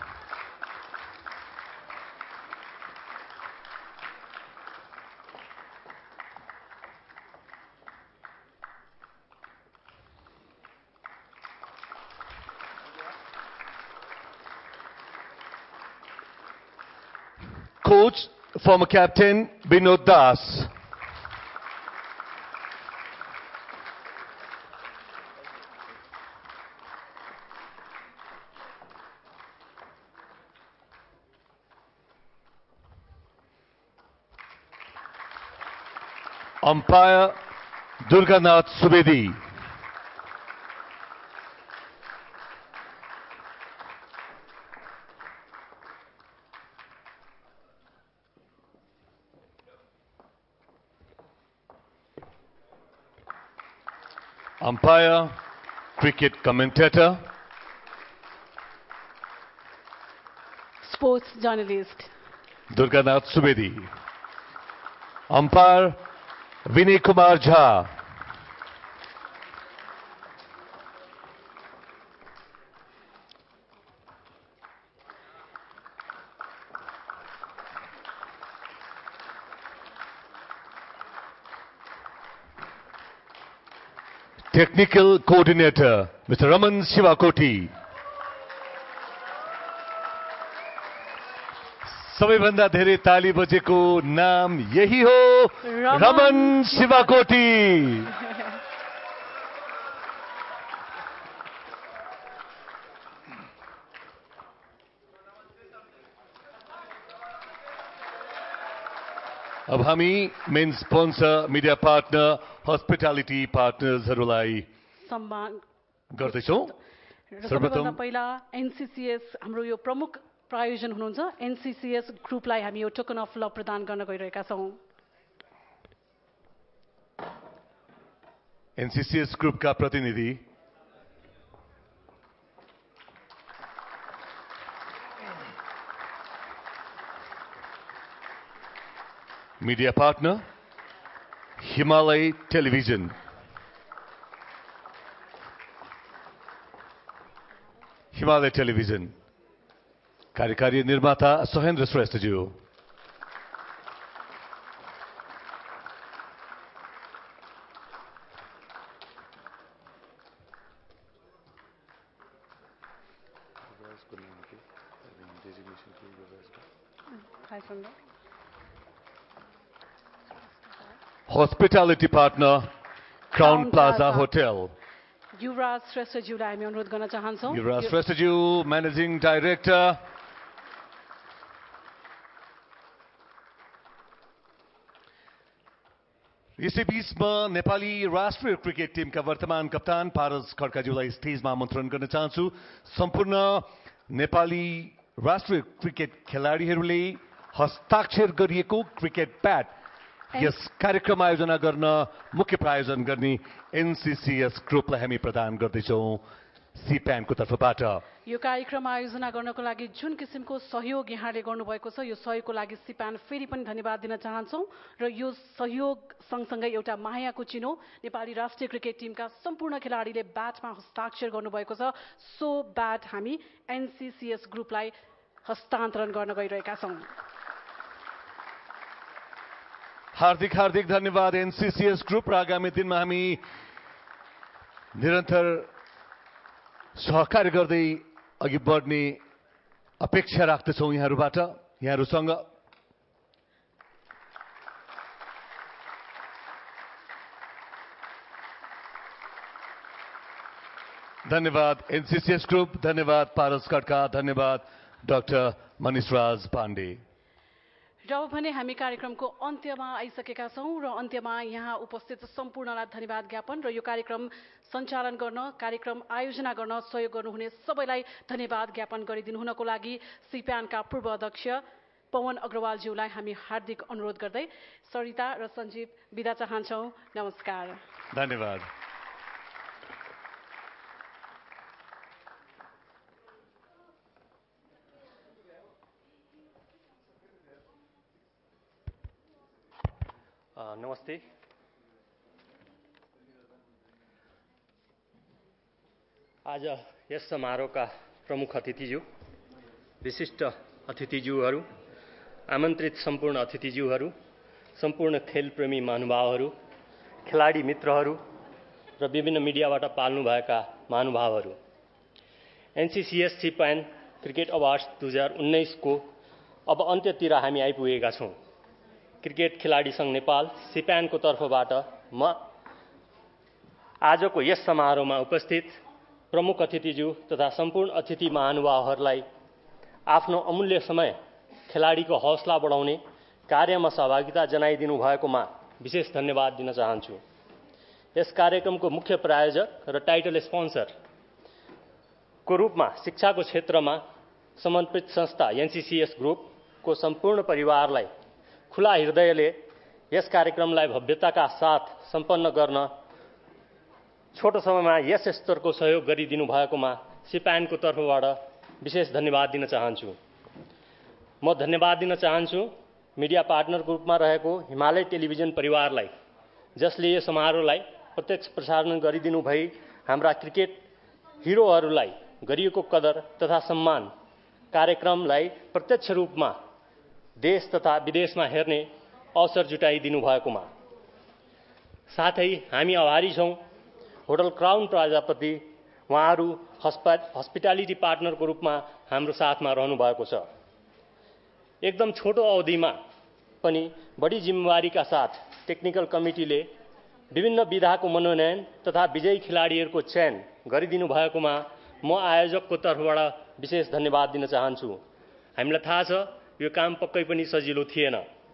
coach former captain Binod Das, umpire Durganath Subedi, umpire cricket commentator sports journalist Durganath Subedi, umpire Vinay Kumar Jha, technical coordinator Mr. Raman Shivakoti, सबैभन्दा धेरै ताली बजेको नाम यही हो, रमन शिवाकोटी। अब हामी main sponsor, media partner, hospitality पार्टनर्सहरूलाई सम्मान गर्दैछौँ। सर्वप्रथम पहिला एनसीसीएस हाम्रो यो प्रमुख प्रायोजन हुनुहुन्छ एनसीसीएस ग्रुपलाई हामी यो टोकन अफ लभ प्रदान गर्न गइरहेका छौँ। एनसीसीएस ग्रुपका प्रतिनिधि media partner Himalaya television, Himalaya television कार्यकारी निर्माता सोहेन्द्र श्रेष्ठज्यू, hospitality partner Crowne Plaza hotel, Yuvraj श्रेष्ठज्यूलाई हामी अनुरोध गर्न चाहन्छौँ। युवराज श्रेष्ठज्यू मैनेजिङ डाइरेक्टर, यसै बीचमा नेपाली राष्ट्रिय क्रिकेट टिमका वर्तमान कप्तान पारस खड्काज्यूलाई स्टेजमा आमन्त्रण गर्न चाहन्छु। सम्पूर्ण नेपाली राष्ट्रिय क्रिकेट खेलाडीहरूले हस्ताक्षर गरिएको क्रिकेट ब्याट यस कार्यक्रम आयोजना गर्न मुख्य प्रायोजन गर्ने एनसीसीएस ग्रुपलाई हामी प्रदान गर्दैछौँ सीप्यानको तर्फबाट। यो कार्यक्रम आयोजना गर्नको लागि जुन किसिमको सहयोग यहाँले गर्नुभएको छ, यो सहयोगको लागि सीप्यान फेरि पनि धन्यवाद दिन चाहन्छौँ। र यो सहयोग सँगसँगै एउटा मायाको चिनो नेपाली राष्ट्रिय क्रिकेट टिमका सम्पूर्ण खेलाडीले ब्याटमा हस्ताक्षर गर्नुभएको छ। सो ब्याट हामी एनसीसीएस ग्रुपलाई हस्तान्तरण गर्न गइरहेका छौँ। हार्दिक हार्दिक धन्यवाद एनसीसीएस ग्रुप। र आगामी दिनमा हामी निरन्तर सहकार्य गर्दै अघि बढ्ने अपेक्षा राख्दछौँ यहाँहरूबाट, यहाँहरूसँग। धन्यवाद एनसीसीएस ग्रुप, धन्यवाद पारस खड्का, धन्यवाद डाक्टर मनिषराज पाण्डे। र भने हामी कार्यक्रमको अन्त्यमा आइसकेका छौँ र अन्त्यमा यहाँ उपस्थित सम्पूर्णलाई धन्यवाद ज्ञापन र यो कार्यक्रम सञ्चालन गर्न, कार्यक्रम आयोजना गर्न सहयोग गर्नुहुने सबैलाई धन्यवाद ज्ञापन गरिदिनु हुनको लागि सीप्यानका पूर्व अध्यक्ष पवन अग्रवालज्यूलाई हामी हार्दिक अनुरोध गर्दै सरिता र सञ्जीव बिदा चाहन्छौँ। नमस्कार, धन्यवाद। नमस्ते। आज यस समारोहका प्रमुख अतिथिज्यू, विशिष्ट अतिथिज्यूहरू, आमन्त्रित सम्पूर्ण अतिथिज्यूहरू, सम्पूर्ण खेलप्रेमी महानुभावहरू, खेलाडी मित्रहरू र विभिन्न मिडियाबाट पाल्नुभएका महानुभावहरू, एनसीसीएस सिप्यान क्रिकेट अवार्ड्स 2019 को अब अन्त्यतिर हामी आइपुगेका छौँ। क्रिकेट खेलाडी सङ्घ नेपाल सिप्यानको तर्फबाट म आजको यस समारोहमा उपस्थित प्रमुख अतिथिज्यू तथा सम्पूर्ण अतिथि महानुभावहरूलाई आफ्नो अमूल्य समय खेलाडीको हौसला बढाउने कार्यमा सहभागिता जनाइदिनु भएकोमा विशेष धन्यवाद दिन चाहन्छु। यस कार्यक्रमको मुख्य प्रायोजक र टाइटल स्पोन्सरको रूपमा शिक्षाको क्षेत्रमा समर्पित संस्था एनसीसीएस ग्रुपको सम्पूर्ण परिवारलाई खुला हृदयले यस कार्यक्रमलाई भव्यताका साथ सम्पन्न गर्न छोटो समयमा यस स्तरको सहयोग गरिदिनु भएकोमा सिप्यानको तर्फबाट विशेष धन्यवाद दिन चाहन्छु। म धन्यवाद दिन चाहन्छु मिडिया पार्टनरको रूपमा रहेको हिमालय टेलिभिजन परिवारलाई, जसले यो समारोहलाई प्रत्यक्ष प्रसारण गरिदिनु भई हाम्रा क्रिकेट हिरोहरूलाई गरिएको कदर तथा सम्मान कार्यक्रमलाई प्रत्यक्ष रूपमा देश तथा विदेशमा हेर्ने अवसर जुटाइदिनु भएकोमा। साथै हामी आभारी छौँ होटल क्राउन प्लाजाप्रति, उहाँहरू हस्पिटालिटी पार्टनरको रूपमा हाम्रो साथमा रहनु भएको छ। एकदम छोटो अवधिमा पनि बढी जिम्मेवारीका साथ टेक्निकल कमिटीले विभिन्न विधाको मनोनयन तथा विजयी खेलाडीहरूको चयन गरिदिनु भएकोमा म आयोजकको तर्फबाट विशेष धन्यवाद दिन चाहन्छु। हामीलाई थाहा छ यो काम पक्कै पनि सजिलो थिएन।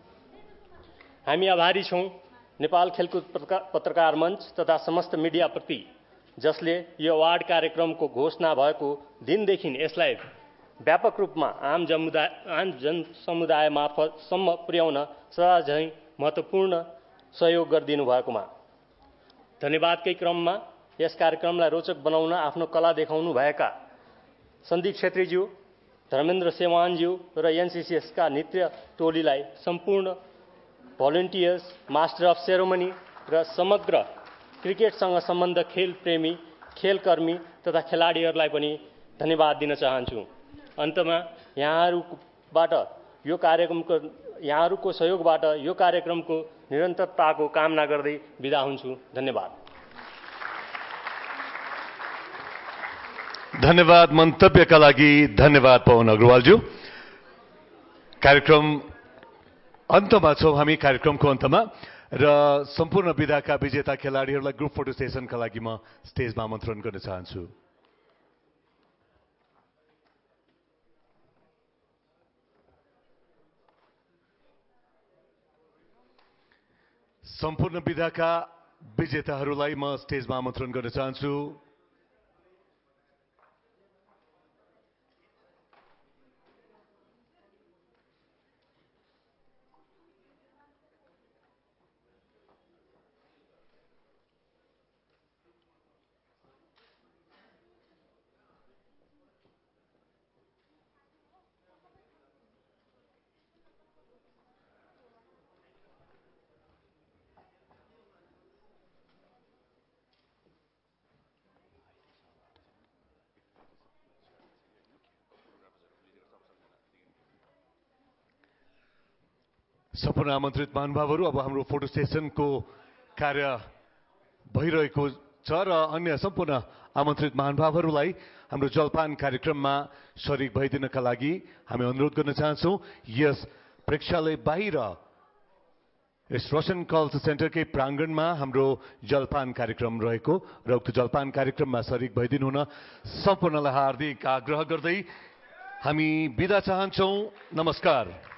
हामी आभारी छौँ नेपाल खेलकुद पत्रकार मञ्च तथा समस्त मिडियाप्रति, जसले यो अवार्ड कार्यक्रमको घोषणा भएको दिनदेखि यसलाई व्यापक रूपमा आम जनसमुदाय मार्फतसम्म पुर्याउन सदाझैँ महत्त्वपूर्ण सहयोग गरिदिनु भएकोमा। धन्यवादकै क्रममा यस कार्यक्रमलाई रोचक बनाउन आफ्नो कला देखाउनु भएका सन्दीप छेत्रीज्यू, धर्मेन्द्र सेवानज्यू र एनसीसीएसका नृत्य टोलीलाई, सम्पूर्ण भोलिन्टियर्स, मास्टर अफ सेरोमनी र समग्र क्रिकेटसँग सम्बन्ध खेल प्रेमी, खेलकर्मी तथा खेलाडीहरूलाई पनि धन्यवाद दिन चाहन्छु। अन्तमा यहाँहरूको सहयोगबाट यो कार्यक्रमको निरन्तरताको कामना गर्दै बिदा हुन्छु। धन्यवाद। धन्यवाद। मन्तव्यका लागि धन्यवाद पवन अग्रवालज्यू। कार्यक्रम अन्तमा छौँ हामी, कार्यक्रमको अन्तमा, र सम्पूर्ण विधाका विजेता खेलाडीहरूलाई ग्रुप फोटो सेसनका लागि म स्टेजमा आमन्त्रण गर्न चाहन्छु। सम्पूर्ण विधाका विजेताहरूलाई म स्टेजमा आमन्त्रण गर्न चाहन्छु। सम्पूर्ण आमन्त्रित महानुभावहरू, अब हाम्रो फोटो सेसनको कार्य भइरहेको छ र अन्य सम्पूर्ण आमन्त्रित महानुभावहरूलाई हाम्रो जलपान कार्यक्रममा शरीक भइदिनका लागि हामी अनुरोध गर्न चाहन्छौँ। यस प्रेक्षालय बाहिर यस रोशन कल्स सेन्टरकै प्राङ्गणमा हाम्रो जलपान कार्यक्रम रहेको र उक्त जलपान कार्यक्रममा शरीक भइदिनु हुन सम्पूर्णलाई हार्दिक आग्रह गर्दै हामी बिदा चाहन्छौँ। नमस्कार।